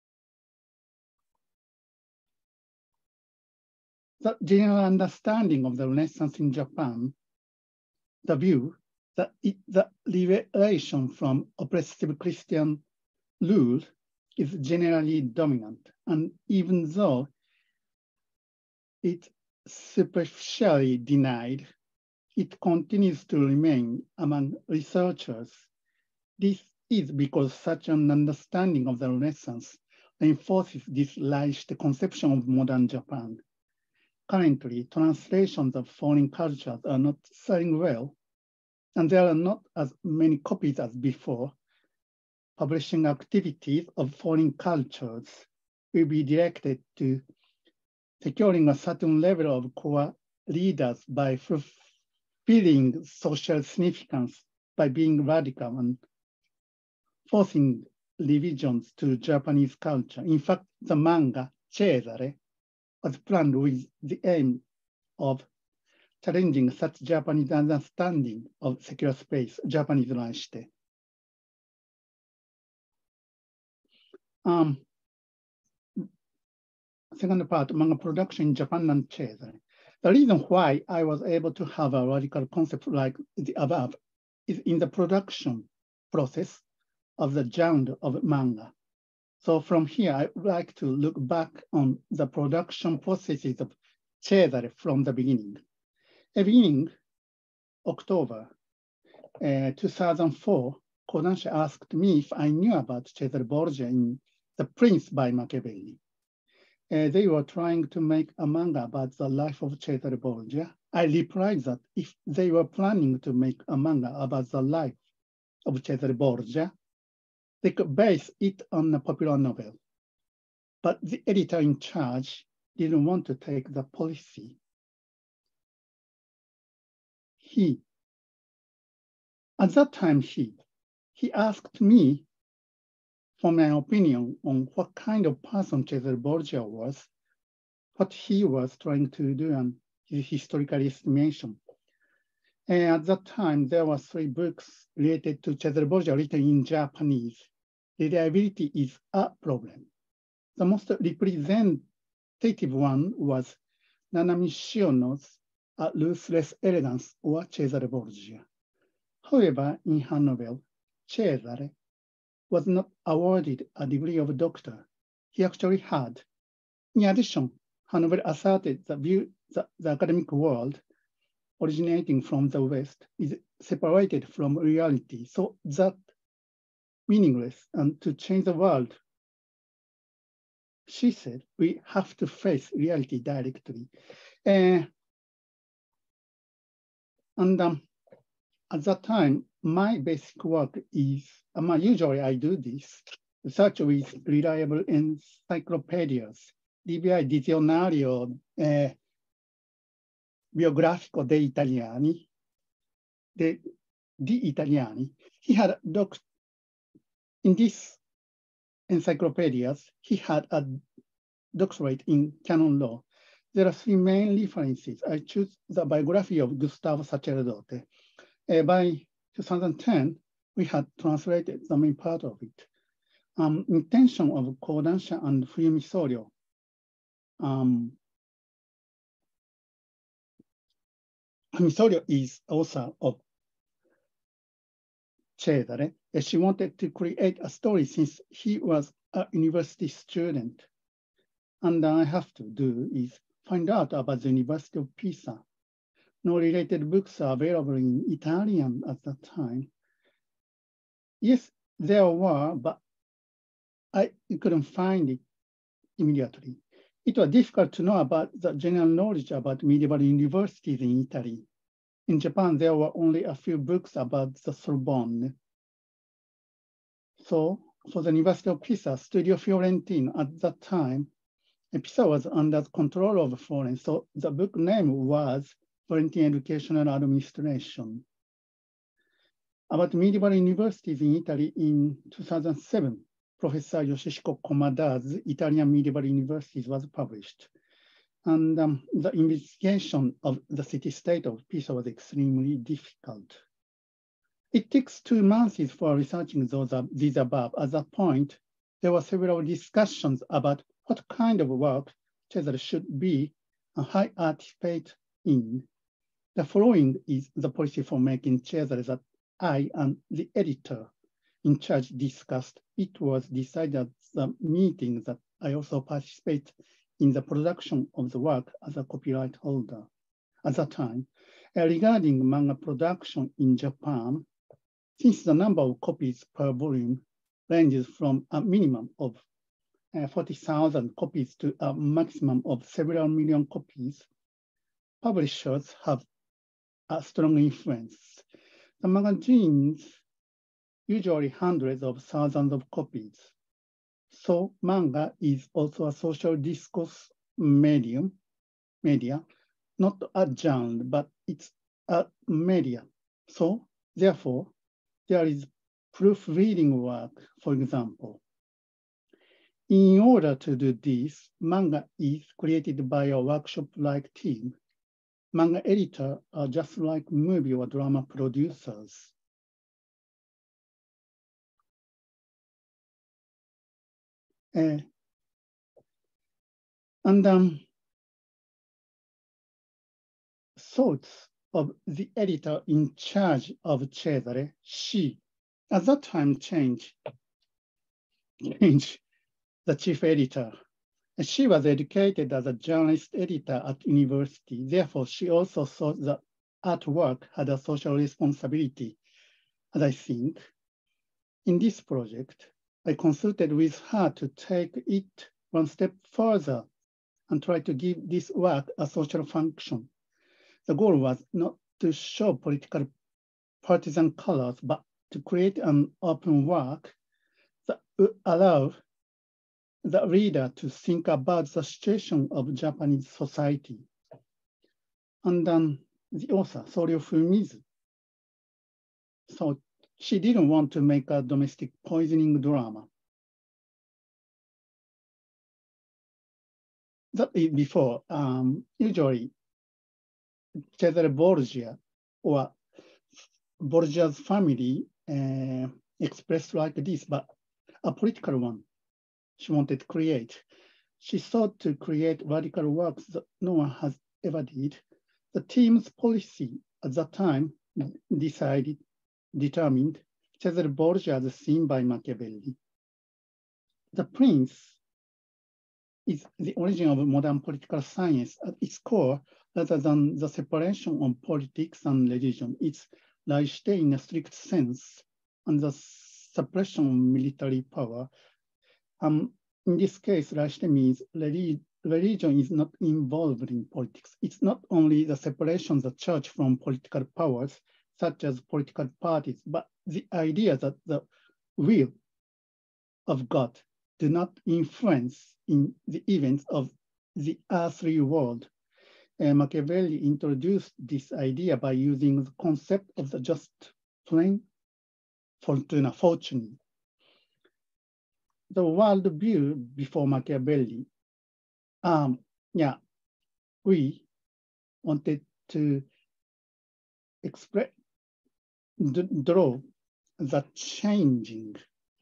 The general understanding of the Renaissance in Japan, the view that the liberation from oppressive Christian rule is generally dominant, and even though it's superficially denied, it continues to remain among researchers. This is because such an understanding of the Renaissance reinforces this raishite conception of modern Japan. Currently, translations of foreign cultures are not selling well, and there are not as many copies as before. Publishing activities of foreign cultures will be directed to securing a certain level of core readers by fulfilling social significance by being radical and forcing revisions to Japanese culture. In fact, the manga Cesare was planned with the aim of challenging such Japanese understanding of secular space, Japanese raishite. Second part, manga production in Japan and Cesare. The reason why I was able to have a radical concept like the above is in the production process of the genre of manga. So from here, I would like to look back on the production processes of Cesare from the beginning. At the beginning, October 2004, Kodansha asked me if I knew about Cesare Borgia in The Prince by Machiavelli. They were trying to make a manga about the life of Cesare Borgia. I replied that if they were planning to make a manga about the life of Cesare Borgia, they could base it on a popular novel. But the editor in charge didn't want to take the policy. At that time, he asked me form an opinion on what kind of person Cesare Borgia was, what he was trying to do, and his historical estimation. And at that time, there were 3 books related to Cesare Borgia written in Japanese. Reliability is a problem. The most representative one was Nanami Shiono's A Ruthless Elegance, or Cesare Borgia. However, in her novel, Cesare was not awarded a degree of doctor. He actually had. In addition, her novel asserted the view that the academic world originating from the West is separated from reality, so that meaningless, and to change the world, she said, we have to face reality directly. And at that time, my basic work is, usually I do this, research with reliable encyclopedias, DBI Dizionario Biografico degli Italiani, di Italiani. He had in these encyclopedias, he had a doctorate in canon law. There are 3 main references. I choose the biography of Gustavo Sacerdote. By 2010, we had translated the main part of it. Intention of Cordancia and Fiumisorio. Fiumisorio is author of Cesare. She wanted to create a story since he was a university student. And I have to do is find out about the University of Pisa. No related books are available in Italian at that time. Yes, there were, but I couldn't find it immediately. It was difficult to know about the general knowledge about medieval universities in Italy. In Japan, there were only a few books about the Sorbonne. So for the University of Pisa, Studio Fiorentino at that time, Pisa was under the control of Florence, so the book name was Florentine Educational Administration. About medieval universities in Italy in 2007, Professor Yoshihiko Komada's Italian Medieval Universities was published. And the investigation of the city-state of Pisa was extremely difficult. It takes 2 months for researching these above. At that point, there were several discussions about what kind of work Cesare should be a high artifact in. The following is the policy for making Cesare that I and the editor in charge discussed. It was decided at the meeting that I also participate in the production of the work as a copyright holder. At that time, regarding manga production in Japan, since the number of copies per volume ranges from a minimum of 40,000 copies to a maximum of several million copies, publishers have a strong influence. The magazines usually hundreds of thousands of copies. So manga is also a social discourse media, not a genre, but it's a media. So therefore, there is proofreading work, for example. In order to do this, manga is created by a workshop-like team. Manga editors are just like movie or drama producers. Thoughts of the editor in charge of Cesare, she, at that time, changed the chief editor. She was educated as a journalist editor at university. Therefore, she also thought that artwork had a social responsibility. And I think in this project, I consulted with her to take it one step further and try to give this work a social function. The goal was not to show political partisan colors, but to create an open work that would allow the reader to think about the situation of Japanese society. And then the author, Sorio Fumizu, so she didn't want to make a domestic poisoning drama. that is before, usually Cesare Borgia or Borgia's family expressed like this, but a political one she wanted to create. She sought to create radical works that no one has ever did. The team's policy at that time determined Cesare Borgia as seen by Machiavelli. The Prince is the origin of modern political science at its core, rather than the separation of politics and religion. It's Reichte in a strict sense, and the suppression of military power. In this case, Reichte means religion is not involved in politics. It's not only the separation of the church from political powers, such as political parties, but the idea that the will of God do not influence in the events of the earthly world. Machiavelli introduced this idea by using the concept of the just plain fortune. The world view before Machiavelli, we wanted to draw the changing.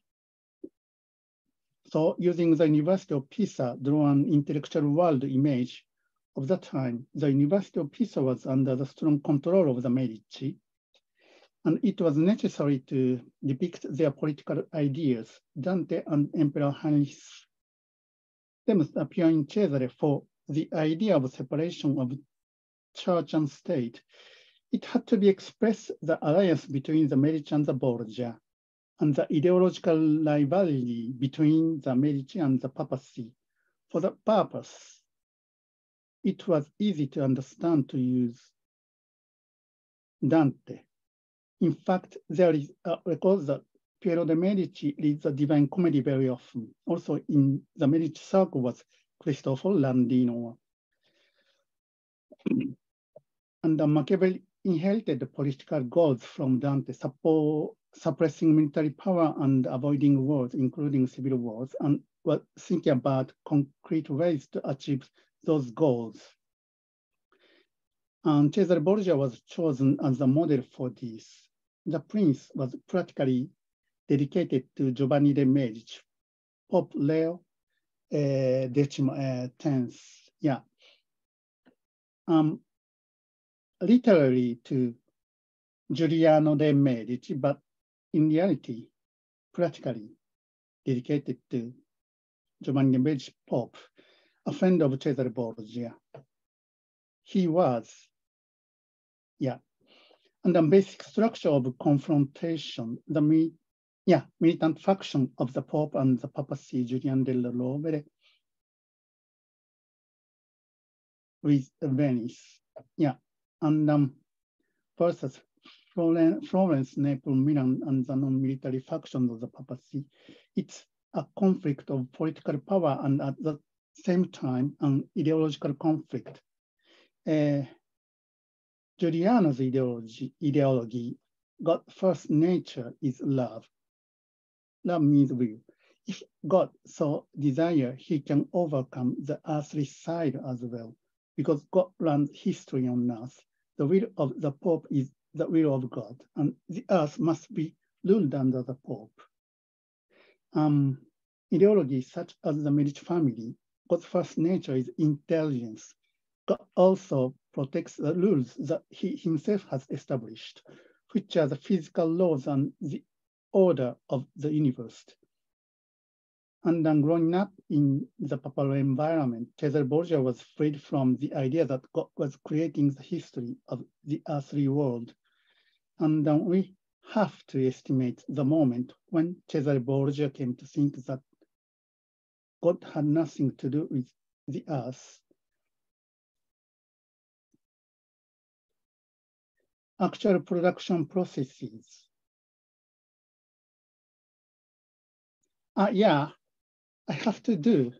So using the University of Pisa, draw an intellectual world image of the time. The University of Pisa was under the strong control of the Medici, and it was necessary to depict their political ideas. Dante and Emperor Heinrich themes appear in Cesare for the idea of separation of church and state. It had to be expressed the alliance between the Medici and the Borgia, and the ideological rivalry between the Medici and the papacy. For that purpose, it was easy to understand to use Dante. In fact, there is a record that Piero de' Medici reads the Divine Comedy very often. Also in the Medici circle was Cristoforo Landino. And Machiavelli inherited the political goals from Dante, suppressing military power and avoiding wars, including civil wars, and was thinking about concrete ways to achieve those goals. And Cesare Borgia was chosen as a model for this. The Prince was practically dedicated to Giovanni de' Medici, Pope Leo X. Literally to Giuliano de' Medici, but in reality, practically dedicated to Giovanni de' Medici, Pope, a friend of Cesare Borgia. He was, and the basic structure of confrontation, the militant faction of the Pope and the papacy, Julian della Rovere, with Venice, and versus Florence, Naples, Milan, and the non-military factions of the papacy. It's a conflict of political power and at the same time an ideological conflict. Giuliano's ideology, God's first nature is love. Love means will. If God so desire, he can overcome the earthly side as well, because God runs history on earth. The will of the Pope is the will of God, and the earth must be ruled under the Pope. Ideologies such as the Medici family, God's first nature is intelligence. God also protects the rules that he himself has established, which are the physical laws and the order of the universe. And then growing up in the papal environment, Cesare Borgia was freed from the idea that God was creating the history of the earthly world. And then we have to estimate the moment when Cesare Borgia came to think that God had nothing to do with the earth. Actual production processes. I have to do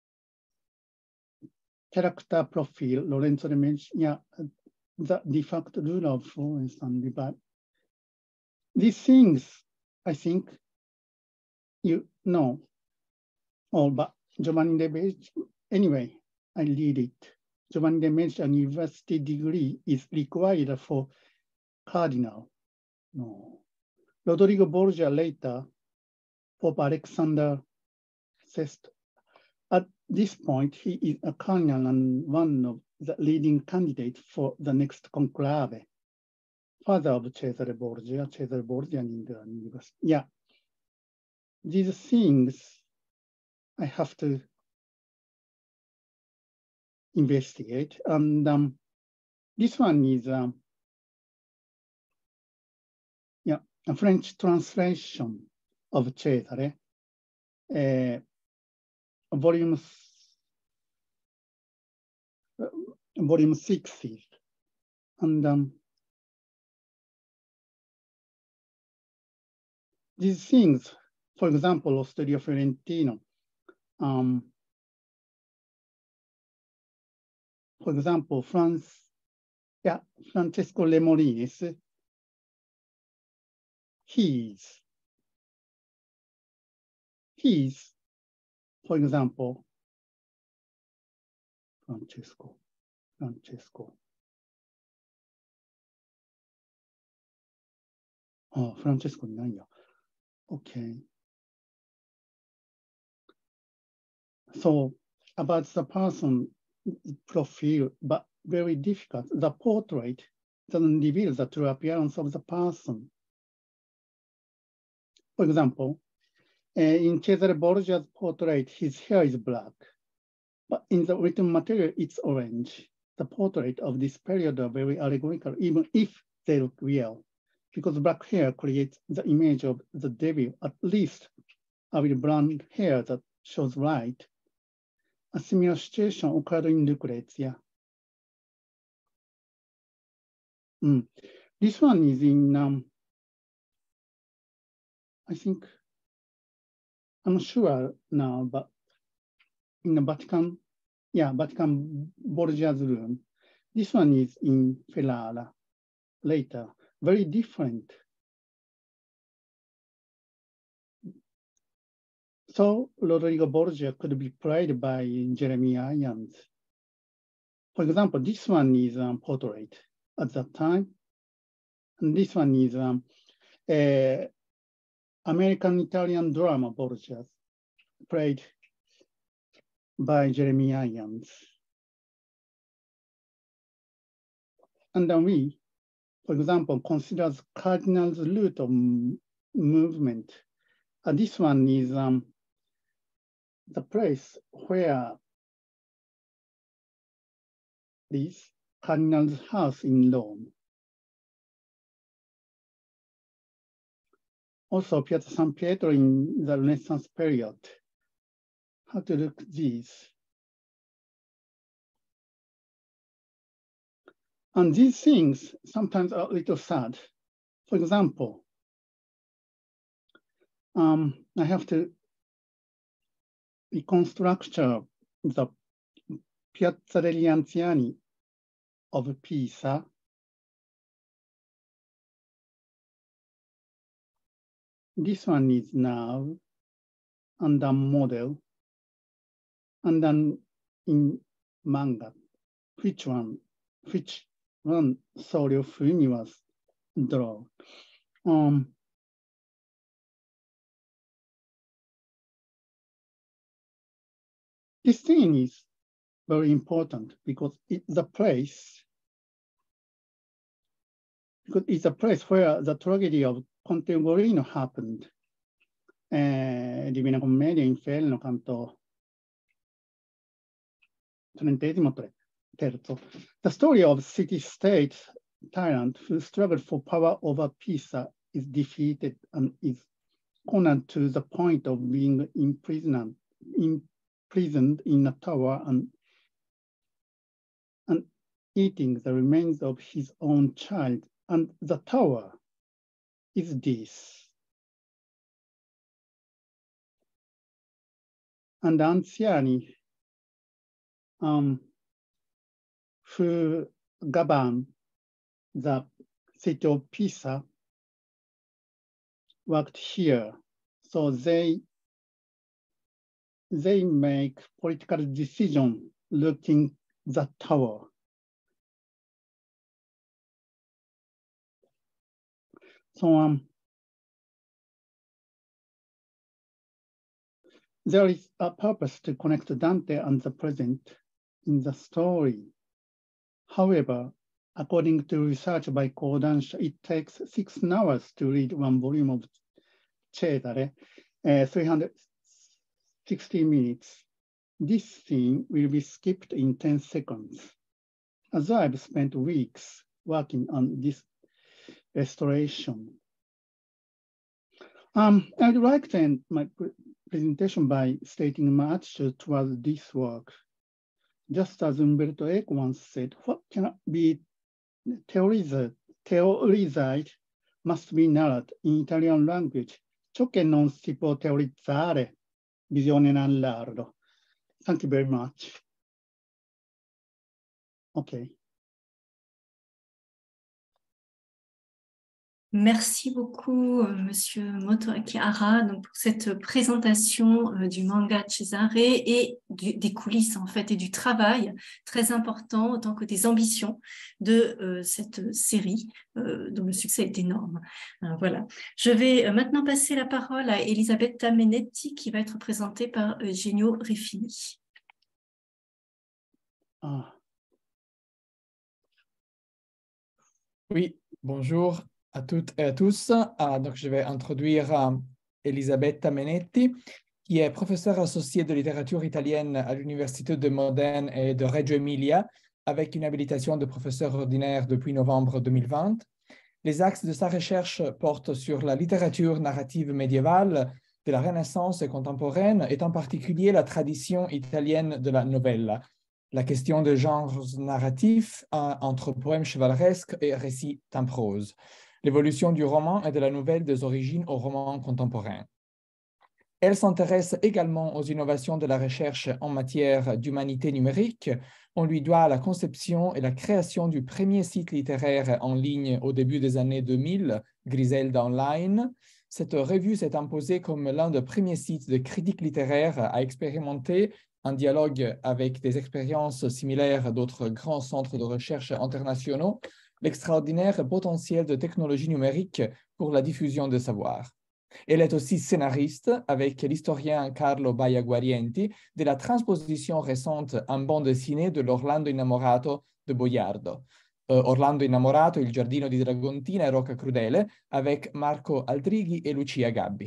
character profile, Lorenzo de' Medici, the de facto ruler of Florence and Vivat. These things, I think, you know, but Giovanni de' Medici, anyway, I read it. Giovanni de' Medici university degree is required for cardinal. No. Rodrigo Borgia later, Pope Alexander says, at this point, he is a cardinal and one of the leading candidates for the next conclave. Father of Cesare Borgia in the university. Yeah, these things I have to investigate. And this one is a French translation of Cesare, volume 6. And these things, for example, Osterio Fiorentino, for example, Francesco Lemolinis, he's, for example, Francesco. Oh, Francesco, okay. So about the person profile, but very difficult. The portrait doesn't reveal the true appearance of the person. For example, in Cesare Borgia's portrait, his hair is black, but in the written material, it's orange. The portrait of this period are very allegorical, even if they look real, because black hair creates the image of the devil, at least with blonde hair that shows light. A similar situation occurred in Lucrezia. This one is in, I think, I'm not sure now, but in the Vatican, Vatican Borgia's room. This one is in Ferrara later, very different. So Rodrigo Borgia could be played by Jeremy Irons. For example, this one is a portrait at that time. And this one is American-Italian drama Borgia, played by Jeremy Irons. And then we, for example, consider Cardinal's route of movement. This one is the place where this Cardinal's house in Rome. Also, Piazza San Pietro in the Renaissance period. How to look at these? And these things sometimes are a little sad. For example, I have to reconstruct the Piazza degli Anziani of Pisa. This one is now under model, and then in manga, which one Sorio Fumi was drawn. This thing is very important because it's a place where the tragedy of Contemporino happened. Divina Commedia, Inferno, Canto XXIII. The story of city-state tyrant who struggled for power over Pisa is defeated and is cornered to the point of being imprisoned in a tower and eating the remains of his own child. And the tower is this. And the Anziani, who govern the city of Pisa, worked here. So they make political decisions looking the tower. So there is a purpose to connect Dante and the present in the story. However, according to research by Kodansha, it takes 6 hours to read one volume of Cesare, 360 minutes. This scene will be skipped in 10 seconds. As I've spent weeks working on this restoration. I'd like to end my presentation by stating my attitude towards this work. Just as Umberto Eco once said, what cannot be teorized must be narrowed in Italian language. Ciò che non si può teorizzare bisogna narrarlo. Thank you very much. Okay. Merci beaucoup, Monsieur Motoaki Hara, donc pour cette présentation du manga Cesare et des coulisses en fait et du travail très important autant que des ambitions de cette série dont le succès est énorme. Voilà. Je vais maintenant passer la parole à Elisabetta Menetti qui va être présentée par Eugenio Refini. Oui, bonjour à toutes et à tous. Donc, je vais introduire Elisabetta Menetti, qui est professeure associée de littérature italienne à l'Université de Modène et de Reggio Emilia, avec une habilitation de professeur ordinaire depuis novembre 2020. Les axes de sa recherche portent sur la littérature narrative médiévale de la Renaissance et contemporaine, et en particulier la tradition italienne de la novella, la question des genres narratifs entre poèmes chevaleresques et récits en prose, l'évolution du roman et de la nouvelle des origines au roman contemporain. Elle s'intéresse également aux innovations de la recherche en matière d'humanité numérique. On lui doit la conception et la création du premier site littéraire en ligne au début des années 2000, Griselda Online. Cette revue s'est imposée comme l'un des premiers sites de critique littéraire à expérimenter en dialogue avec des expériences similaires d'autres grands centres de recherche internationaux, l'extraordinaire potentiel de technologie numérique pour la diffusion de savoir. Elle est aussi scénariste avec l'historien Carlo Baia-Guarienti de la transposition récente en bande dessinée de l'Orlando Innamorato de Boiardo. Orlando Innamorato, Il giardino di Dragontina e Rocca Crudele avec Marco Aldrighi e Lucia Gabbi.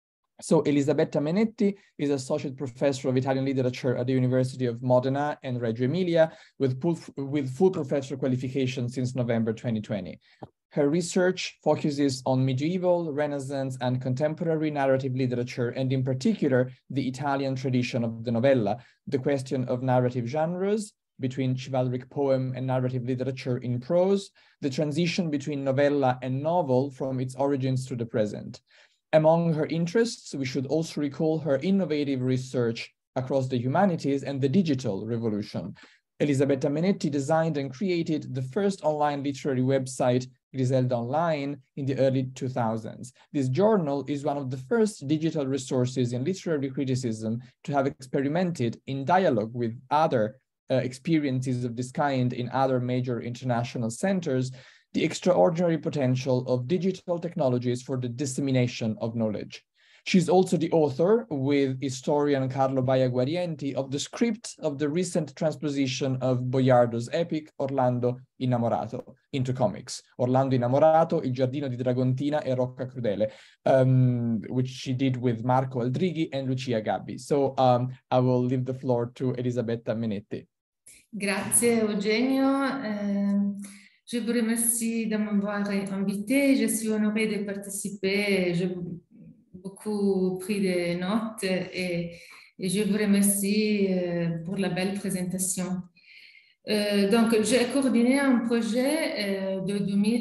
So Elisabetta Menetti is Associate Professor of Italian Literature at the University of Modena and Reggio Emilia with full professor qualification since November 2020. Her research focuses on medieval, Renaissance, and contemporary narrative literature, and in particular, the Italian tradition of the novella, the question of narrative genres between chivalric poem and narrative literature in prose, the transition between novella and novel from its origins to the present. Among her interests, we should also recall her innovative research across the humanities and the digital revolution. Elisabetta Menetti designed and created the first online literary website, Griselda Online, in the early 2000s. This journal is one of the first digital resources in literary criticism to have experimented in dialogue with other experiences of this kind in other major international centers, the extraordinary potential of digital technologies for the dissemination of knowledge. She's also the author, with historian Carlo Baia-Guarienti, of the script of the recent transposition of Boiardo's epic Orlando Innamorato into comics. Orlando Innamorato, Il giardino di Dragontina e Rocca Crudele, which she did with Marco Aldrighi and Lucia Gabbi. So I will leave the floor to Elisabetta Menetti. Grazie Eugenio. Je vous remercie de m'avoir invité. Je suis honorée de participer. J'ai beaucoup pris des notes et je vous remercie pour la belle présentation. Donc, j'ai coordonné un projet de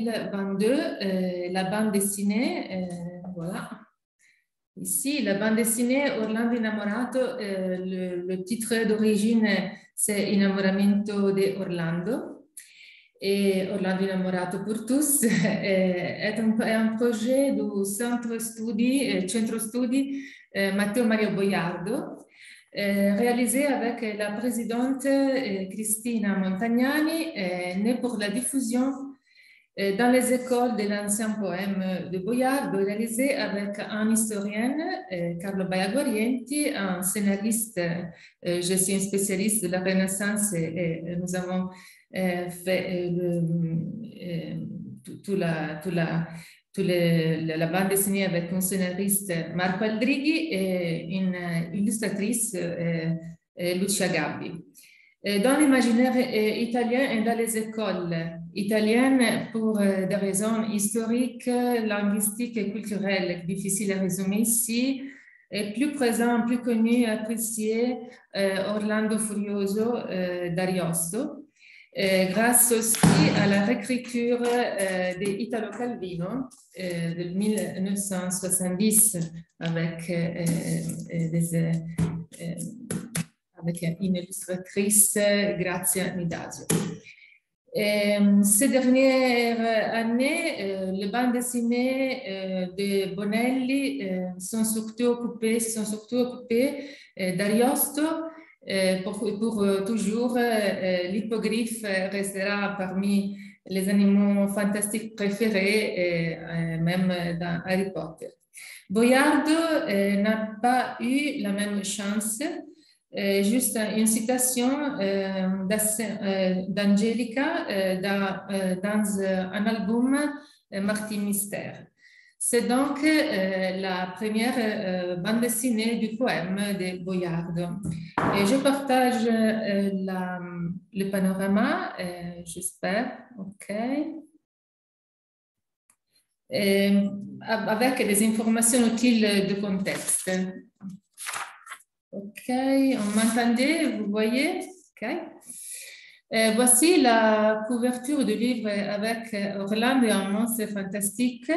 2022, la bande dessinée, voilà. Ici, la bande dessinée Orlando Innamorato, le titre d'origine, c'est Innamoramento de Orlando. Et Orlando Innamorato pour tous est un projet du Centro Studi Matteo Mario Boiardo réalisé avec la présidente Cristina Montagnani, née pour la diffusion dans les écoles de l'ancien poème de Boiardo, réalisé avec un historien, Carlo Baiaguarienti, un scénariste. Je suis un spécialiste de la Renaissance et nous avons fait la bande dessinée avec un scénariste, Marco Aldrighi, et une illustratrice, Lucia Gabbi. Dans l'imaginaire italien et dans les écoles italiennes, pour des raisons historiques, linguistiques et culturelles difficiles à résumer ici, est plus présent, plus connu, apprécié Orlando Furioso d'Ariosto, grâce aussi à la réécriture de Italo Calvino de 1970 avec une illustratrice, Grazia Nidasio. Ces dernières années, les bandes dessinées de Bonelli sont surtout occupées d'Ariosto. Pour toujours, l'hippogriffe restera parmi les animaux fantastiques préférés, même dans Harry Potter. Boiardo n'a pas eu la même chance. Juste une citation d'Angelica dans un album Martin Mystère. C'est donc la première bande dessinée du poème de Boiardo. Et je partage le panorama, j'espère, OK. Avec des informations utiles de contexte. OK, on m'entendait, vous voyez? OK. Voici la couverture du livre avec Orlando et un monstre fantastique.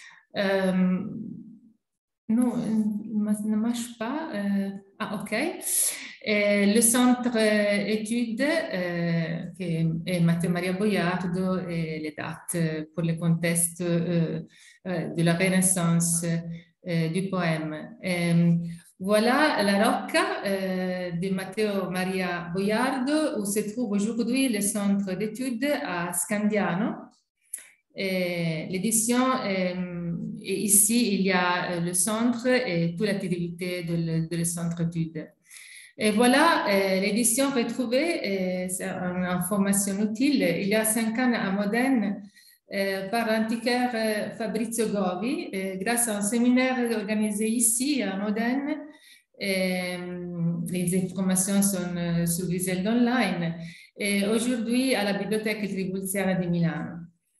Non, ne marche pas. OK. Le centre études, qui est Matteo Maria Boiardo, et les dates pour le contexte de la Renaissance du poème. Voilà la Rocca de Matteo Maria Boiardo, où se trouve aujourd'hui le centre d'études à Scandiano. L'édition, et ici, il y a le centre et toute l'activité de le centre d'études. Et voilà, l'édition retrouvée, c'est une information utile, il y a 5 ans à Modène, par l'antiquaire Fabrizio Govi, grâce à un séminaire organisé ici à Modène. Les informations sont sur Grisel online. Et aujourd'hui, à la Bibliothèque Tribulziana de Milano.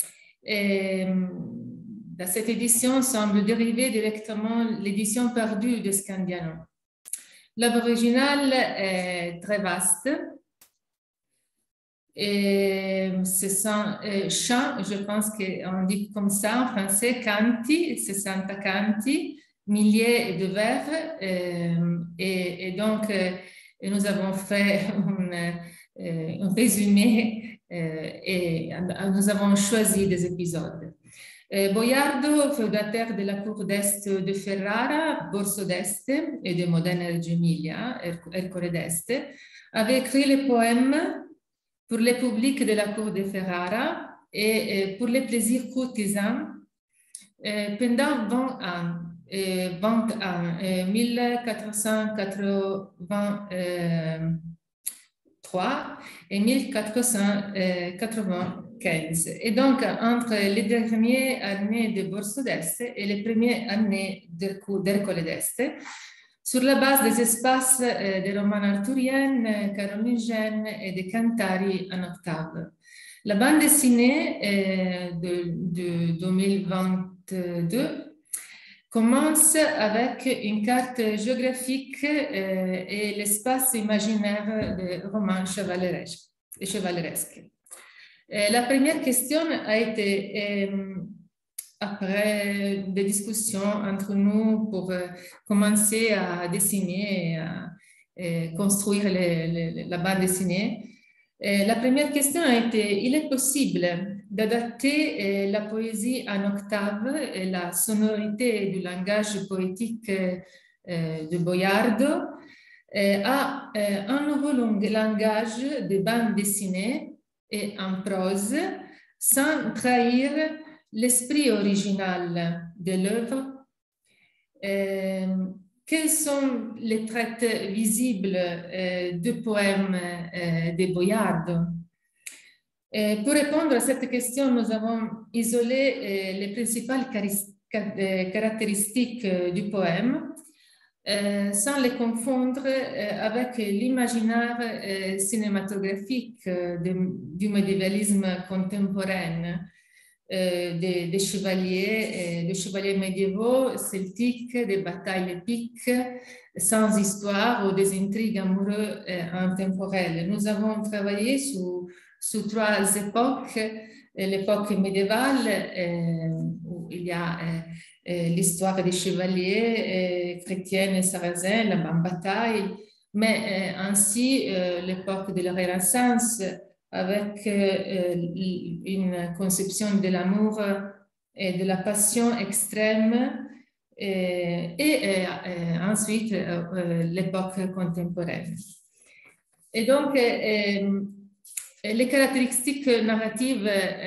Dans cette édition semble dériver directement l'édition perdue de Scandiano. L'œuvre originale est très vaste. Et ce sont chants, je pense qu'on dit comme ça en français, canti, 60 canti, milliers de vers. Et donc, nous avons fait un résumé et nous avons choisi des épisodes. Boiardo, fondateur de la cour d'Est de Ferrara, Borso d'Este et de Modena Reggio Emilia, Ercole d'Este, avait écrit les poèmes pour le public de la cour de Ferrara et pour les plaisirs courtisans pendant 20 ans. 1483 et 1495. Et donc, entre les dernières années de Borso d'Este et les premières années d'Ercole d'Este, sur la base des espaces des romans arthuriennes, carolingiennes et des cantari en octave. La bande dessinée de 2022 commence avec une carte géographique et l'espace imaginaire des romans chevaleresques. La première question a été, après des discussions entre nous pour commencer à dessiner et construire la bande dessinée, la première question a été, il est possible d'adapter la poésie en octave et la sonorité du langage poétique de Boiardo a un nouveau langage de bande dessinée et en prose sans trahir l'esprit original de l'œuvre. Quels sont les traits visibles du poème de Boiardo? Pour répondre à cette question, nous avons isolé les principales caractéristiques du poème sans les confondre avec l'imaginaire cinématographique du médiévalisme contemporain, des chevaliers médiévaux celtiques, des batailles épiques sans histoire ou des intrigues amoureuses intemporelles. Nous avons travaillé sous trois époques. L'époque médiévale, où il y a l'histoire des chevaliers chrétiens et sarrasins, la bataille, mais ainsi l'époque de la Renaissance, avec une conception de l'amour et de la passion extrême, et ensuite l'époque contemporaine. Et donc, les caractéristiques narratives,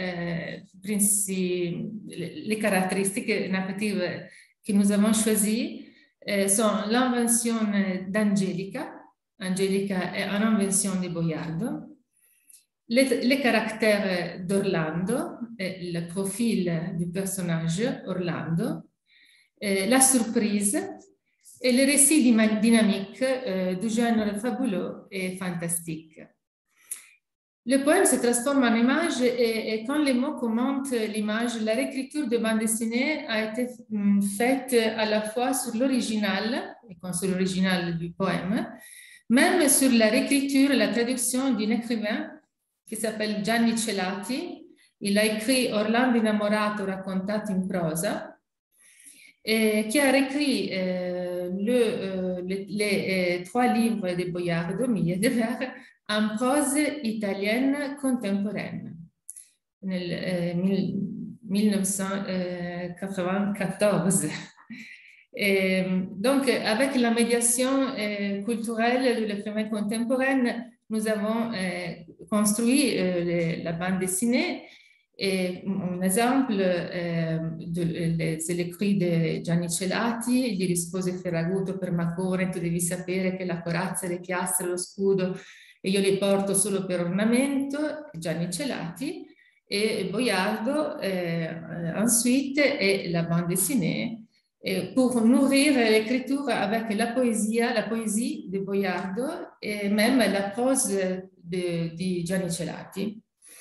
que nous avons choisies sont l'invention d'Angelica. Angelica est une invention de Boiardo. Les caractères d'Orlando, le profil du personnage Orlando, la surprise et le récit dynamique du genre fabuleux et fantastique. Le poème se transforme en image et quand les mots commentent l'image, la réécriture de bande dessinée a été faite à la fois sur l'original, et sur l'original du poème, même sur la réécriture, la traduction d'un écrivain qui s'appelle Gianni Celati. Il a écrit Orlando innamorato raccontato in prosa, et qui a réécrit les trois livres de Boiardo, Milliers de vers, en prose italienne contemporaine, en 1994. Et donc, avec la médiation culturelle de l'écrivain contemporain, nous avons construit la bande dessinée. Et un exemple, c'est l'écrit de Gianni Celati, gli rispose Ferraguto: per Macore tu devi sapere che la corazza, le piastre, lo scudo, e io li porto solo per ornamento, Gianni Celati, et Boiardo ensuite, et la bande dessinée, pour nourrir l'écriture avec la poésie de Boiardo et même la prose de Gianni Celati.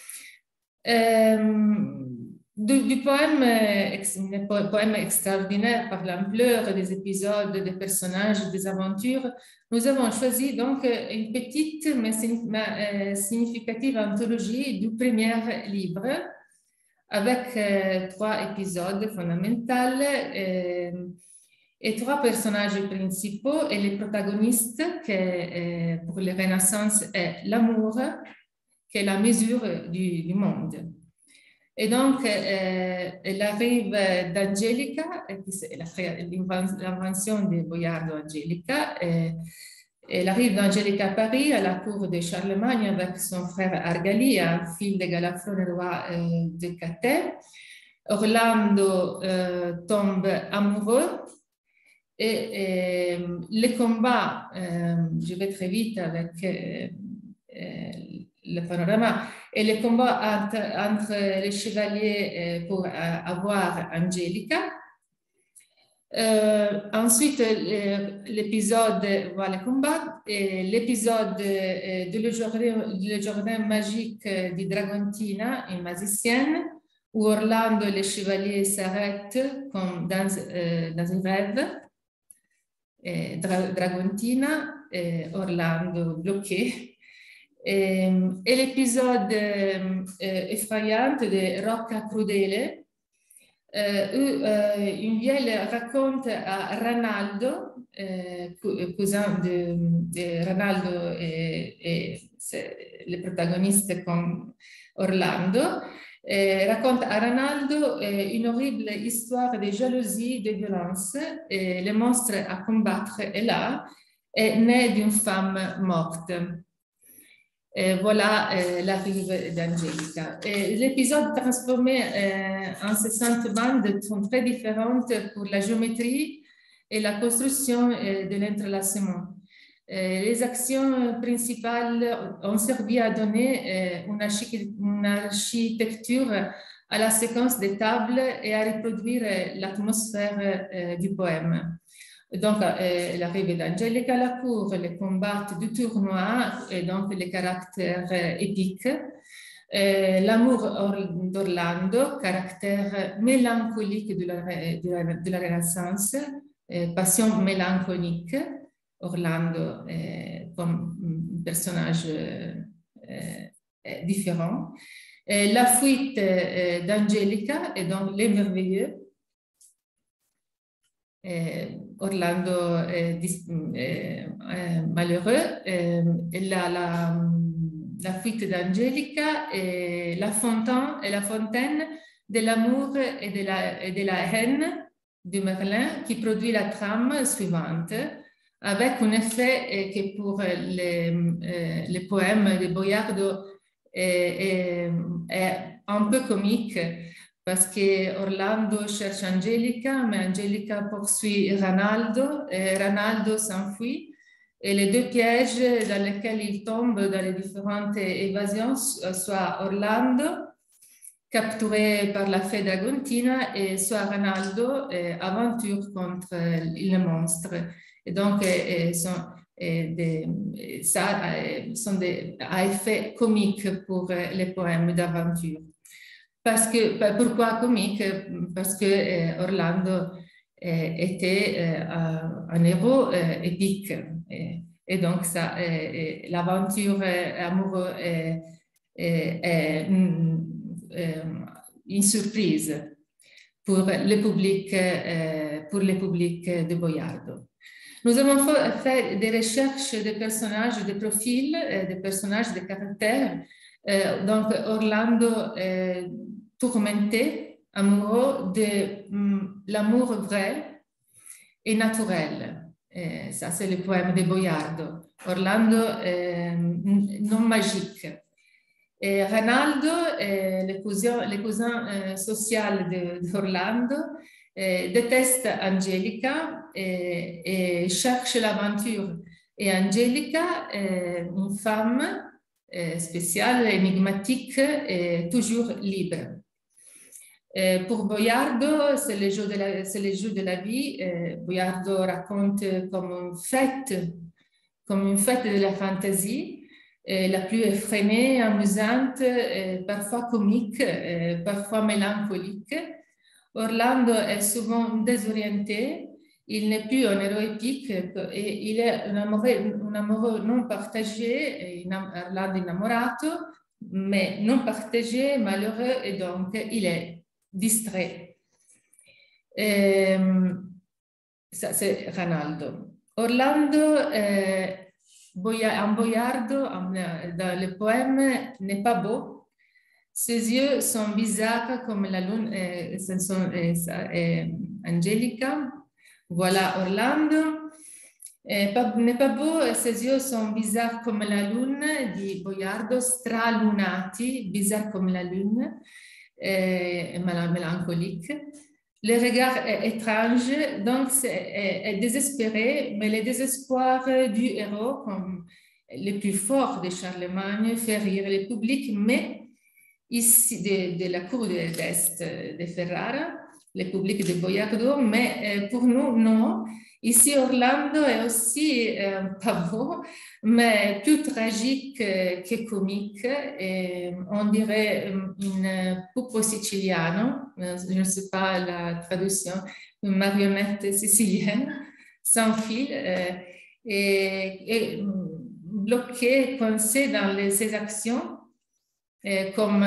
Du poème extraordinaire par l'ampleur des épisodes, des personnages, des aventures, nous avons choisi donc une petite mais significative anthologie du premier livre avec trois épisodes fondamentaux et trois personnages principaux et les protagonistes qui pour la Renaissance est l'amour, qui est la mesure du monde. Et donc, elle arrive d'Angelica, l'invention de Boiardo Angelica. Elle arrive d'Angelica à Paris, à la cour de Charlemagne, avec son frère Argali, un fils de Galafrone, roi de Cathay. Orlando tombe amoureux. Et les combats, je vais très vite avec le panorama, et les combats entre les chevaliers pour avoir Angelica. Ensuite, l'épisode voit le combat, et l'épisode de le jardin magique de Dragontina, une magicienne, où Orlando et les chevaliers s'arrêtent comme dans un rêve. Dragontina, Orlando bloqué. Et l'épisode effrayant de Rocca Crudele, où une vieille raconte à Ranaldo, cousin de Ranaldo et le protagoniste comme Orlando, raconte à Ranaldo une horrible histoire de jalousie, de violence, et le monstre à combattre est là. est né d'une femme morte. Et voilà l'arrivée d'Angelica. L'épisode transformé en 60 bandes sont très différentes pour la géométrie et la construction de l'entrelacement. Les actions principales ont servi à donner une architecture à la séquence des tables et à reproduire l'atmosphère du poème. Donc, l'arrivée d'Angelica à la cour, les combats du tournoi et donc les caractères épiques. L'amour d'Orlando, caractère mélancolique de la Renaissance, passion mélancolique. Orlando comme personnage différent. La fuite d'Angelica et donc les merveilleux. Orlando malheureux. La fuite d'Angelica et la fontaine de l'amour et de la haine de Merlin qui produit la trame suivante, avec un effet que pour les poèmes de Boiardo est un peu comique, parce que Orlando cherche Angelica, mais Angelica poursuit Ranaldo, et Ranaldo s'enfuit, et les deux pièges dans lesquels il tombe dans les différentes évasions, soit Orlando, capturé par la fée Dragontina, et soit Ranaldo, aventure contre le monstre. Et donc, ça sont à effet comique pour les poèmes d'aventure. Pourquoi comique? Parce que Orlando était un héros épique. Et donc, l'aventure amoureuse est une surprise pour le public de Boiardo. Nous avons fait des recherches de personnages, de profils, de personnages, de caractères. Donc, Orlando tourmenté, amoureux de l'amour vrai et naturel. Ça, c'est le poème de Boiardo. Orlando non magique. Et Ranaldo, le cousin social d'Orlando, déteste Angelica et cherche l'aventure. Et Angelica, une femme spéciale, énigmatique et toujours libre. Pour Boiardo, c'est le jeu de la vie. Boiardo raconte comme une fête de la fantaisie, la plus effrénée, amusante, parfois comique, parfois mélancolique. Orlando est souvent désorienté, il n'est plus un héros épique, et il est un amoureux non partagé, Orlando innamorato, mais non partagé, malheureux, et donc il est distrait. Ça, c'est Ranaldo. Orlando, en Boiardo, dans le poème, n'est pas beau. Ses yeux sont bizarres comme la lune, Angelica. Voilà Orlando. N'est pas beau, ses yeux sont bizarres comme la lune, dit Boiardo, stralunati, bizarre comme la lune, mélancolique. Le regard est étrange, donc est désespéré, mais le désespoir du héros, comme le plus fort de Charlemagne, fait rire le public, mais ici, de la cour d'Est de Ferrara, le public de Boiardo, mais pour nous, non. Ici, Orlando est aussi pas beau, mais plus tragique que comique. Et on dirait une pupo siciliano, je ne sais pas la traduction, une marionnette sicilienne, sans fil, et bloqué, coincé dans ses actions. Comme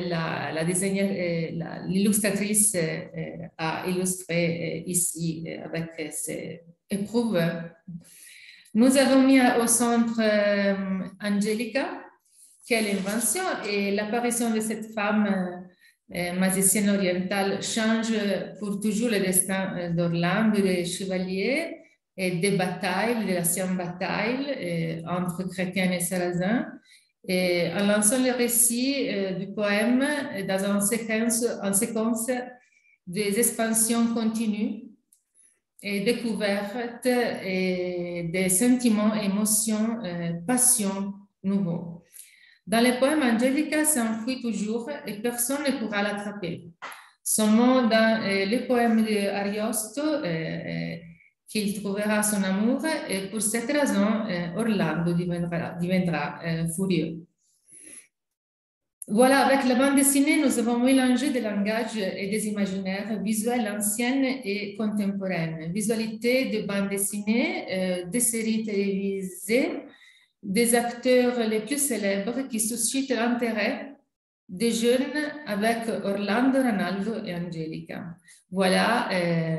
l'illustratrice a illustré ici avec ses éprouves. Nous avons mis au centre Angelica, quelle invention, et l'apparition de cette femme magicienne orientale change pour toujours le destin d'Orlando, des chevaliers, et des batailles, des anciennes batailles entre chrétiens et sarrasins, et en lançant le récit du poème dans une séquence des expansions continues et découvertes et des sentiments, émotions, passions nouveaux. Dans les poèmes, Angelica s'enfuit toujours et personne ne pourra l'attraper. Seulement dans les poèmes d'Ariosto, qu'il trouvera son amour, et pour cette raison, Orlando deviendra furieux. Voilà, avec la bande dessinée, nous avons mélangé des langages et des imaginaires visuels anciennes et contemporaines, visualité de bande dessinée, des séries télévisées, des acteurs les plus célèbres qui suscitent l'intérêt des jeunes avec Orlando, Ranaldo et Angelica. Voilà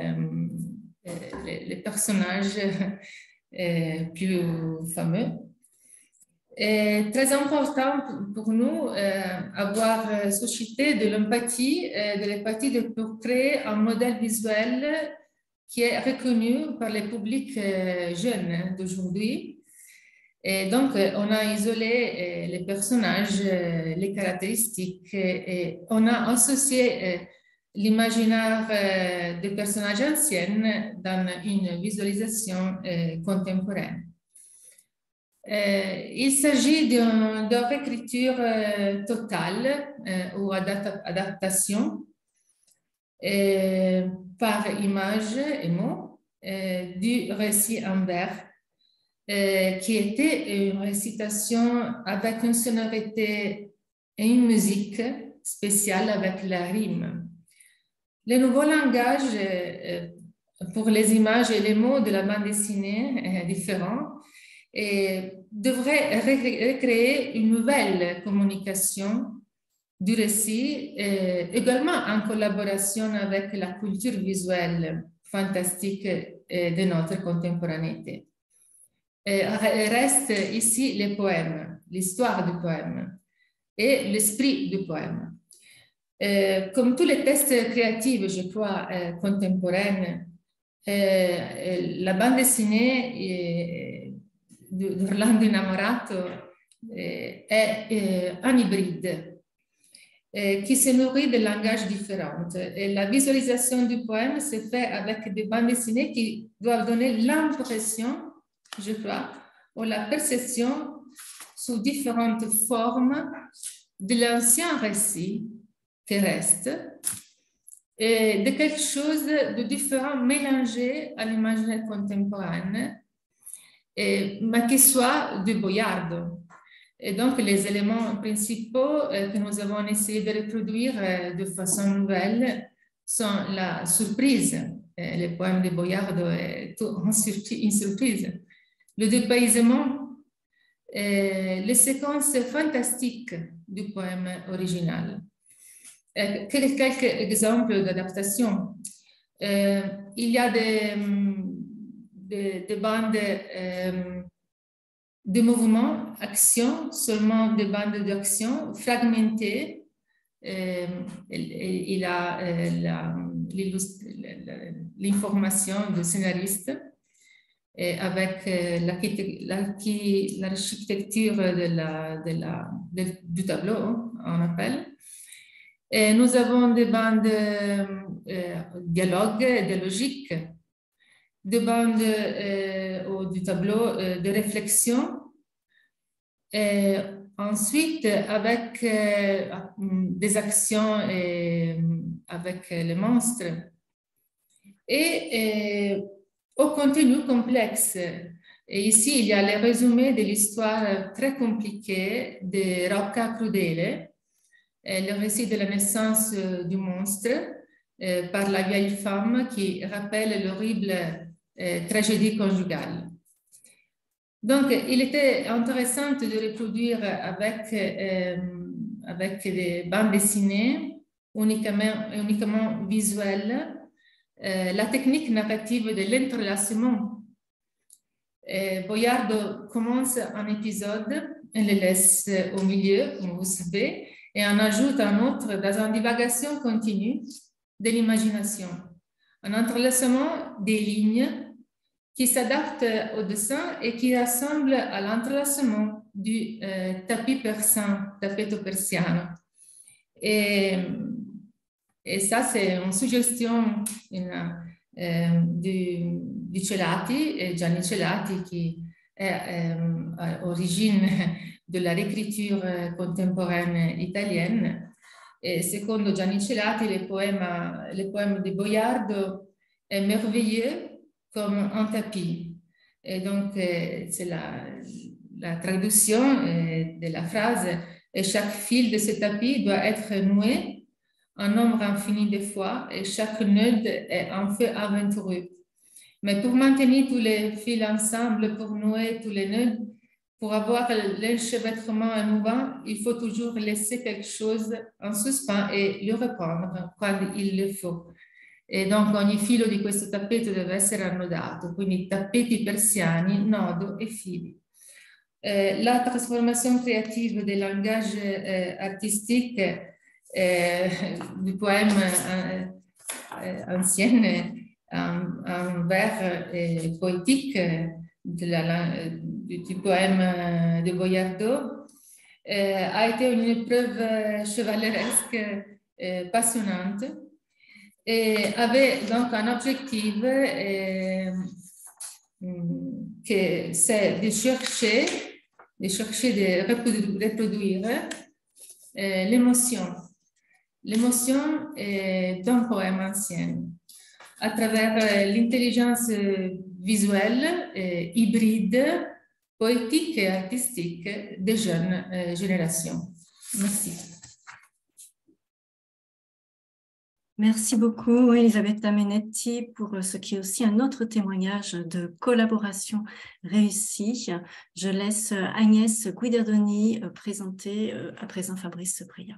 les personnages plus fameux. Et très important pour nous avoir suscité de l'empathie, pour créer un modèle visuel qui est reconnu par les publics jeunes d'aujourd'hui. Et donc, on a isolé les personnages, les caractéristiques, et on a associé l'imaginaire des personnages anciens dans une visualisation contemporaine. Il s'agit d'une réécriture totale ou adaptation par image et mots du récit en vers, qui était une récitation avec une sonorité et une musique spéciale avec la rime. Le nouveau langage pour les images et les mots de la bande dessinée est différent et devrait recréer une nouvelle communication du récit, également en collaboration avec la culture visuelle fantastique de notre contemporanéité. Reste ici les poèmes, l'histoire du poème et l'esprit du poème. Comme tous les textes créatifs, je crois, contemporains, la bande dessinée d'Orlando Innamorato est un hybride qui se nourrit de langages différents. Et la visualisation du poème se fait avec des bandes dessinées qui doivent donner l'impression, je crois, ou la perception sous différentes formes de l'ancien récit terrestre et de quelque chose de différent mélangé à l'imaginaire contemporain, mais qui soit de Boiardo. Et donc, les éléments principaux que nous avons essayé de reproduire de façon nouvelle sont la surprise. Le poème de Boiardo est une surprise. Le dépaysement, les séquences fantastiques du poème original. Quelques exemples d'adaptation. Il y a des bandes de mouvements, action, seulement des bandes d'action fragmentées. Il a l'information du scénariste avec l'architecture du tableau, on appelle. Et nous avons des bandes dialogue, de logique, des bandes du tableau de réflexion. Et ensuite, avec des actions avec les monstres. Et au contenu complexe. Et ici, il y a le résumé de l'histoire très compliquée de Rocca Crudele, le récit de la naissance du monstre par la vieille femme qui rappelle l'horrible tragédie conjugale. Donc, il était intéressant de reproduire avec des bandes dessinées uniquement visuelles la technique narrative de l'entrelacement. Boiardo commence un épisode, on le laisse au milieu, comme vous savez, et on ajoute un autre dans une divagation continue de l'imagination. Un entrelacement des lignes qui s'adapte au dessin et qui ressemble à l'entrelacement du tapis persan, tappeto persiano. Et ça, c'est une suggestion du Celati, Gianni Celati, qui est à l'origine de la réécriture contemporaine italienne. Et secondo Gianni Celati, le poème de Boiardo est merveilleux comme un tapis. Et donc, c'est la traduction de la phrase « Et chaque fil de ce tapis doit être noué un nombre infini de fois et chaque nœud est un feu aventureux. Mais pour maintenir tous les fils ensemble, pour nouer tous les nœuds, pour avoir l'enchevêtrement émouvant, il faut toujours laisser quelque chose en suspens et le reprendre quand il le faut. E donc ogni filo di questo tappeto deve essere annodato, quindi tappeti persiani, nodo e fili. La trasformation créative des langages artistiques du poème ancien en vers poétique du poème de Boiardo a été une épreuve chevaleresque passionnante et avait donc un objectif que c'est de chercher de reproduire l'émotion d'un poème ancien à travers l'intelligence visuelle, hybride, poétique et artistique des jeunes générations. Merci. Merci beaucoup, Elisabetta Menetti, pour ce qui est aussi un autre témoignage de collaboration réussie. Je laisse Agnès Guidardoni présenter à présent Fabrice Preia.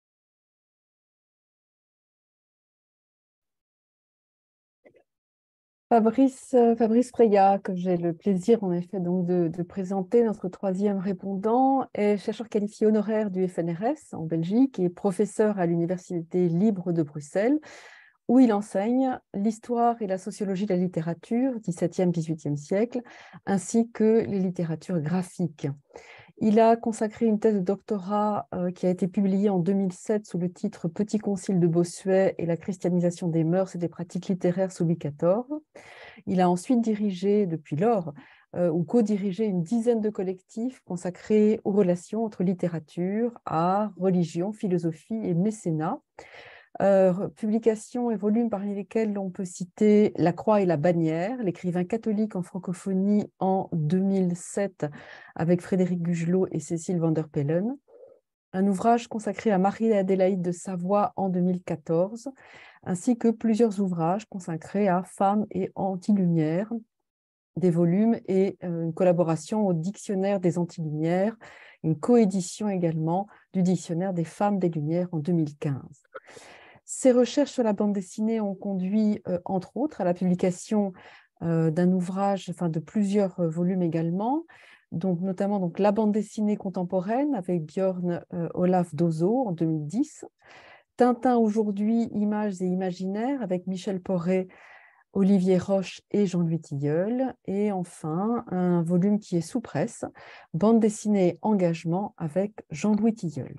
Fabrice Preia, que j'ai le plaisir en effet donc de présenter, notre troisième répondant, est chercheur qualifié honoraire du FNRS en Belgique et professeur à l'Université libre de Bruxelles, où il enseigne l'histoire et la sociologie de la littérature, 17e, 18e siècle, ainsi que les littératures graphiques. Il a consacré une thèse de doctorat qui a été publiée en 2007 sous le titre « Petit concile de Bossuet et la christianisation des mœurs et des pratiques littéraires sous Louis XIV ». Il a ensuite dirigé, depuis lors, ou co-dirigé une dizaine de collectifs consacrés aux relations entre littérature, art, religion, philosophie et mécénat. Publications et volumes parmi lesquels on peut citer La Croix et la Bannière, l'écrivain catholique en francophonie en 2007 avec Frédéric Gugelot et Cécile van der Pellen, un ouvrage consacré à Marie-Adélaïde de Savoie en 2014, ainsi que plusieurs ouvrages consacrés à Femmes et Antilumière, des volumes et une collaboration au Dictionnaire des Antilumières, une coédition également du Dictionnaire des Femmes des Lumières en 2015. Ces recherches sur la bande dessinée ont conduit, entre autres, à la publication d'un ouvrage, enfin de plusieurs volumes également, donc notamment donc, La bande dessinée contemporaine avec Björn Olaf Dozo en 2010, Tintin aujourd'hui, images et imaginaires avec Michel Porret, Olivier Roche et Jean-Louis Tilleul, et enfin un volume qui est sous presse, Bande dessinée engagement avec Jean-Louis Tilleul.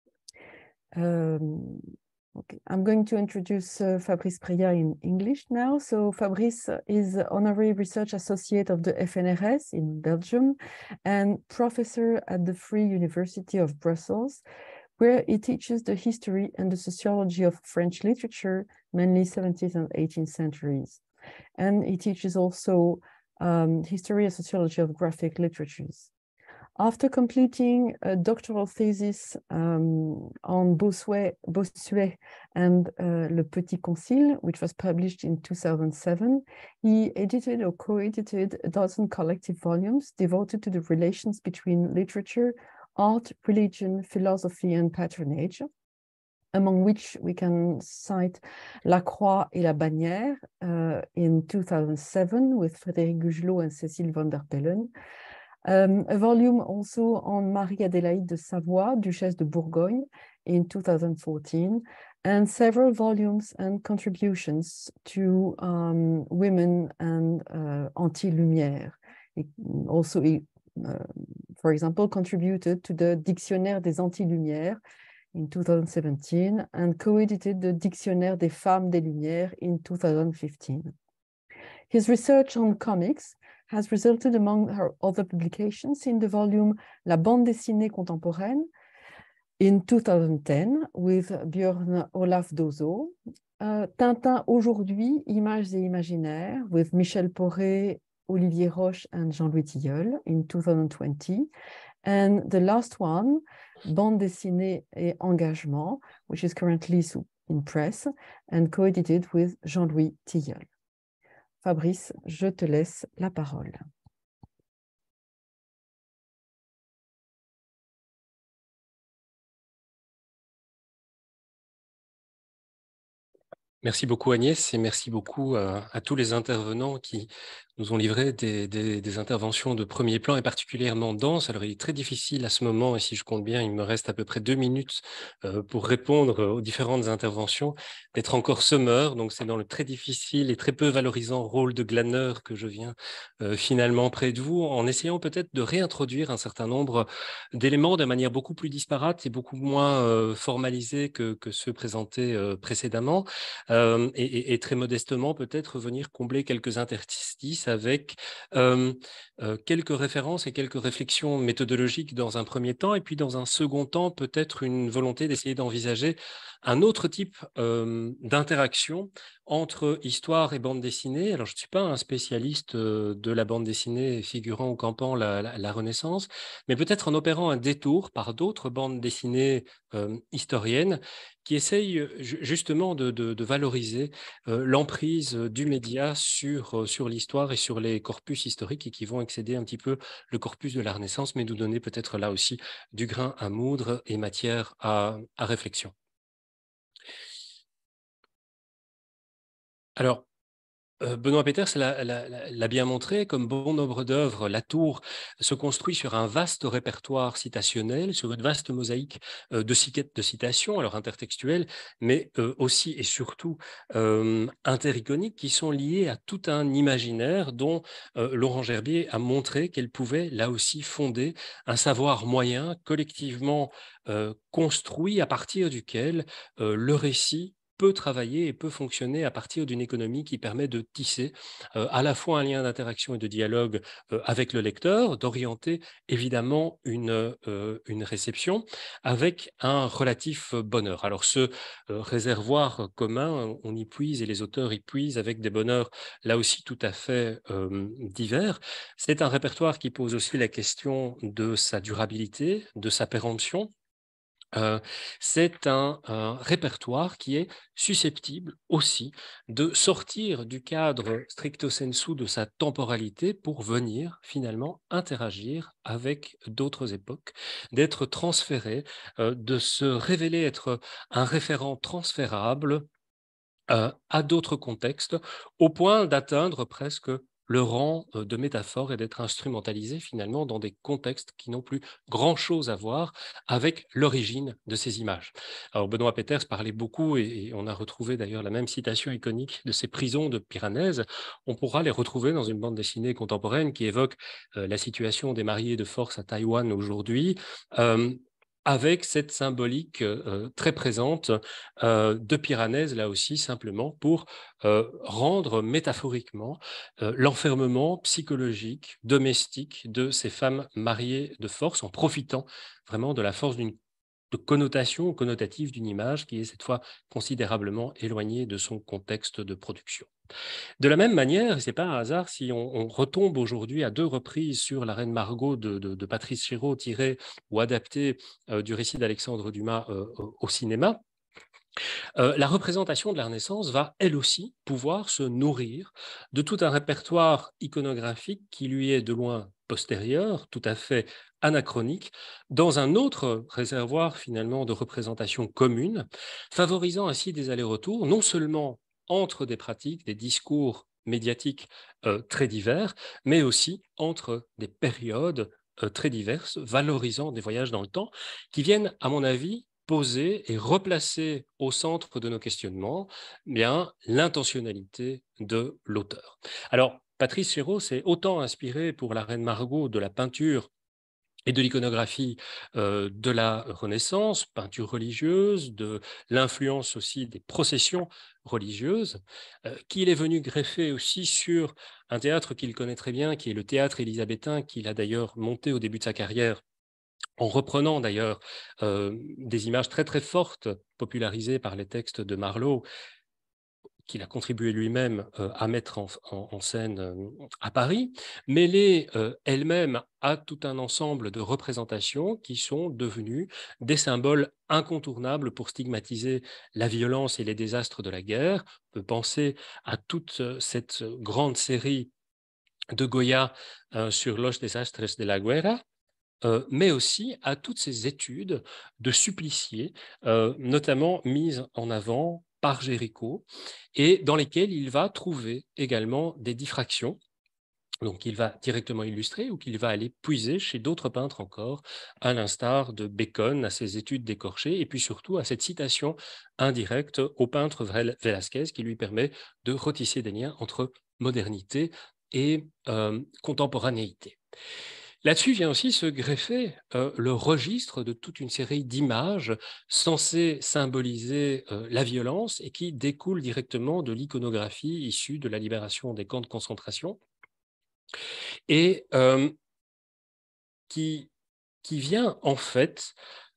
Okay. I'm going to introduce Fabrice Preia in English now. So Fabrice is Honorary Research Associate of the FNRS in Belgium and professor at the Free University of Brussels, where he teaches the history and the sociology of French literature, mainly 17th and 18th centuries. And he teaches also history and sociology of graphic literatures. After completing a doctoral thesis on Bossuet and Le Petit Concile, which was published in 2007, he edited or co-edited a dozen collective volumes devoted to the relations between literature, art, religion, philosophy, and patronage, among which we can cite La Croix et la Bannière in 2007 with Frédéric Gugelot and Cécile van der Pellen, A volume also on Marie-Adélaïde de Savoie, Duchesse de Bourgogne, in 2014, and several volumes and contributions to women and anti-lumière. Also, for example, contributed to the Dictionnaire des anti-lumières in 2017 and co-edited the Dictionnaire des femmes des lumières in 2015. His research on comics has resulted, among her other publications, in the volume La bande dessinée contemporaine in 2010 with Björn Olaf Dozo, Tintin aujourd'hui, images et imaginaires with Michel Poré, Olivier Roche and Jean-Louis Tilleul in 2020, and the last one, Bande dessinée et engagement, which is currently in press and co-edited with Jean-Louis Tilleul. Fabrice, je te laisse la parole. Merci beaucoup Agnès et merci beaucoup à tous les intervenants qui nous ont livré des interventions de premier plan et particulièrement denses. Alors il est très difficile à ce moment, et si je compte bien, il me reste à peu près 2 minutes pour répondre aux différentes interventions, d'être encore sommeur. Donc c'est dans le très difficile et très peu valorisant rôle de glaneur que je viens finalement près de vous, en essayant peut-être de réintroduire un certain nombre d'éléments de manière beaucoup plus disparate et beaucoup moins formalisée que ceux présentés précédemment. Et très modestement peut-être venir combler quelques interstices avec quelques références et quelques réflexions méthodologiques dans un premier temps, et puis dans un second temps peut-être une volonté d'essayer d'envisager un autre type d'interaction entre histoire et bande dessinée. Alors je ne suis pas un spécialiste de la bande dessinée figurant ou campant la Renaissance, mais peut-être en opérant un détour par d'autres bandes dessinées historiennes qui essayent justement de valoriser l'emprise du média sur l'histoire et sur les corpus historiques, et qui vont excéder un petit peu le corpus de la Renaissance, mais nous donner peut-être là aussi du grain à moudre et matière à réflexion. Alors, Benoît Peters l'a bien montré, comme bon nombre d'œuvres, La Tour se construit sur un vaste répertoire citationnel, sur une vaste mosaïque de citations, alors intertextuelles, mais aussi et surtout intericoniques, qui sont liées à tout un imaginaire dont Laurent Gerbier a montré qu'elle pouvait là aussi fonder un savoir moyen collectivement construit, à partir duquel le récit peut travailler et peut fonctionner à partir d'une économie qui permet de tisser à la fois un lien d'interaction et de dialogue avec le lecteur, d'orienter évidemment une réception avec un relatif bonheur. Alors ce réservoir commun, on y puise et les auteurs y puisent avec des bonheurs là aussi tout à fait divers. C'est un répertoire qui pose aussi la question de sa durabilité, de sa péremption. C'est un répertoire qui est susceptible aussi de sortir du cadre stricto sensu de sa temporalité pour venir finalement interagir avec d'autres époques, d'être transféré, de se révéler être un référent transférable à d'autres contextes, au point d'atteindre presque le rang de métaphore et d'être instrumentalisé finalement dans des contextes qui n'ont plus grand-chose à voir avec l'origine de ces images. Alors Benoît Peters parlait beaucoup, et on a retrouvé d'ailleurs la même citation iconique de ces prisons de Piranèse. On pourra les retrouver dans une bande dessinée contemporaine qui évoque la situation des mariés de force à Taïwan aujourd'hui, avec cette symbolique très présente de Piranèse, là aussi, simplement pour rendre métaphoriquement l'enfermement psychologique, domestique de ces femmes mariées de force, en profitant vraiment de la force d'une connotation connotative d'une image qui est cette fois considérablement éloignée de son contexte de production. De la même manière, ce n'est pas un hasard si on retombe aujourd'hui à 2 reprises sur La Reine Margot de Patrice Chéreau, tiré ou adapté du récit d'Alexandre Dumas au cinéma. La représentation de la Renaissance va, elle aussi, pouvoir se nourrir de tout un répertoire iconographique qui lui est de loin postérieur, tout à fait anachronique, dans un autre réservoir finalement de représentation commune, favorisant ainsi des allers-retours, non seulement entre des pratiques, des discours médiatiques très divers, mais aussi entre des périodes très diverses, valorisant des voyages dans le temps, qui viennent, à mon avis, poser et replacer au centre de nos questionnements bien l'intentionnalité de l'auteur. Alors, Patrice Chéreau s'est autant inspiré pour La Reine Margot de la peinture et de l'iconographie de la Renaissance, peinture religieuse, de l'influence aussi des processions religieuses, qu'il est venu greffer aussi sur un théâtre qu'il connaît très bien, qui est le théâtre élisabétain, qu'il a d'ailleurs monté au début de sa carrière, en reprenant d'ailleurs des images très très fortes, popularisées par les textes de Marlowe, qu'il a contribué lui-même à mettre en scène à Paris, mêlée elle-même à tout un ensemble de représentations qui sont devenues des symboles incontournables pour stigmatiser la violence et les désastres de la guerre. On peut penser à toute cette grande série de Goya sur Los Desastres de la Guerra, mais aussi à toutes ces études de suppliciés, notamment mises en avant par Géricault, et dans lesquelles il va trouver également des diffractions, donc qu'il va directement illustrer ou qu'il va aller puiser chez d'autres peintres encore, à l'instar de Bacon, à ses études d'écorché, et puis surtout à cette citation indirecte au peintre Velázquez qui lui permet de retisser des liens entre modernité et contemporanéité. Là-dessus vient aussi se greffer le registre de toute une série d'images censées symboliser la violence et qui découlent directement de l'iconographie issue de la libération des camps de concentration et qui vient en fait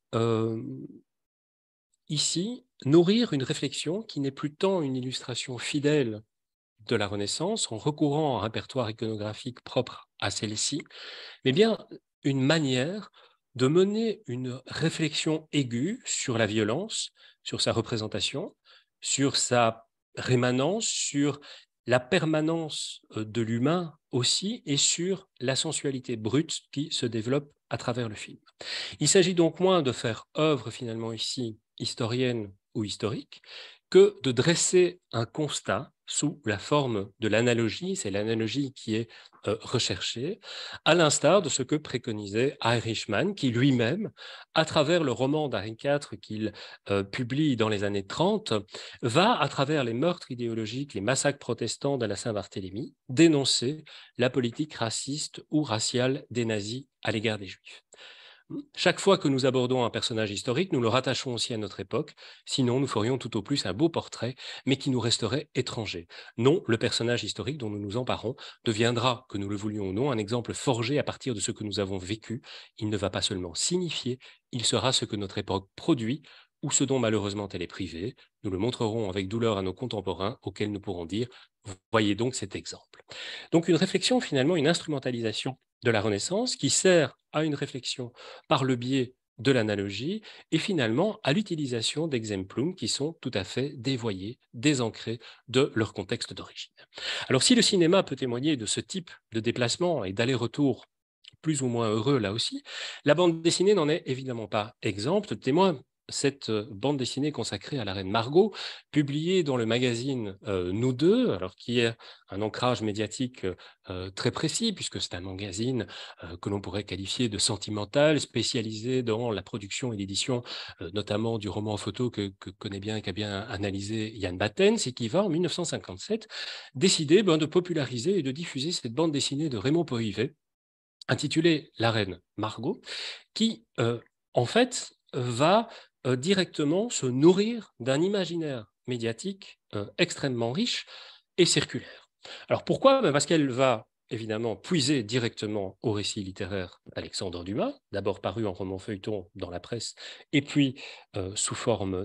ici nourrir une réflexion qui n'est plus tant une illustration fidèle de la Renaissance en recourant à un répertoire iconographique propre à celle-ci, mais bien une manière de mener une réflexion aiguë sur la violence, sur sa représentation, sur sa rémanence, sur la permanence de l'humain aussi, et sur la sensualité brute qui se développe à travers le film. Il s'agit donc moins de faire œuvre finalement ici historienne ou historique, que de dresser un constat sous la forme de l'analogie, c'est l'analogie qui est recherchée, à l'instar de ce que préconisait Irishman, qui lui-même, à travers le roman d'Henri IV qu'il publie dans les années 30, va, à travers les meurtres idéologiques, les massacres protestants de la Saint-Barthélemy, dénoncer la politique raciste ou raciale des nazis à l'égard des Juifs. Chaque fois que nous abordons un personnage historique, nous le rattachons aussi à notre époque, sinon nous ferions tout au plus un beau portrait, mais qui nous resterait étranger. Non, le personnage historique dont nous nous emparons deviendra, que nous le voulions ou non, un exemple forgé à partir de ce que nous avons vécu. Il ne va pas seulement signifier, il sera ce que notre époque produit, ou ce dont malheureusement elle est privée. Nous le montrerons avec douleur à nos contemporains, auxquels nous pourrons dire « Voyez donc cet exemple ». Donc une réflexion, finalement, une instrumentalisation de la Renaissance qui sert à une réflexion par le biais de l'analogie et finalement à l'utilisation d'exemplum qui sont tout à fait dévoyés, désancrés de leur contexte d'origine. Alors si le cinéma peut témoigner de ce type de déplacement et d'aller-retour plus ou moins heureux là aussi, la bande dessinée n'en est évidemment pas exempte. Témoin cette bande dessinée consacrée à la reine Margot, publiée dans le magazine Nous deux, alors qui est un ancrage médiatique très précis, puisque c'est un magazine que l'on pourrait qualifier de sentimental, spécialisé dans la production et l'édition, notamment du roman photo que connaît bien et qu'a bien analysé Yann Battens, et qui va, en 1957, décider de populariser et de diffuser cette bande dessinée de Raymond Pohivet, intitulée La reine Margot, qui, en fait, va directement se nourrir d'un imaginaire médiatique extrêmement riche et circulaire. Alors pourquoi ? Parce qu'elle va évidemment puiser directement au récit littéraire d'Alexandre Dumas, d'abord paru en roman feuilleton dans la presse, et puis sous forme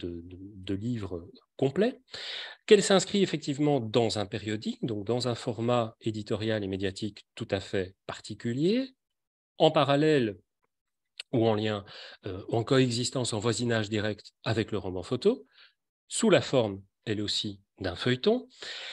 de livres complets, qu'elle s'inscrit effectivement dans un périodique, donc dans un format éditorial et médiatique tout à fait particulier, en parallèle ou en lien, en coexistence, en voisinage direct avec le roman photo, sous la forme, elle aussi, d'un feuilleton,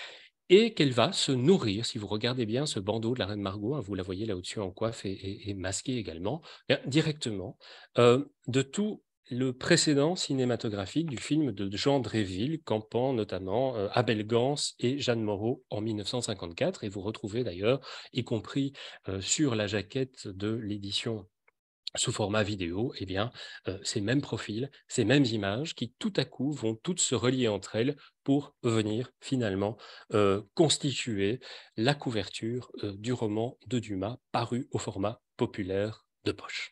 et qu'elle va se nourrir, si vous regardez bien ce bandeau de la reine Margot, hein, vous la voyez là au-dessus en coiffe et masquée également, bien, directement, de tous le précédent cinématographique du film de Jean Dréville, campant notamment Abel Gans et Jeanne Moreau en 1954. Et vous retrouvez d'ailleurs, y compris sur la jaquette de l'édition sous format vidéo, eh bien, ces mêmes profils, ces mêmes images qui tout à coup vont toutes se relier entre elles pour venir finalement constituer la couverture du roman de Dumas paru au format populaire de poche.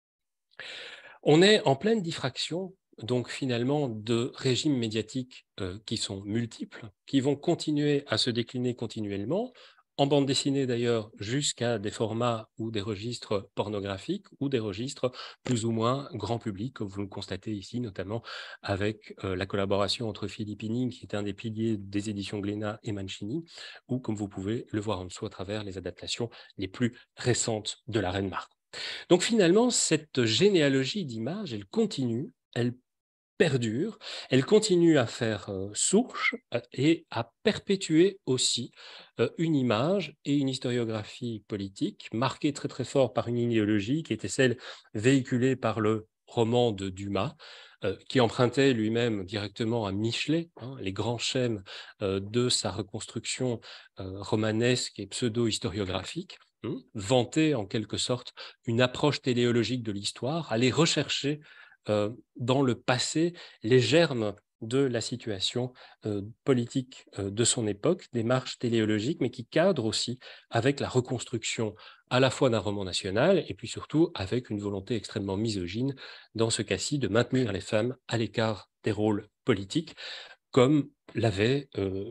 On est en pleine diffraction donc finalement de régimes médiatiques qui sont multiples, qui vont continuer à se décliner continuellement, en bande dessinée d'ailleurs jusqu'à des formats ou des registres pornographiques ou des registres plus ou moins grand public, comme vous le constatez ici, notamment avec la collaboration entre Philippe Inning, qui est un des piliers des éditions Glénat, et Mancini, ou comme vous pouvez le voir en dessous à travers les adaptations les plus récentes de la Reine Margot. Donc finalement, cette généalogie d'images, elle continue, elle perdure, elle continue à faire souche et à perpétuer aussi une image et une historiographie politique marquée très très fort par une idéologie qui était celle véhiculée par le roman de Dumas, qui empruntait lui-même directement à Michelet les grands schèmes de sa reconstruction romanesque et pseudo-historiographique, vantait en quelque sorte une approche téléologique de l'histoire, aller rechercher dans le passé les germes de la situation politique de son époque, des marches téléologiques, mais qui cadrent aussi avec la reconstruction à la fois d'un roman national et puis surtout avec une volonté extrêmement misogyne, dans ce cas-ci, de maintenir les femmes à l'écart des rôles politiques, comme l'avait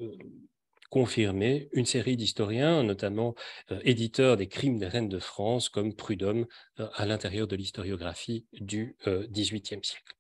confirmé une série d'historiens, notamment éditeurs des crimes des reines de France, comme Prudhomme, à l'intérieur de l'historiographie du XVIIIe siècle.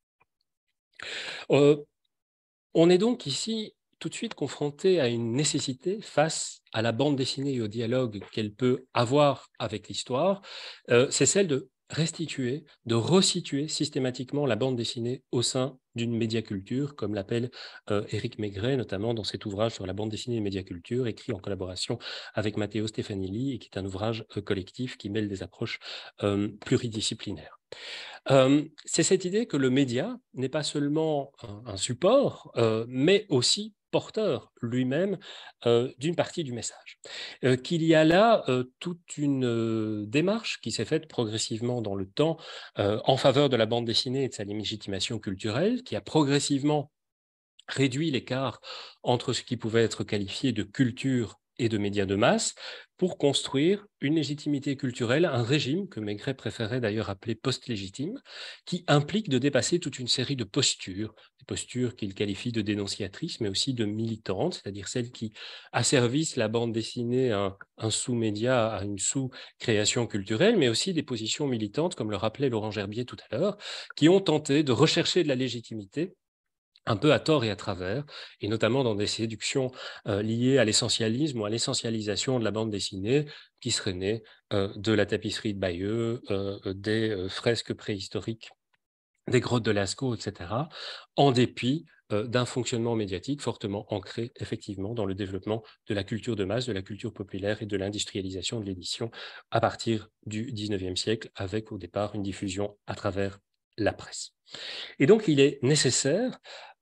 On est donc ici tout de suite confronté à une nécessité face à la bande dessinée et au dialogue qu'elle peut avoir avec l'histoire, c'est celle de restituer, de resituer systématiquement la bande dessinée au sein d'une médiaculture, comme l'appelle Éric Maigret, notamment dans cet ouvrage sur la bande dessinée et médiaculture, écrit en collaboration avec Matteo Stefanelli, et qui est un ouvrage collectif qui mêle des approches pluridisciplinaires. C'est cette idée que le média n'est pas seulement un support, mais aussi porteur lui-même d'une partie du message. Qu'il y a là toute une démarche qui s'est faite progressivement dans le temps en faveur de la bande dessinée et de sa légitimation culturelle, qui a progressivement réduit l'écart entre ce qui pouvait être qualifié de culture et de médias de masse, pour construire une légitimité culturelle, un régime que Maigret préférait d'ailleurs appeler post-légitime, qui implique de dépasser toute une série de postures, des postures qu'il qualifie de dénonciatrices, mais aussi de militantes, c'est-à-dire celles qui asservissent la bande dessinée à un sous-média, à une sous-création culturelle, mais aussi des positions militantes, comme le rappelait Laurent Gerbier tout à l'heure, qui ont tenté de rechercher de la légitimité un peu à tort et à travers, et notamment dans des séductions liées à l'essentialisme ou à l'essentialisation de la bande dessinée, qui serait née de la tapisserie de Bayeux, des fresques préhistoriques, des grottes de Lascaux, etc., en dépit d'un fonctionnement médiatique fortement ancré, effectivement, dans le développement de la culture de masse, de la culture populaire et de l'industrialisation de l'édition à partir du XIXe siècle, avec au départ une diffusion à travers la presse. Et donc, il est nécessaire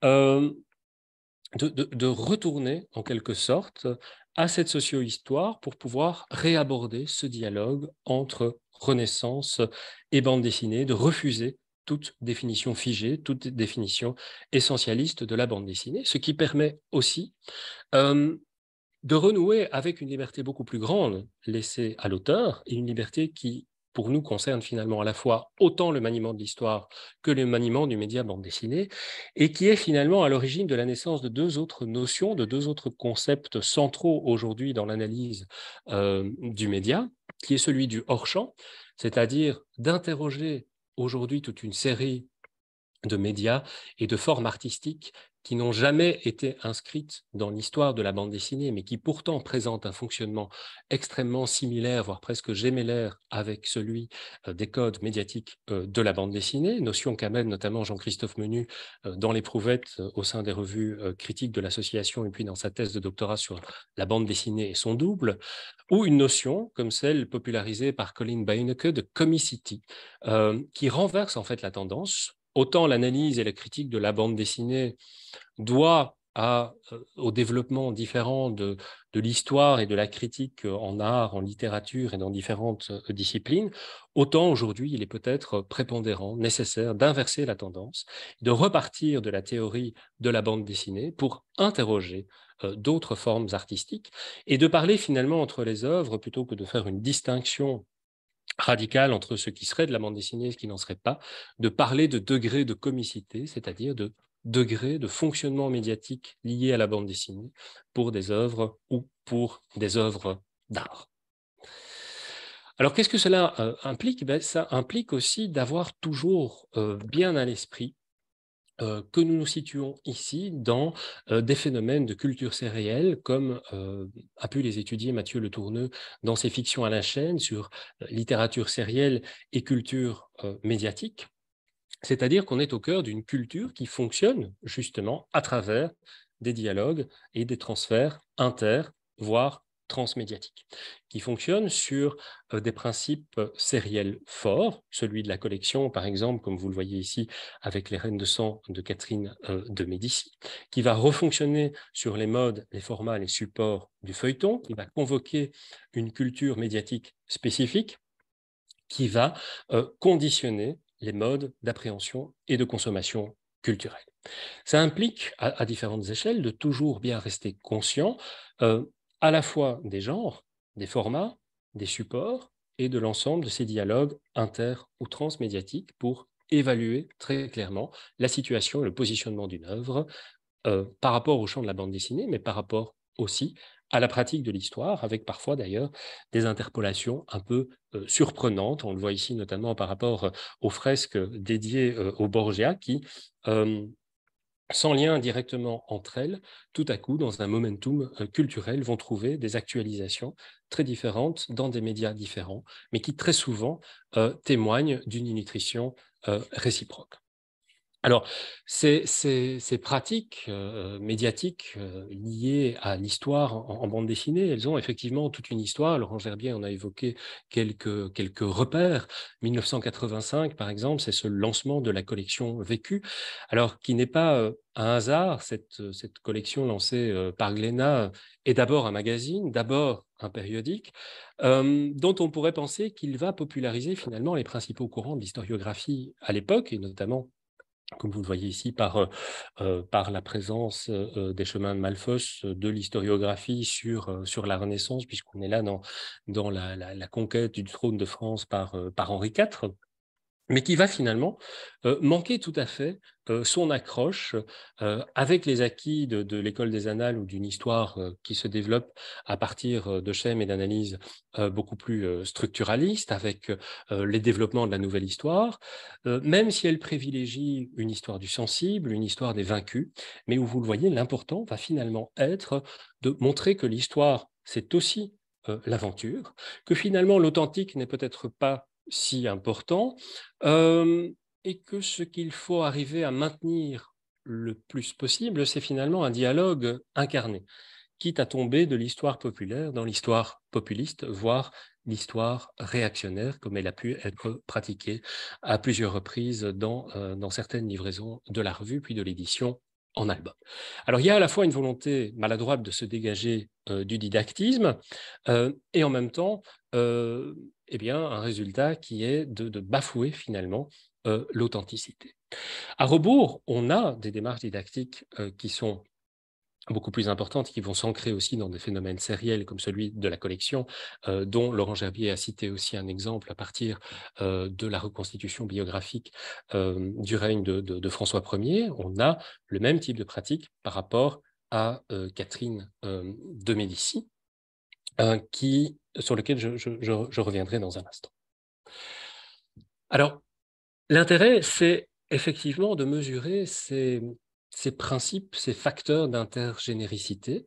de retourner, en quelque sorte, à cette socio-histoire pour pouvoir réaborder ce dialogue entre Renaissance et bande dessinée, de refuser toute définition figée, toute définition essentialiste de la bande dessinée, ce qui permet aussi de renouer avec une liberté beaucoup plus grande laissée à l'auteur, et une liberté qui, pour nous, concerne finalement à la fois autant le maniement de l'histoire que le maniement du média bande dessinée, et qui est finalement à l'origine de la naissance de deux autres notions, de deux autres concepts centraux aujourd'hui dans l'analyse du média, qui est celui du hors-champ, c'est-à-dire d'interroger aujourd'hui toute une série de médias et de formes artistiques qui n'ont jamais été inscrites dans l'histoire de la bande dessinée, mais qui pourtant présentent un fonctionnement extrêmement similaire, voire presque gémellaire avec celui des codes médiatiques de la bande dessinée, notion qu'amène notamment Jean-Christophe Menu dans l'éprouvettes au sein des revues critiques de l'association, et puis dans sa thèse de doctorat sur la bande dessinée et son double, ou une notion comme celle popularisée par Colin Beinecke de comicity, qui renverse en fait la tendance autant l'analyse et la critique de la bande dessinée doit au développement différent de l'histoire et de la critique en art, en littérature et dans différentes disciplines, autant aujourd'hui il est peut-être prépondérant, nécessaire d'inverser la tendance, de repartir de la théorie de la bande dessinée pour interroger d'autres formes artistiques et de parler finalement entre les œuvres plutôt que de faire une distinction radicale entre ce qui serait de la bande dessinée et ce qui n'en serait pas, de parler de degrés de comicité, c'est-à-dire de degrés de fonctionnement médiatique liés à la bande dessinée pour des œuvres ou pour des œuvres d'art. Alors, qu'est-ce que cela implique? Ça implique aussi d'avoir toujours bien à l'esprit que nous nous situons ici dans des phénomènes de culture sérielle, comme a pu les étudier Mathieu Le Tourneux dans ses fictions à la chaîne sur littérature sérielle et culture médiatique. C'est-à-dire qu'on est au cœur d'une culture qui fonctionne justement à travers des dialogues et des transferts inter, voire transmédiatiques, qui fonctionnent sur des principes sériels forts, celui de la collection, par exemple, comme vous le voyez ici, avec les Reines de sang de Catherine de Médicis, qui va refonctionner sur les modes, les formats, les supports du feuilleton, qui va convoquer une culture médiatique spécifique, qui va conditionner les modes d'appréhension et de consommation culturelle. Ça implique, à différentes échelles, de toujours bien rester conscient à la fois des genres, des formats, des supports et de l'ensemble de ces dialogues inter- ou transmédiatiques pour évaluer très clairement la situation et le positionnement d'une œuvre par rapport au champ de la bande dessinée, mais par rapport aussi à la pratique de l'histoire, avec parfois d'ailleurs des interpolations un peu surprenantes. On le voit ici notamment par rapport aux fresques dédiées au Borgia qui, sans lien directement entre elles, tout à coup, dans un momentum culturel, vont trouver des actualisations très différentes dans des médias différents, mais qui très souvent témoignent d'une nutrition réciproque. Alors, ces pratiques médiatiques liées à l'histoire en bande dessinée, elles ont effectivement toute une histoire. Laurent Gerbier en a évoqué quelques repères. 1985, par exemple, c'est ce lancement de la collection Vécu, alors qui n'est pas un hasard. Cette collection lancée par Glénat est d'abord un magazine, d'abord un périodique, dont on pourrait penser qu'il va populariser finalement les principaux courants de l'historiographie à l'époque, et notamment, comme vous le voyez ici, par la présence des chemins de Malfos, de l'historiographie sur la Renaissance, puisqu'on est là dans la conquête du trône de France par Henri IV, mais qui va finalement manquer tout à fait son accroche avec les acquis de l'école des annales ou d'une histoire qui se développe à partir de schèmes et d'analyses beaucoup plus structuralistes, avec les développements de la nouvelle histoire, même si elle privilégie une histoire du sensible, une histoire des vaincus, mais où vous le voyez, l'important va finalement être de montrer que l'histoire, c'est aussi l'aventure, que finalement l'authentique n'est peut-être pas si important, et que ce qu'il faut arriver à maintenir le plus possible, c'est finalement un dialogue incarné, quitte à tomber de l'histoire populaire dans l'histoire populiste, voire l'histoire réactionnaire, comme elle a pu être pratiquée à plusieurs reprises dans certaines livraisons de la revue, puis de l'édition en album. Alors, il y a à la fois une volonté maladroite de se dégager du didactisme et en même temps un résultat qui est de bafouer finalement l'authenticité. À rebours, on a des démarches didactiques qui sont beaucoup plus importantes, qui vont s'ancrer aussi dans des phénomènes sériels comme celui de la collection, dont Laurent Gerbier a cité aussi un exemple à partir de la reconstitution biographique du règne de François Ier. On a le même type de pratique par rapport à Catherine de Médicis, sur lequel je reviendrai dans un instant. Alors, l'intérêt, c'est effectivement de mesurer ces principes, ces facteurs d'intergénéricité,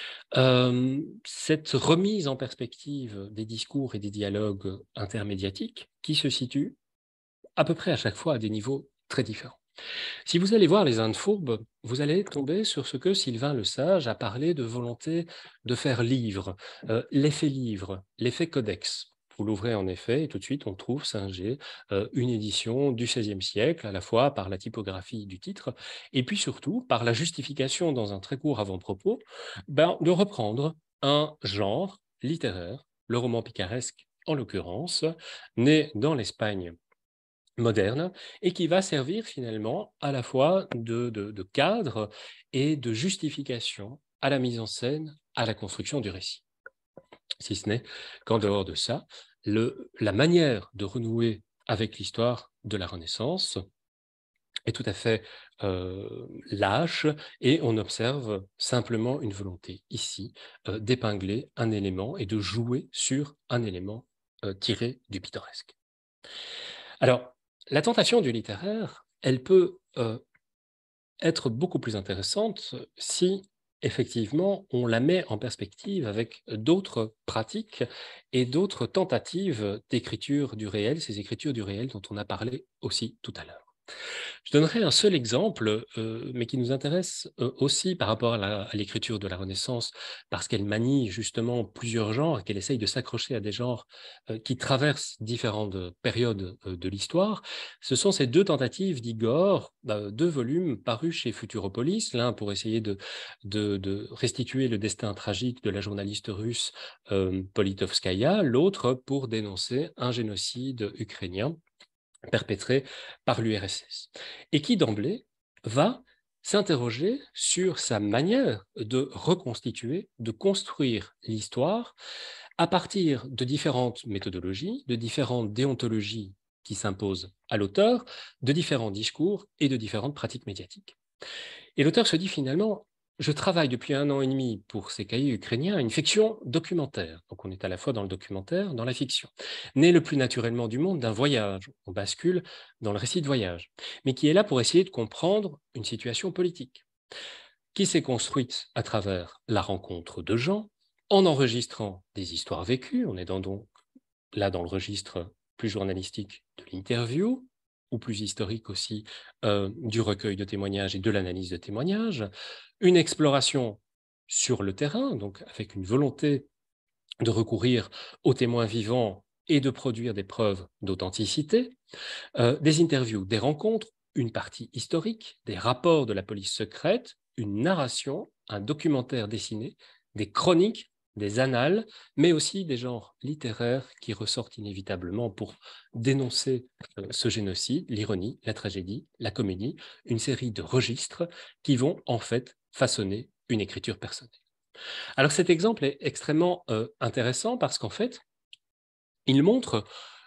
cette remise en perspective des discours et des dialogues intermédiatiques qui se situent à peu près à chaque fois à des niveaux très différents. Si vous allez voir les Indes fourbes, vous allez tomber sur ce que Sylvain Lesage a parlé de volonté de faire livre, l'effet codex. Vous l'ouvrez en effet et tout de suite on trouve singé une édition du XVIe siècle, à la fois par la typographie du titre et puis surtout par la justification dans un très court avant-propos de reprendre un genre littéraire, le roman picaresque en l'occurrence, né dans l'Espagne moderne et qui va servir finalement à la fois de cadre et de justification à la mise en scène, à la construction du récit. Si ce n'est qu'en dehors de ça, la manière de renouer avec l'histoire de la Renaissance est tout à fait lâche et on observe simplement une volonté ici d'épingler un élément et de jouer sur un élément tiré du pittoresque. Alors, la tentation du littéraire, elle peut être beaucoup plus intéressante si, effectivement, on la met en perspective avec d'autres pratiques et d'autres tentatives d'écriture du réel, ces écritures du réel dont on a parlé aussi tout à l'heure. Je donnerai un seul exemple, mais qui nous intéresse aussi par rapport à l'écriture de la Renaissance, parce qu'elle manie justement plusieurs genres et qu'elle essaye de s'accrocher à des genres qui traversent différentes périodes de l'histoire. Ce sont ces deux tentatives d'Igor, 2 volumes parus chez Futuropolis, l'un pour essayer de restituer le destin tragique de la journaliste russe Politovskaya, l'autre pour dénoncer un génocide ukrainien perpétré par l'URSS, et qui d'emblée va s'interroger sur sa manière de reconstituer, de construire l'histoire à partir de différentes méthodologies, de différentes déontologies qui s'imposent à l'auteur, de différents discours et de différentes pratiques médiatiques. Et l'auteur se dit finalement, je travaille depuis 1 an et demi pour ces cahiers ukrainiens à une fiction documentaire. Donc on est à la fois dans le documentaire, dans la fiction. Né le plus naturellement du monde d'un voyage, on bascule dans le récit de voyage, mais qui est là pour essayer de comprendre une situation politique, qui s'est construite à travers la rencontre de gens, en enregistrant des histoires vécues, on est donc là dans le registre plus journalistique de l'interview, ou plus historique aussi, du recueil de témoignages et de l'analyse de témoignages, une exploration sur le terrain, donc avec une volonté de recourir aux témoins vivants et de produire des preuves d'authenticité, des interviews, des rencontres, une partie historique, des rapports de la police secrète, une narration, un documentaire dessiné, des chroniques, des annales, mais aussi des genres littéraires qui ressortent inévitablement pour dénoncer ce génocide, l'ironie, la tragédie, la comédie, une série de registres qui vont en fait façonner une écriture personnelle. Alors cet exemple est extrêmement intéressant parce qu'en fait, il montre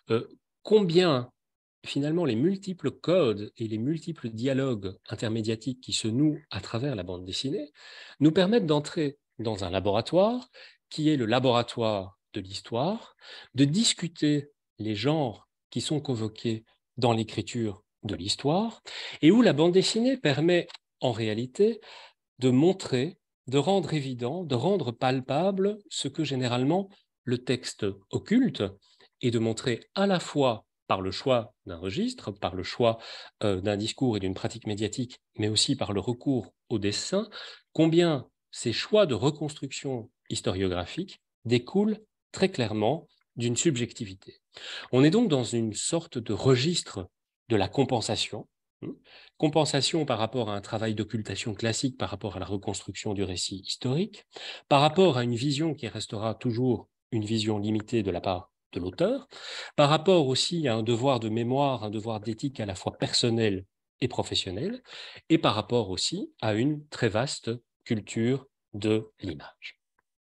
combien finalement les multiples codes et les multiples dialogues intermédiatiques qui se nouent à travers la bande dessinée nous permettent d'entrer dans un laboratoire qui est le laboratoire de l'histoire, de discuter les genres qui sont convoqués dans l'écriture de l'histoire, et où la bande dessinée permet en réalité de montrer, de rendre évident, de rendre palpable ce que généralement le texte occulte, et de montrer à la fois par le choix d'un registre, par le choix d'un discours et d'une pratique médiatique, mais aussi par le recours au dessin, combien ces choix de reconstruction historiographique découlent très clairement d'une subjectivité. On est donc dans une sorte de registre de la compensation, compensation par rapport à un travail d'occultation classique, par rapport à la reconstruction du récit historique, par rapport à une vision qui restera toujours une vision limitée de la part de l'auteur, par rapport aussi à un devoir de mémoire, un devoir d'éthique à la fois personnel et professionnel, et par rapport aussi à une très vaste culture de l'image.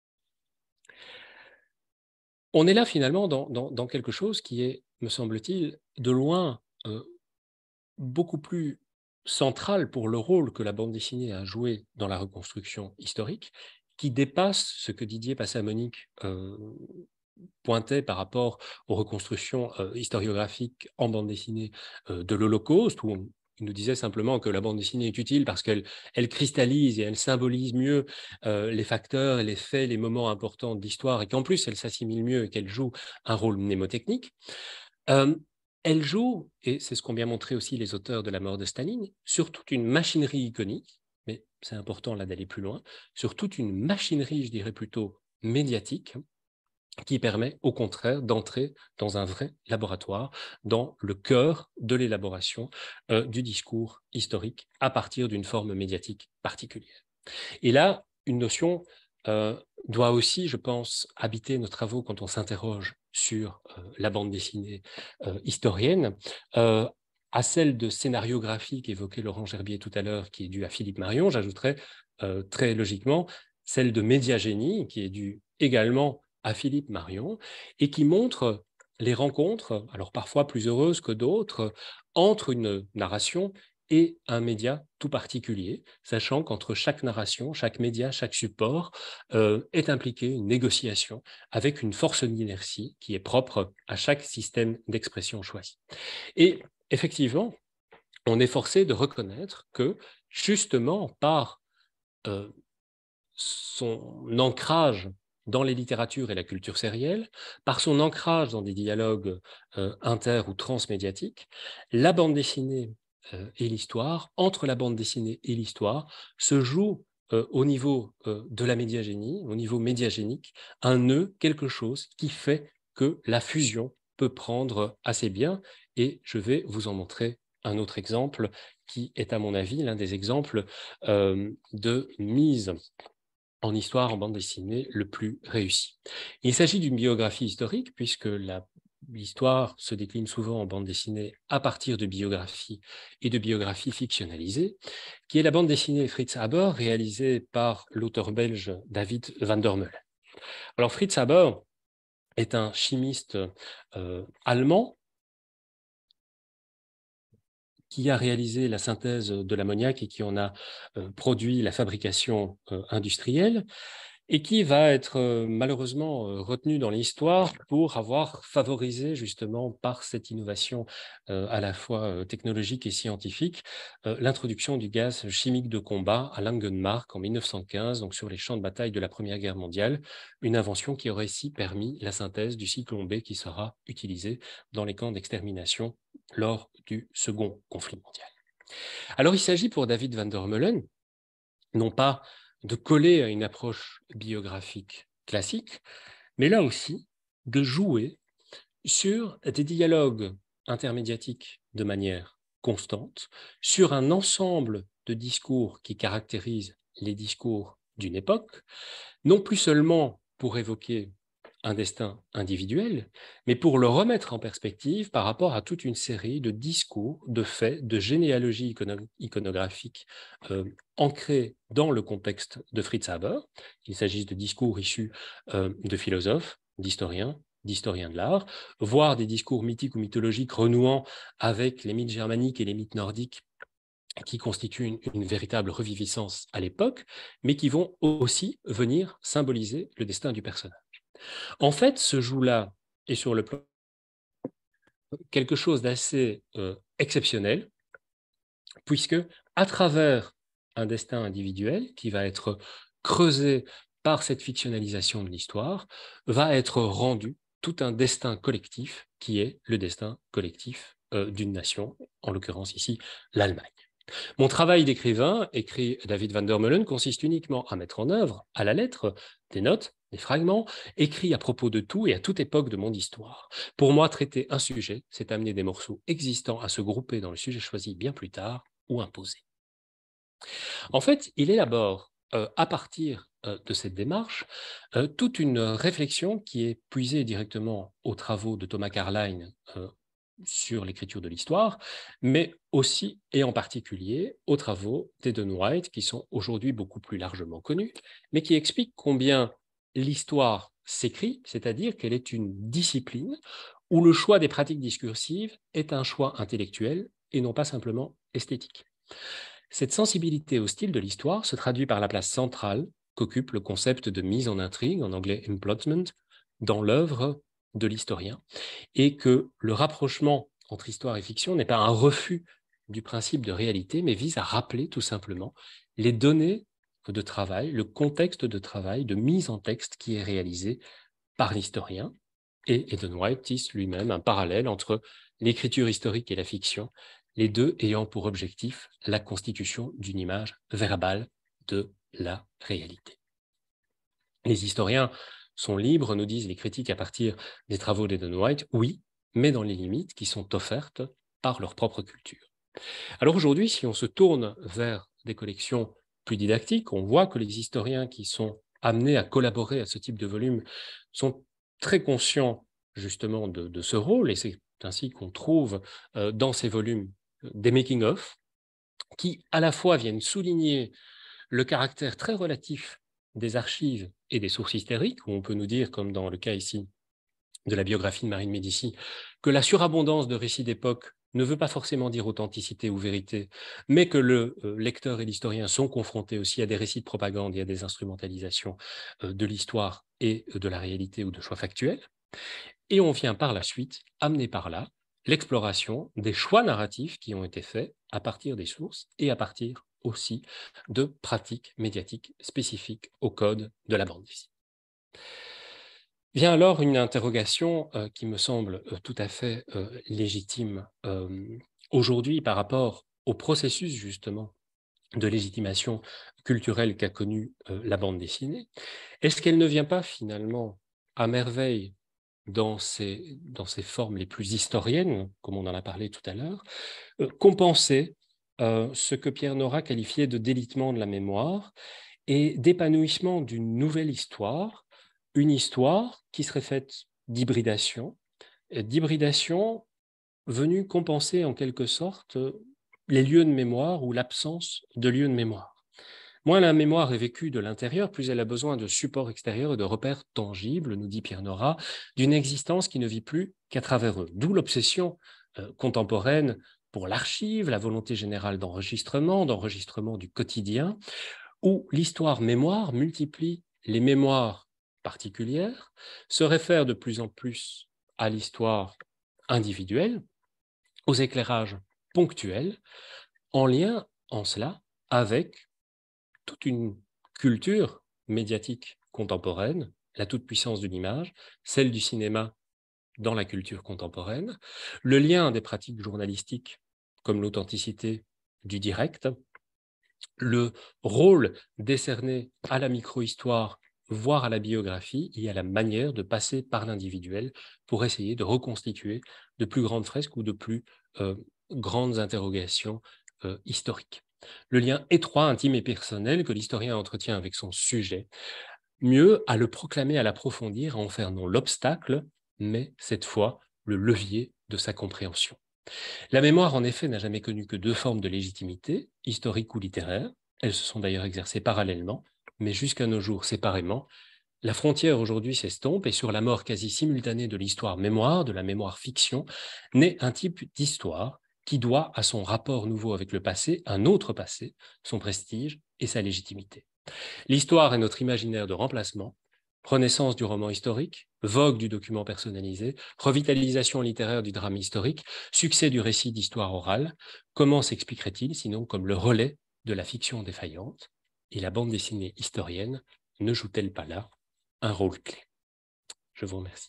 On est là finalement dans quelque chose qui est, me semble-t-il, de loin beaucoup plus central pour le rôle que la bande dessinée a joué dans la reconstruction historique, qui dépasse ce que Didier Passamonique pointait par rapport aux reconstructions historiographiques en bande dessinée de l'Holocauste, où il nous disait simplement que la bande dessinée est utile parce qu'elle cristallise et elle symbolise mieux les facteurs, les faits, les moments importants de l'histoire, et qu'en plus elle s'assimile mieux et qu'elle joue un rôle mnémotechnique. Elle joue, et c'est ce qu'ont bien montré aussi les auteurs de La mort de Staline, sur toute une machinerie iconique, mais c'est important là d'aller plus loin, sur toute une machinerie, je dirais plutôt médiatique, qui permet au contraire d'entrer dans un vrai laboratoire, dans le cœur de l'élaboration du discours historique à partir d'une forme médiatique particulière. Et là, une notion doit aussi, je pense, habiter nos travaux quand on s'interroge sur la bande dessinée historienne, à celle de scénariographie qu'évoquait Laurent Gerbier tout à l'heure, qui est due à Philippe Marion. J'ajouterais très logiquement celle de médiagénie, qui est due également à Philippe Marion, et qui montre les rencontres, alors parfois plus heureuses que d'autres, entre une narration et un média tout particulier, sachant qu'entre chaque narration, chaque média, chaque support est impliquée une négociation avec une force d'inertie qui est propre à chaque système d'expression choisi. Et effectivement, on est forcé de reconnaître que justement par son ancrage dans les littératures et la culture sérielle, par son ancrage dans des dialogues inter- ou transmédiatiques, la bande dessinée et l'histoire, entre la bande dessinée et l'histoire, se joue au niveau de la médiagénie, au niveau médiagénique, un nœud, quelque chose qui fait que la fusion peut prendre assez bien. Et je vais vous en montrer un autre exemple qui est, à mon avis, l'un des exemples de mise en histoire en bande dessinée le plus réussi. Il s'agit d'une biographie historique, puisque l'histoire se décline souvent en bande dessinée à partir de biographies et de biographies fictionnalisées, qui est la bande dessinée Fritz Haber, réalisée par l'auteur belge David van der Meulen. Alors Fritz Haber est un chimiste allemand qui a réalisé la synthèse de l'ammoniac et qui en a produit la fabrication industrielle, et qui va être malheureusement retenu dans l'histoire pour avoir favorisé justement par cette innovation à la fois technologique et scientifique l'introduction du gaz chimique de combat à Langemarck en 1915, donc sur les champs de bataille de la Première Guerre mondiale, une invention qui aurait ainsi permis la synthèse du cyclone B qui sera utilisé dans les camps d'extermination lors du Second conflit mondial. Alors il s'agit pour David van der Meulen, non pas de coller à une approche biographique classique, mais là aussi de jouer sur des dialogues intermédiatiques de manière constante, sur un ensemble de discours qui caractérisent les discours d'une époque, non plus seulement pour évoquer un destin individuel, mais pour le remettre en perspective par rapport à toute une série de discours, de faits, de généalogies iconographiques ancrés dans le contexte de Fritz Haber, qu'il s'agisse de discours issus de philosophes, d'historiens de l'art, voire des discours mythiques ou mythologiques renouant avec les mythes germaniques et les mythes nordiques qui constituent une véritable reviviscence à l'époque, mais qui vont aussi venir symboliser le destin du personnage. En fait, ce joue-là est sur le plan quelque chose d'assez exceptionnel, puisque à travers un destin individuel qui va être creusé par cette fictionnalisation de l'histoire, va être rendu tout un destin collectif qui est le destin collectif d'une nation, en l'occurrence ici l'Allemagne. Mon travail d'écrivain, écrit David van der Meulen, consiste uniquement à mettre en œuvre, à la lettre, des notes, des fragments, écrits à propos de tout et à toute époque de mon histoire. Pour moi, traiter un sujet, c'est amener des morceaux existants à se grouper dans le sujet choisi bien plus tard ou imposé. En fait, il élabore, à partir de cette démarche, toute une réflexion qui est puisée directement aux travaux de Thomas Carlyle sur l'écriture de l'histoire, mais aussi et en particulier aux travaux d'Eden White, qui sont aujourd'hui beaucoup plus largement connus, mais qui expliquent combien l'histoire s'écrit, c'est-à-dire qu'elle est une discipline où le choix des pratiques discursives est un choix intellectuel et non pas simplement esthétique. Cette sensibilité au style de l'histoire se traduit par la place centrale qu'occupe le concept de mise en intrigue, en anglais emplotment, dans l'œuvre de l'historien, et que le rapprochement entre histoire et fiction n'est pas un refus du principe de réalité, mais vise à rappeler tout simplement les données de travail, le contexte de travail, de mise en texte qui est réalisé par l'historien. Et Eden White tisse lui-même un parallèle entre l'écriture historique et la fiction, les deux ayant pour objectif la constitution d'une image verbale de la réalité. Les historiens sont libres, nous disent les critiques à partir des travaux d'Eden White, oui, mais dans les limites qui sont offertes par leur propre culture. Alors aujourd'hui, si on se tourne vers des collections plus didactiques, on voit que les historiens qui sont amenés à collaborer à ce type de volume sont très conscients justement de ce rôle, et c'est ainsi qu'on trouve dans ces volumes des making-of qui à la fois viennent souligner le caractère très relatif des archives et des sources historiques, où on peut nous dire, comme dans le cas ici de la biographie de Marine Médicis, que la surabondance de récits d'époque ne veut pas forcément dire authenticité ou vérité, mais que le lecteur et l'historien sont confrontés aussi à des récits de propagande et à des instrumentalisations de l'histoire et de la réalité ou de choix factuels. Et on vient par la suite amener par là l'exploration des choix narratifs qui ont été faits à partir des sources et à partir aussi de pratiques médiatiques spécifiques au code de la bande dessinée. Vient alors une interrogation qui me semble tout à fait légitime aujourd'hui par rapport au processus justement de légitimation culturelle qu'a connu la bande dessinée. Est-ce qu'elle ne vient pas finalement à merveille dans ses formes les plus historiennes, comme on en a parlé tout à l'heure, compenser ce que Pierre Nora qualifiait de délitement de la mémoire et d'épanouissement d'une nouvelle histoire, une histoire qui serait faite d'hybridation venue compenser en quelque sorte les lieux de mémoire ou l'absence de lieux de mémoire. Moins la mémoire est vécue de l'intérieur, plus elle a besoin de supports extérieurs et de repères tangibles, nous dit Pierre Nora, d'une existence qui ne vit plus qu'à travers eux. D'où l'obsession contemporaine pour l'archive, la volonté générale d'enregistrement du quotidien, où l'histoire-mémoire multiplie les mémoires particulières, se réfère de plus en plus à l'histoire individuelle, aux éclairages ponctuels, en lien, en cela, avec toute une culture médiatique contemporaine, la toute-puissance de l'image, celle du cinéma dans la culture contemporaine, le lien des pratiques journalistiques comme l'authenticité du direct, le rôle décerné à la micro-histoire, voire à la biographie, et à la manière de passer par l'individuel pour essayer de reconstituer de plus grandes fresques ou de plus grandes interrogations historiques. Le lien étroit, intime et personnel que l'historien entretient avec son sujet, mieux à le proclamer, à l'approfondir, à en faire non l'obstacle, mais cette fois le levier de sa compréhension. La mémoire, en effet, n'a jamais connu que deux formes de légitimité, historique ou littéraire. Elles se sont d'ailleurs exercées parallèlement, mais jusqu'à nos jours séparément. La frontière aujourd'hui s'estompe et sur la mort quasi simultanée de l'histoire-mémoire, de la mémoire-fiction, naît un type d'histoire qui doit à son rapport nouveau avec le passé, un autre passé, son prestige et sa légitimité. L'histoire est notre imaginaire de remplacement, renaissance du roman historique, vogue du document personnalisé, revitalisation littéraire du drame historique, succès du récit d'histoire orale. Comment s'expliquerait-il sinon comme le relais de la fiction défaillante? Et la bande dessinée historienne ne joue-t-elle pas là un rôle clé? Je vous remercie.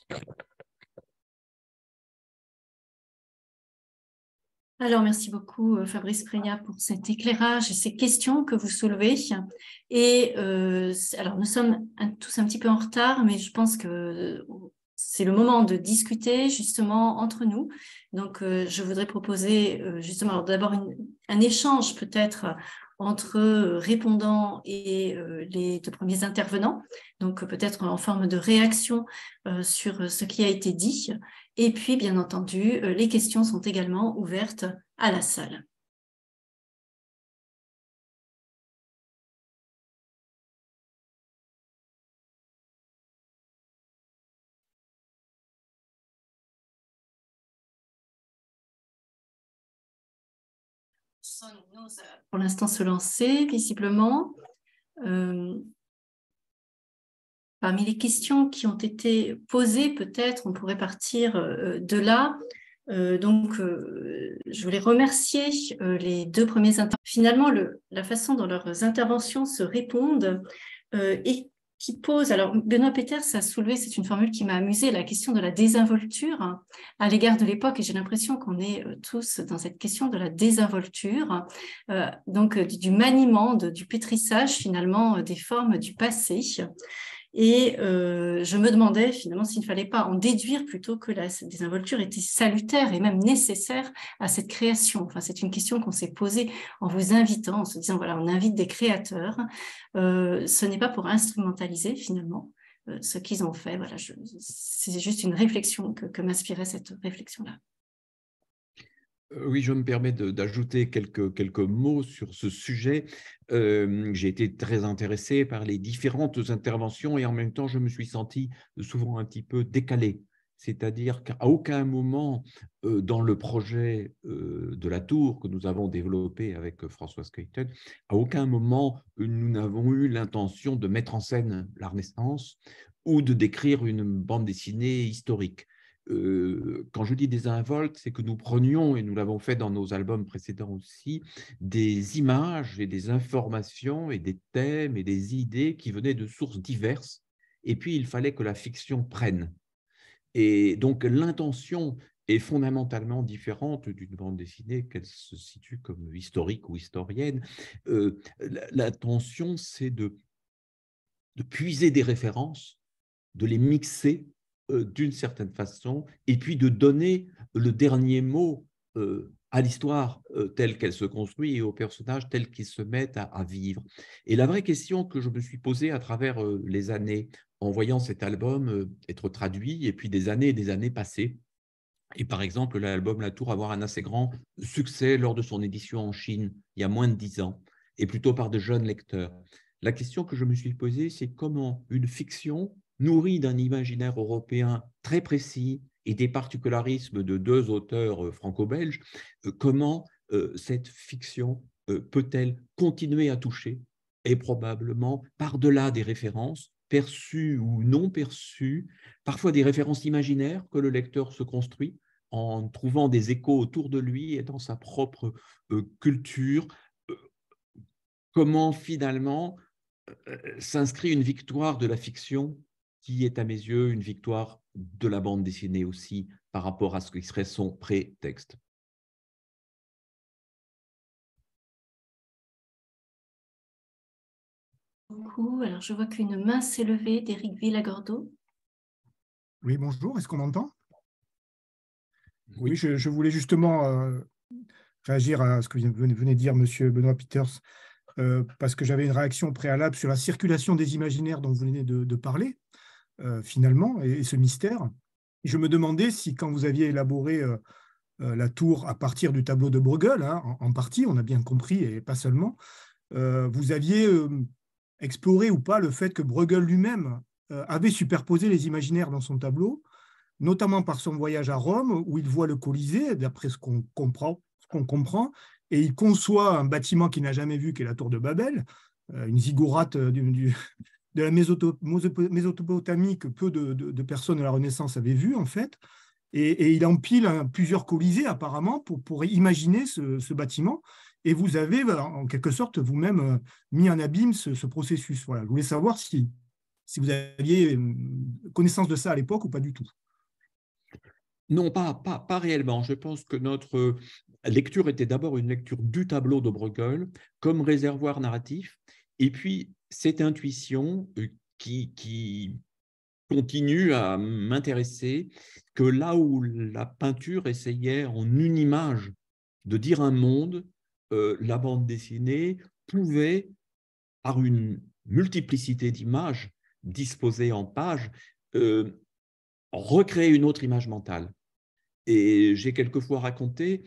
Alors, merci beaucoup Fabrice Preya pour cet éclairage et ces questions que vous soulevez. Et alors, nous sommes tous un petit peu en retard, mais je pense que c'est le moment de discuter justement entre nous. Donc, je voudrais proposer justement d'abord un échange peut-être entre répondants et les deux premiers intervenants, donc peut-être en forme de réaction sur ce qui a été dit. Et puis, bien entendu, les questions sont également ouvertes à la salle. Pour l'instant, se lancer, visiblement. Parmi les questions qui ont été posées, peut-être, on pourrait partir de là. Je voulais remercier les deux premiers intervenants. Finalement, la façon dont leurs interventions se répondent et qui pose, alors Benoît Peters a soulevé, c'est une formule qui m'a amusée, la question de la désinvolture à l'égard de l'époque, et j'ai l'impression qu'on est tous dans cette question de la désinvolture, donc du maniement, du pétrissage finalement des formes du passé. Et je me demandais finalement s'il ne fallait pas en déduire plutôt que la désinvolture était salutaire et même nécessaire à cette création. Enfin, c'est une question qu'on s'est posée en vous invitant, en se disant, voilà, on invite des créateurs. Ce n'est pas pour instrumentaliser finalement ce qu'ils ont fait. Voilà, c'est juste une réflexion que m'inspirait cette réflexion-là. Oui, je me permets d'ajouter quelques mots sur ce sujet. J'ai été très intéressé par les différentes interventions et en même temps, je me suis senti souvent un petit peu décalé. C'est-à-dire qu'à aucun moment dans le projet de la tour que nous avons développé avec Françoise Cuyten, à aucun moment nous n'avons eu l'intention de mettre en scène la Renaissance ou de décrire une bande dessinée historique. Quand je dis désinvolte, c'est que nous prenions, et nous l'avons fait dans nos albums précédents aussi, des images et des informations et des thèmes et des idées qui venaient de sources diverses, et puis il fallait que la fiction prenne. Et donc l'intention est fondamentalement différente d'une bande dessinée, qu'elle se situe comme historique ou historienne. L'intention, c'est de puiser des références, de les mixer d'une certaine façon, et puis de donner le dernier mot à l'histoire telle qu'elle se construit et aux personnages tels qu'ils se mettent à vivre. Et la vraie question que je me suis posée à travers les années, en voyant cet album être traduit, et puis des années passées, et par exemple l'album La Tour avoir un assez grand succès lors de son édition en Chine, il y a moins de 10 ans, et plutôt par de jeunes lecteurs. La question que je me suis posée, c'est comment une fiction nourrie d'un imaginaire européen très précis et des particularismes de deux auteurs franco-belges, comment cette fiction peut-elle continuer à toucher et probablement par-delà des références perçues ou non perçues, parfois des références imaginaires que le lecteur se construit en trouvant des échos autour de lui et dans sa propre culture, comment finalement s'inscrit une victoire de la fiction qui est à mes yeux une victoire de la bande dessinée aussi par rapport à ce qui serait son prétexte. Alors, je vois qu'une main s'est levée d'Éric Villagordo. Oui, bonjour, est-ce qu'on m'entend? Oui, je voulais justement réagir à ce que venait de dire M. Benoît Peters, parce que j'avais une réaction préalable sur la circulation des imaginaires dont vous venez de parler, finalement, et ce mystère. Je me demandais si, quand vous aviez élaboré la tour à partir du tableau de Bruegel, hein, en partie, on a bien compris, et pas seulement, vous aviez exploré ou pas le fait que Bruegel lui-même avait superposé les imaginaires dans son tableau, notamment par son voyage à Rome, où il voit le Colisée, d'après ce qu'on comprend, et il conçoit un bâtiment qu'il n'a jamais vu, qui est la tour de Babel, une ziggourate de la Mésopotamie que peu de personnes de la Renaissance avaient vu, en fait. Et il empile plusieurs Colisées, apparemment, pour imaginer ce bâtiment. Et vous avez, en quelque sorte, vous-même mis en abîme ce processus. Voilà. Je voulais savoir si vous aviez connaissance de ça à l'époque ou pas du tout. Non, pas réellement. Je pense que notre lecture était d'abord une lecture du tableau de Bruegel comme réservoir narratif, et puis cette intuition qui continue à m'intéresser, que là où la peinture essayait en une image de dire un monde, la bande dessinée pouvait, par une multiplicité d'images disposées en pages, recréer une autre image mentale. Et j'ai quelquefois raconté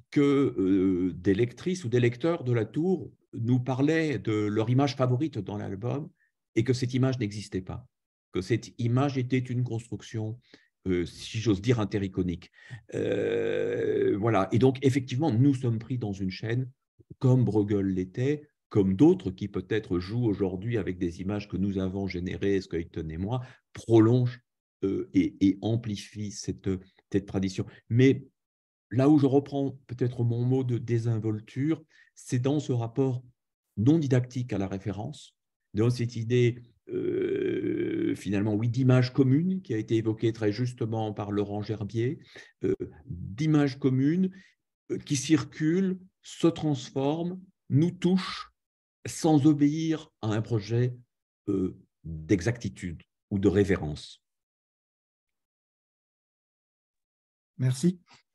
que des lectrices ou des lecteurs de la tour nous parlaient de leur image favorite dans l'album et que cette image n'existait pas, que cette image était une construction, si j'ose dire, intericonique. Voilà. Et donc, effectivement, nous sommes pris dans une chaîne, comme Bruegel l'était, comme d'autres qui peut-être jouent aujourd'hui avec des images que nous avons générées, Cuyten et moi, prolongent et amplifie cette tradition. Mais là où je reprends peut-être mon mot de désinvolture, c'est dans ce rapport non didactique à la référence, dans cette idée finalement, oui, d'image commune qui a été évoquée très justement par Laurent Gerbier, d'image commune qui circule, se transforme, nous touche sans obéir à un projet d'exactitude ou de révérence. Merci.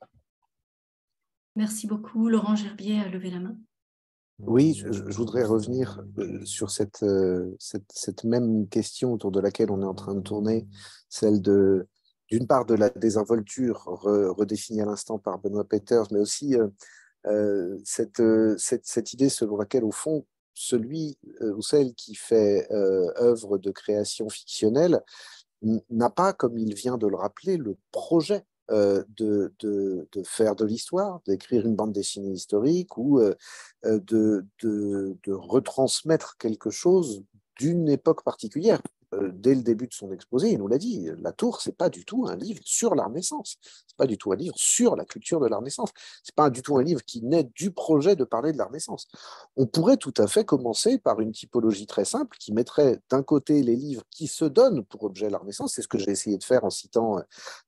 Merci beaucoup. Laurent Gerbier a levé la main. Oui, je voudrais revenir sur cette même question autour de laquelle on est en train de tourner, celle d'une part de la désinvolture redéfinie à l'instant par Benoît Peeters, mais aussi cette idée selon laquelle, au fond, celui ou celle qui fait œuvre de création fictionnelle n'a pas, comme il vient de le rappeler, le projet de faire de l'histoire, d'écrire une bande dessinée historique ou de retransmettre quelque chose d'une époque particulière. Dès le début de son exposé, il nous l'a dit, La Tour, c'est pas du tout un livre sur la Renaissance, c'est pas du tout un livre sur la culture de la Renaissance, c'est pas du tout un livre qui naît du projet de parler de la Renaissance. On pourrait tout à fait commencer par une typologie très simple qui mettrait d'un côté les livres qui se donnent pour objet la Renaissance, c'est ce que j'ai essayé de faire en citant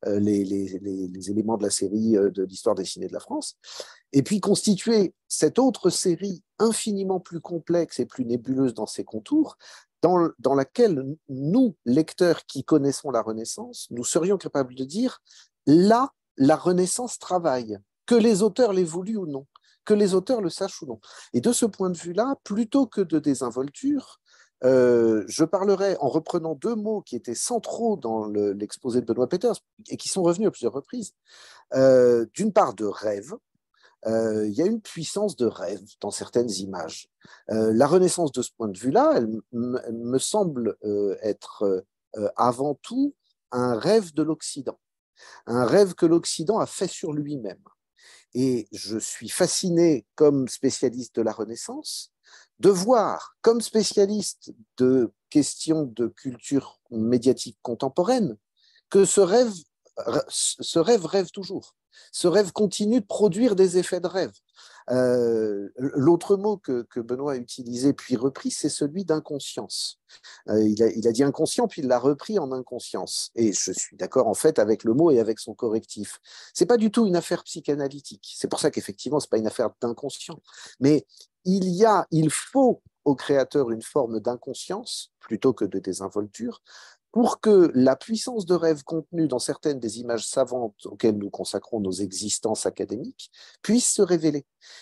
les éléments de la série de l'histoire dessinée de la France, et puis constituer cette autre série infiniment plus complexe et plus nébuleuse dans ses contours, dans laquelle nous, lecteurs qui connaissons la Renaissance, nous serions capables de dire là, la Renaissance travaille, que les auteurs l'aient voulu ou non, que les auteurs le sachent ou non. Et de ce point de vue-là, plutôt que de désinvolture, je parlerai en reprenant deux mots qui étaient centraux dans l'exposé de Benoît Peeters et qui sont revenus à plusieurs reprises. D'une part, de rêve. Il y a une puissance de rêve dans certaines images. La Renaissance, de ce point de vue-là, elle me semble être avant tout un rêve de l'Occident, un rêve que l'Occident a fait sur lui-même. Et je suis fasciné, comme spécialiste de la Renaissance, de voir, comme spécialiste de questions de culture médiatique contemporaine, que ce rêve rêve toujours. Ce rêve continue de produire des effets de rêve. L'autre mot que Benoît a utilisé puis repris, c'est celui d'inconscience. Il a dit inconscient, puis il l'a repris en inconscience. Et je suis d'accord en fait avec le mot et avec son correctif. C'est pas du tout une affaire psychanalytique. C'est pour ça qu'effectivement, c'est pas une affaire d'inconscient. Mais il faut au créateur une forme d'inconscience plutôt que de désinvolture, pour que la puissance de rêve contenue dans certaines des images savantes auxquelles nous consacrons nos existences académiques puisse se révéler.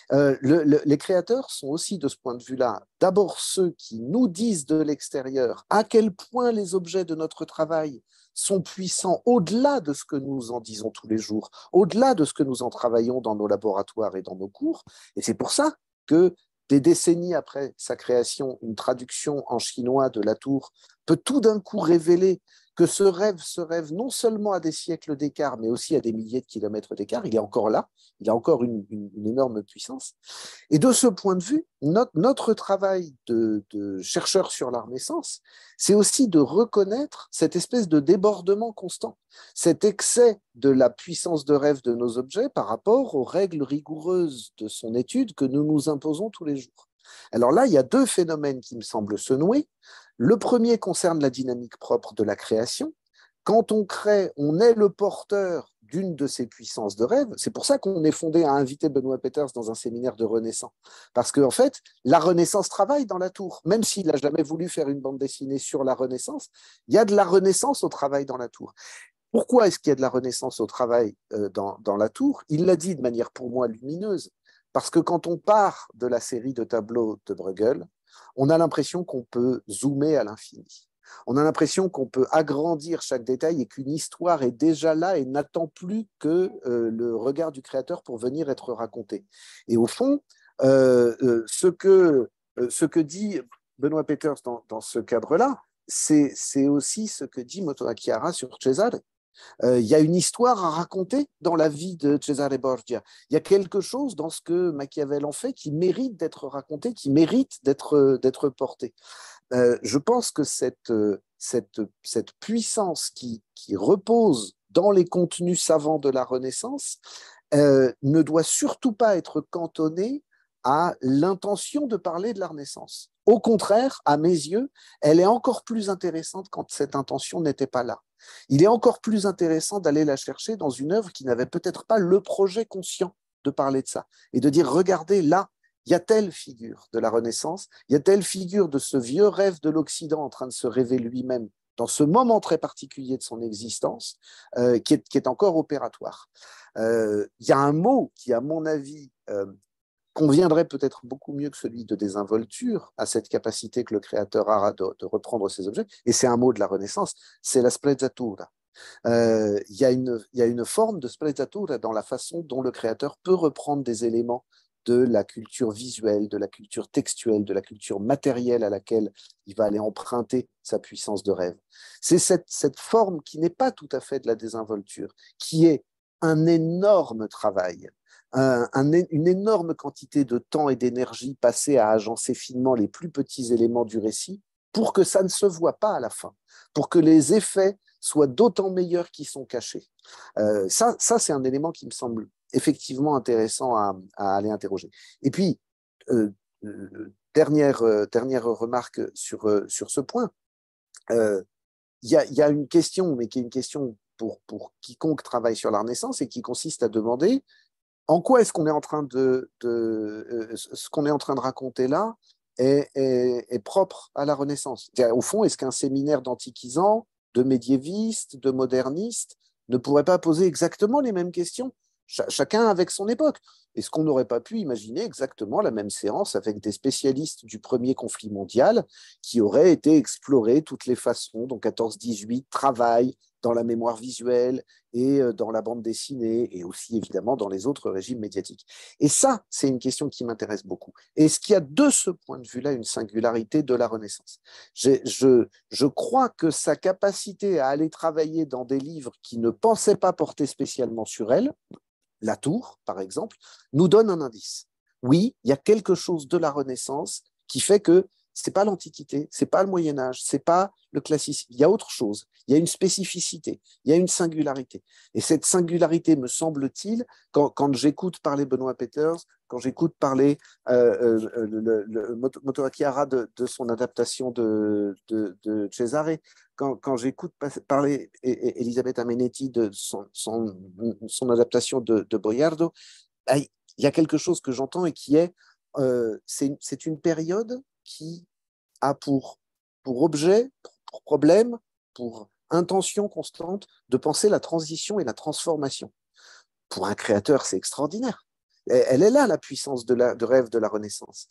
Les créateurs sont aussi, de ce point de vue-là, d'abord ceux qui nous disent de l'extérieur à quel point les objets de notre travail sont puissants au-delà de ce que nous en disons tous les jours, au-delà de ce que nous en travaillons dans nos laboratoires et dans nos cours. Et c'est pour ça que des décennies après sa création, une traduction en chinois de La Tour peut tout d'un coup révéler que ce rêve non seulement à des siècles d'écart, mais aussi à des milliers de kilomètres d'écart. Il est encore là, il a encore une énorme puissance. Et de ce point de vue, notre travail de chercheur sur la Renaissance, c'est aussi de reconnaître cette espèce de débordement constant, cet excès de la puissance de rêve de nos objets par rapport aux règles rigoureuses de son étude que nous nous imposons tous les jours. Alors là, il y a deux phénomènes qui me semblent se nouer. Le premier concerne la dynamique propre de la création. Quand on crée, on est le porteur d'une de ces puissances de rêve. C'est pour ça qu'on est fondé à inviter Benoît Peeters dans un séminaire de Renaissance. Parce qu'en fait, la Renaissance travaille dans La Tour. Même s'il n'a jamais voulu faire une bande dessinée sur la Renaissance, il y a de la Renaissance au travail dans La Tour. Pourquoi est-ce qu'il y a de la Renaissance au travail dans La Tour? Il l'a dit de manière pour moi lumineuse. Parce que quand on part de la série de tableaux de Bruegel, on a l'impression qu'on peut zoomer à l'infini. On a l'impression qu'on peut agrandir chaque détail et qu'une histoire est déjà là et n'attend plus que le regard du créateur pour venir être racontée. Et au fond, ce que dit Benoît Peeters dans ce cadre-là, c'est aussi ce que dit Motoaki Hara sur Cesare. Il y a une histoire à raconter dans la vie de Cesare Borgia. Il y a quelque chose dans ce que Machiavel en fait qui mérite d'être raconté, qui mérite d'être porté. Je pense que cette puissance qui repose dans les contenus savants de la Renaissance ne doit surtout pas être cantonnée à l'intention de parler de la Renaissance. Au contraire, à mes yeux, elle est encore plus intéressante quand cette intention n'était pas là. Il est encore plus intéressant d'aller la chercher dans une œuvre qui n'avait peut-être pas le projet conscient de parler de ça et de dire, regardez, là, il y a telle figure de la Renaissance, il y a telle figure de ce vieux rêve de l'Occident en train de se rêver lui-même dans ce moment très particulier de son existence, qui est encore opératoire. Il y a un mot qui, à mon avis, conviendrait peut-être beaucoup mieux que celui de désinvolture à cette capacité que le créateur a de reprendre ses objets, et c'est un mot de la Renaissance, c'est la sprezzatura. Il y a une forme de sprezzatura dans la façon dont le créateur peut reprendre des éléments de la culture visuelle, de la culture textuelle, de la culture matérielle à laquelle il va aller emprunter sa puissance de rêve. C'est cette forme qui n'est pas tout à fait de la désinvolture, qui est un énorme travail, une énorme quantité de temps et d'énergie passée à agencer finement les plus petits éléments du récit pour que ça ne se voit pas à la fin, pour que les effets soient d'autant meilleurs qu'ils sont cachés. Ça c'est un élément qui me semble effectivement intéressant à aller interroger. Et puis, dernière remarque sur ce point, il y a une question, mais qui est une question pour quiconque travaille sur la Renaissance et qui consiste à demander en quoi est-ce qu'on est en train ce qu'on est en train de raconter là est propre à la Renaissance. Au fond, est-ce qu'un séminaire d'antiquisants, de médiévistes, de modernistes ne pourrait pas poser exactement les mêmes questions, chacun avec son époque? Est-ce qu'on n'aurait pas pu imaginer exactement la même séance avec des spécialistes du premier conflit mondial qui auraient été explorés toutes les façons dont 14-18 travaillent dans la mémoire visuelle et dans la bande dessinée et aussi évidemment dans les autres régimes médiatiques? Et ça, c'est une question qui m'intéresse beaucoup. Est-ce qu'il y a de ce point de vue-là une singularité de la Renaissance? Je crois que sa capacité à aller travailler dans des livres qui ne pensaient pas porter spécialement sur elle, La Tour, par exemple, nous donne un indice. Oui, il y a quelque chose de la Renaissance qui fait que c'est pas l'Antiquité, c'est pas le Moyen-Âge, c'est pas le classicisme. Il y a autre chose. Il y a une spécificité, il y a une singularité. Et cette singularité, me semble-t-il, quand j'écoute parler Benoît Peeters, quand j'écoute parler Motoaki Hara de son adaptation de Cesare, quand j'écoute parler Elisabetta Menetti de son adaptation de Boiardo, il y a quelque chose que j'entends et qui est, c'est une période qui a pour objet, pour problème, pour intention constante de penser la transition et la transformation. Pour un créateur, c'est extraordinaire. Elle est là, la puissance de rêve de la Renaissance.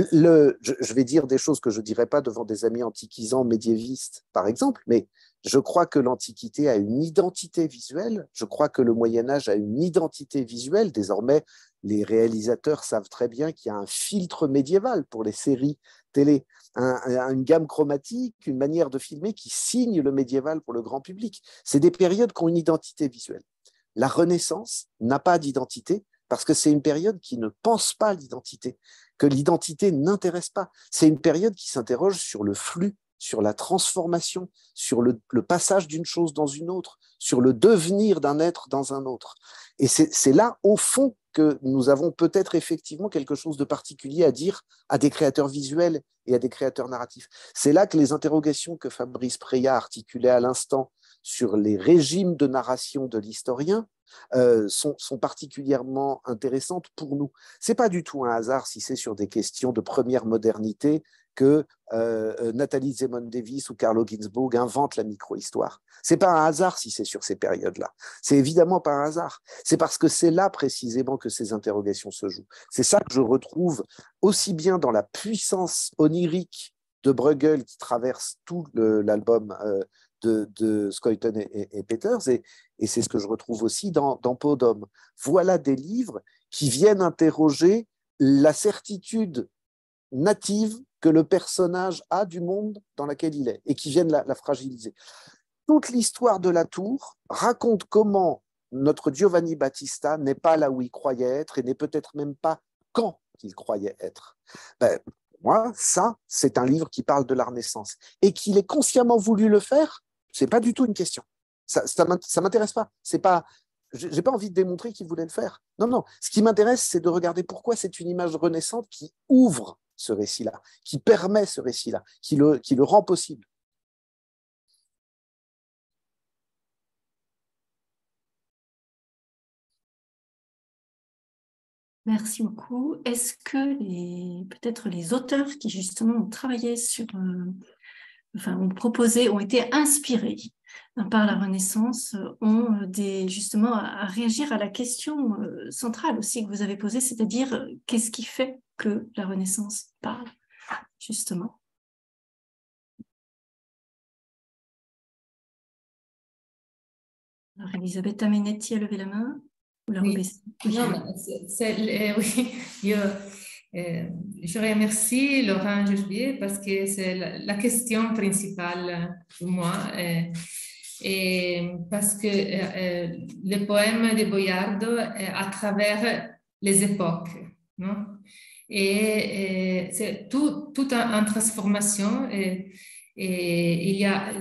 Je vais dire des choses que je ne dirais pas devant des amis antiquisants médiévistes, par exemple, mais je crois que l'Antiquité a une identité visuelle, je crois que le Moyen-Âge a une identité visuelle. Désormais, les réalisateurs savent très bien qu'il y a un filtre médiéval pour les séries télé, une gamme chromatique, une manière de filmer qui signe le médiéval pour le grand public. C'est des périodes qui ont une identité visuelle. La Renaissance n'a pas d'identité parce que c'est une période qui ne pense pas l'identité, que l'identité n'intéresse pas. C'est une période qui s'interroge sur le flux, sur la transformation, sur le passage d'une chose dans une autre, sur le devenir d'un être dans un autre. Et c'est là, au fond, que nous avons peut-être effectivement quelque chose de particulier à dire à des créateurs visuels et à des créateurs narratifs. C'est là que les interrogations que Fabrice Preya articulait à l'instant sur les régimes de narration de l'historien sont particulièrement intéressantes pour nous. Ce n'est pas du tout un hasard si c'est sur des questions de première modernité que Nathalie Zemon-Davis ou Carlo Ginzburg inventent la micro-histoire. Ce n'est pas un hasard si c'est sur ces périodes-là. C'est évidemment pas un hasard. C'est parce que c'est là précisément que ces interrogations se jouent. C'est ça que je retrouve aussi bien dans la puissance onirique de Bruegel qui traverse tout l'album de Schouten et Peeters, et c'est ce que je retrouve aussi dans Peau d'homme. Voilà des livres qui viennent interroger la certitude native que le personnage a du monde dans lequel il est et qui viennent la fragiliser. Toute l'histoire de la tour raconte comment notre Giovanni Battista n'est pas là où il croyait être et n'est peut-être même pas quand il croyait être. Moi, ça, c'est un livre qui parle de la Renaissance. Et qu'il ait consciemment voulu le faire, c'est pas du tout une question. Ça m'intéresse pas. C'est pas, j'ai pas envie de démontrer qu'il voulait le faire. Non, non. Ce qui m'intéresse, c'est de regarder pourquoi c'est une image renaissante qui ouvre ce récit-là, qui permet ce récit-là, qui le rend possible. Merci beaucoup. Est-ce que peut-être les auteurs qui justement ont travaillé sur, ont proposé, ont été inspirés par la Renaissance, ont justement à réagir à la question centrale aussi que vous avez posée, c'est-à-dire qu'est-ce qui fait que la Renaissance parle, justement? Alors, Elisabetta Menetti a levé la main. Ou la Oui. Non, oui, je remercie Laurent Gerbier parce que c'est la question principale pour moi. Et parce que le poème de Boiardo est à travers les époques, non? Et c'est tout en transformation. Et il y a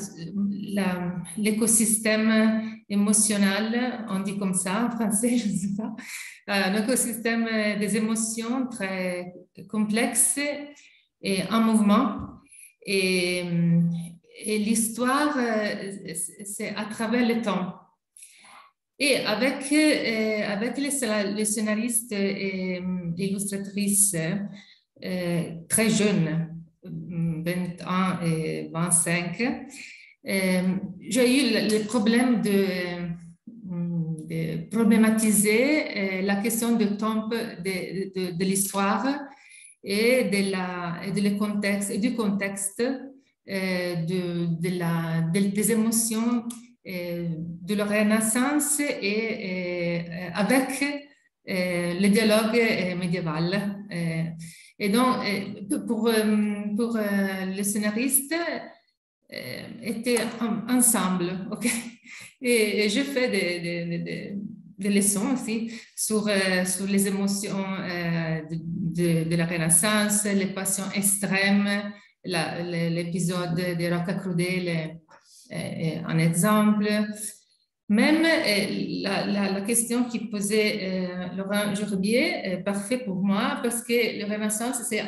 l'écosystème émotionnel, on dit comme ça en français, je ne sais pas, un écosystème des émotions très complexe et en mouvement. Et l'histoire, c'est à travers le temps. Et avec les scénaristes et illustratrices très jeunes, 20 ans et 25, j'ai eu le problème de problématiser la question du temps de l'histoire et du contexte des émotions de la Renaissance et avec le dialogue médiéval. Et donc, pour les scénaristes, étaient ensemble, ok? Et je fais des leçons aussi sur les émotions de la Renaissance, les passions extrêmes, l'épisode de Rocca Crudele est un exemple. Même la question qui posait Laurent Gerbier est parfait pour moi parce que la Renaissance, c'est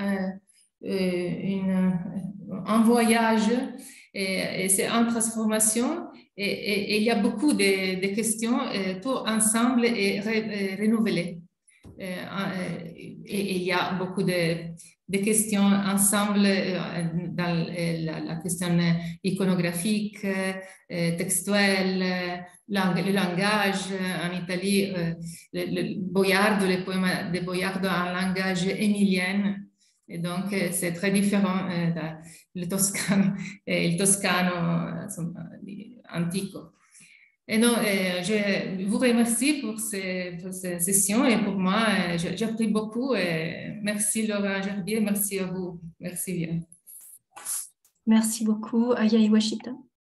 un voyage et c'est en transformation et il y a beaucoup de questions, tout ensemble et renouvelées. Et il y a beaucoup de questions ensemble dans la question iconographique, textuelle, le langage. En Italie, Boiardo, le poème de Boiardo a un langage émilien. Et donc, c'est très différent le toscano antico. Et non, je vous remercie pour ces sessions et pour moi, j'ai appris beaucoup. Et merci Laurent Gerbier, merci à vous. Merci bien. Merci beaucoup. Aya Iwashita.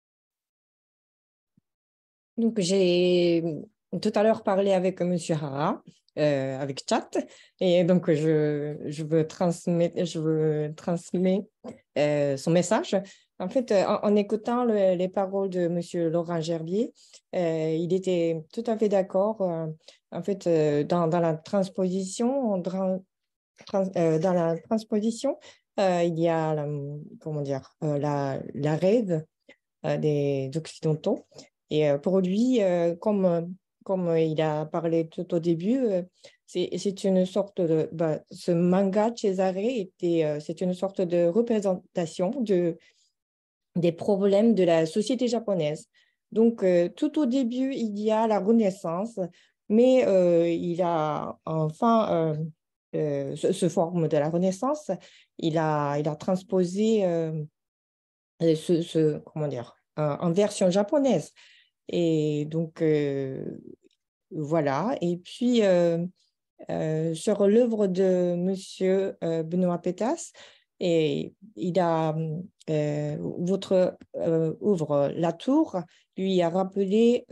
Donc, j'ai tout à l'heure parlé avec M. Hara, avec chat, et donc je veux transmettre son message. En fait, en écoutant les paroles de M. Laurent Gerbier, il était tout à fait d'accord. En fait, dans la transposition, il y a la rêve des Occidentaux. Et pour lui, comme il a parlé tout au début, c'est une sorte de... ce manga Cesare, c'est une sorte de représentation des problèmes de la société japonaise. Donc, tout au début, il y a la Renaissance, mais il a enfin ce forme de la Renaissance, il a transposé comment dire, en version japonaise. Et donc, voilà. Et puis, sur l'œuvre de M. Benoît Pétas, et il a votre œuvre La Tour lui a rappelé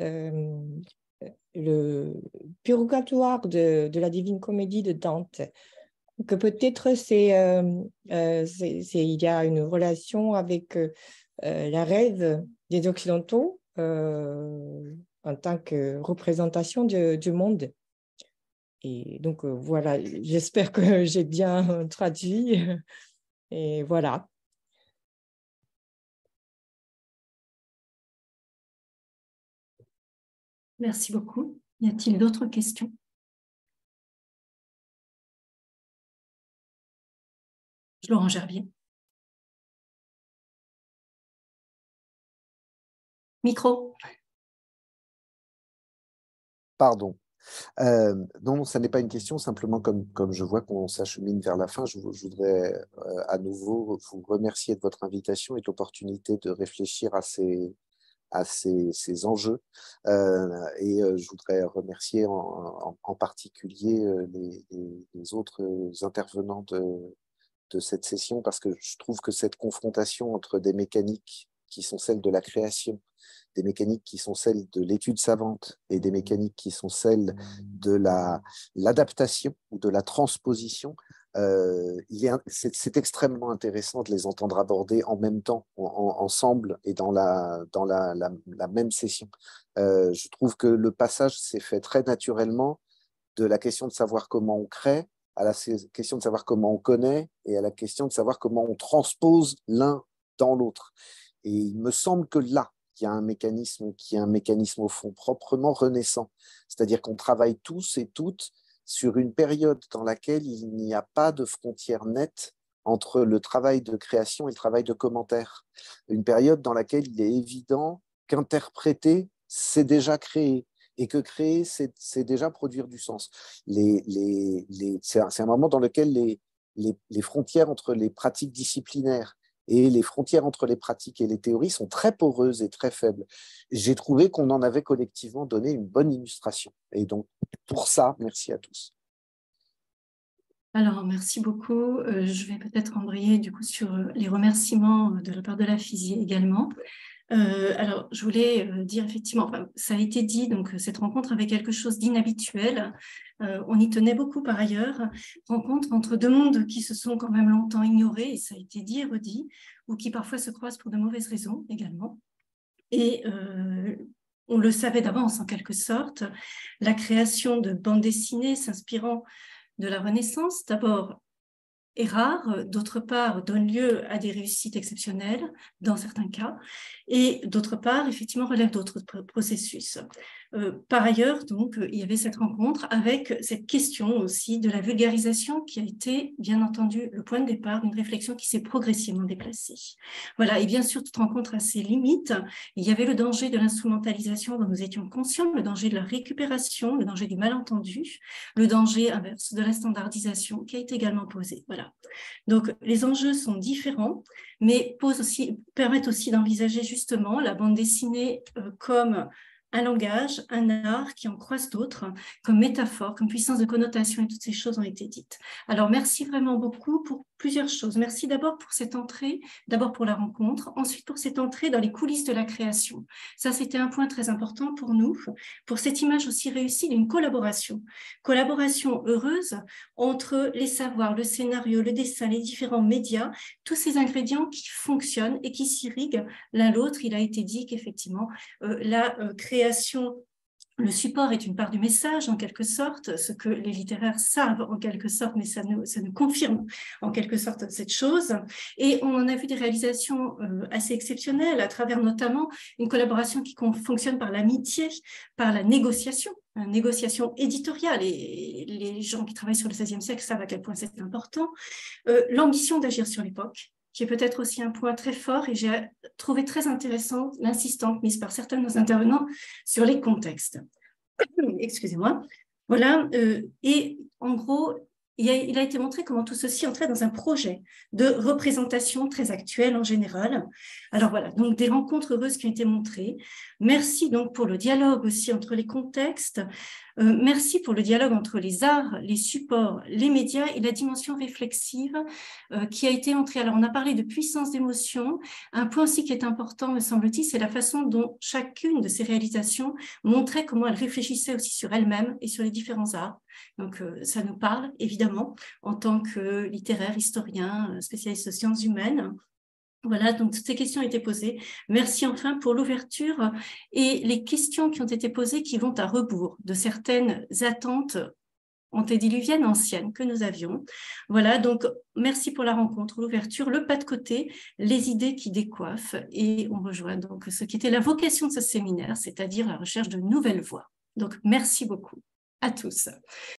le purgatoire de la Divine Comédie de Dante, que peut-être il y a une relation avec la rêve des Occidentaux en tant que représentation du monde. Et donc, voilà, j'espère que j'ai bien traduit. Et voilà. Merci beaucoup. Y a-t-il d'autres questions? Laurent Gerbier. Micro. Pardon. Non, ça n'est pas une question, simplement comme je vois qu'on s'achemine vers la fin, je voudrais à nouveau vous remercier de votre invitation et de l'opportunité de réfléchir à ces enjeux. Je voudrais remercier en particulier les autres intervenants de cette session, parce que je trouve que cette confrontation entre des mécaniques qui sont celles de la création, des mécaniques qui sont celles de l'étude savante et des mécaniques qui sont celles de l'adaptation ou de la transposition, c'est extrêmement intéressant de les entendre aborder en même temps, ensemble et dans la même session. Je trouve que le passage s'est fait très naturellement de la question de savoir comment on crée à la question de savoir comment on connaît et à la question de savoir comment on transpose l'un dans l'autre. Et il me semble que là, il y a un mécanisme qui est un mécanisme au fond proprement renaissant. C'est-à-dire qu'on travaille tous et toutes sur une période dans laquelle il n'y a pas de frontière nette entre le travail de création et le travail de commentaire. Une période dans laquelle il est évident qu'interpréter, c'est déjà créer, et que créer, c'est déjà produire du sens. C'est un moment dans lequel les frontières entre les pratiques disciplinaires et les frontières entre les pratiques et les théories sont très poreuses et très faibles. J'ai trouvé qu'on en avait collectivement donné une bonne illustration. Et donc, pour ça, merci à tous. Alors, merci beaucoup. Je vais peut-être embrayer du coup sur les remerciements de la part de la FISIE également. Alors, je voulais dire effectivement, enfin, ça a été dit, donc cette rencontre avait quelque chose d'inhabituel. On y tenait beaucoup par ailleurs. Rencontre entre deux mondes qui se sont quand même longtemps ignorés, et ça a été dit et redit, ou qui parfois se croisent pour de mauvaises raisons également. Et on le savait d'avance en quelque sorte, la création de bandes dessinées s'inspirant de la Renaissance, d'abord, est rare, d'autre part, donne lieu à des réussites exceptionnelles, dans certains cas, et d'autre part, effectivement, relève d'autres processus. Par ailleurs, donc, il y avait cette rencontre avec cette question aussi de la vulgarisation qui a été, bien entendu, le point de départ d'une réflexion qui s'est progressivement déplacée. Voilà, et bien sûr, toute rencontre a ses limites. Il y avait le danger de l'instrumentalisation dont nous étions conscients, le danger de la récupération, le danger du malentendu, le danger inverse de la standardisation qui a été également posé. Voilà. Donc, les enjeux sont différents, mais permettent aussi d'envisager justement la bande dessinée comme un langage, un art qui en croise d'autres, comme métaphore, comme puissance de connotation, et toutes ces choses ont été dites. Alors, merci vraiment beaucoup pour plusieurs choses. Merci d'abord pour cette entrée, d'abord pour la rencontre, ensuite pour cette entrée dans les coulisses de la création. Ça, c'était un point très important pour nous, pour cette image aussi réussie d'une collaboration. Collaboration heureuse entre les savoirs, le scénario, le dessin, les différents médias, tous ces ingrédients qui fonctionnent et qui s'irriguent l'un l'autre. Il a été dit qu'effectivement, la création, le support est une part du message en quelque sorte, ce que les littéraires savent en quelque sorte, mais ça nous confirme en quelque sorte cette chose. Et on en a vu des réalisations assez exceptionnelles à travers notamment une collaboration qui fonctionne par l'amitié, par la négociation éditoriale, et les gens qui travaillent sur le XVIe siècle savent à quel point c'est important, l'ambition d'agir sur l'époque, qui est peut-être aussi un point très fort, et j'ai trouvé très intéressant l'insistance mise par certains de nos intervenants sur les contextes. Excusez-moi. Voilà, et en gros, il a été montré comment tout ceci entrait dans un projet de représentation très actuel en général. Alors voilà, donc des rencontres heureuses qui ont été montrées. Merci donc pour le dialogue aussi entre les contextes. Merci pour le dialogue entre les arts, les supports, les médias et la dimension réflexive qui a été entrée. Alors on a parlé de puissance d'émotion. Un point aussi qui est important, me semble-t-il, c'est la façon dont chacune de ces réalisations montrait comment elle réfléchissait aussi sur elle-même et sur les différents arts. Donc ça nous parle évidemment en tant que littéraire, historien, spécialiste aux sciences humaines. Voilà, donc toutes ces questions ont été posées. Merci enfin pour l'ouverture et les questions qui ont été posées qui vont à rebours de certaines attentes antédiluviennes anciennes que nous avions. Voilà, donc merci pour la rencontre, l'ouverture, le pas de côté, les idées qui décoiffent, et on rejoint donc ce qui était la vocation de ce séminaire, c'est-à-dire la recherche de nouvelles voies. Donc merci beaucoup à tous.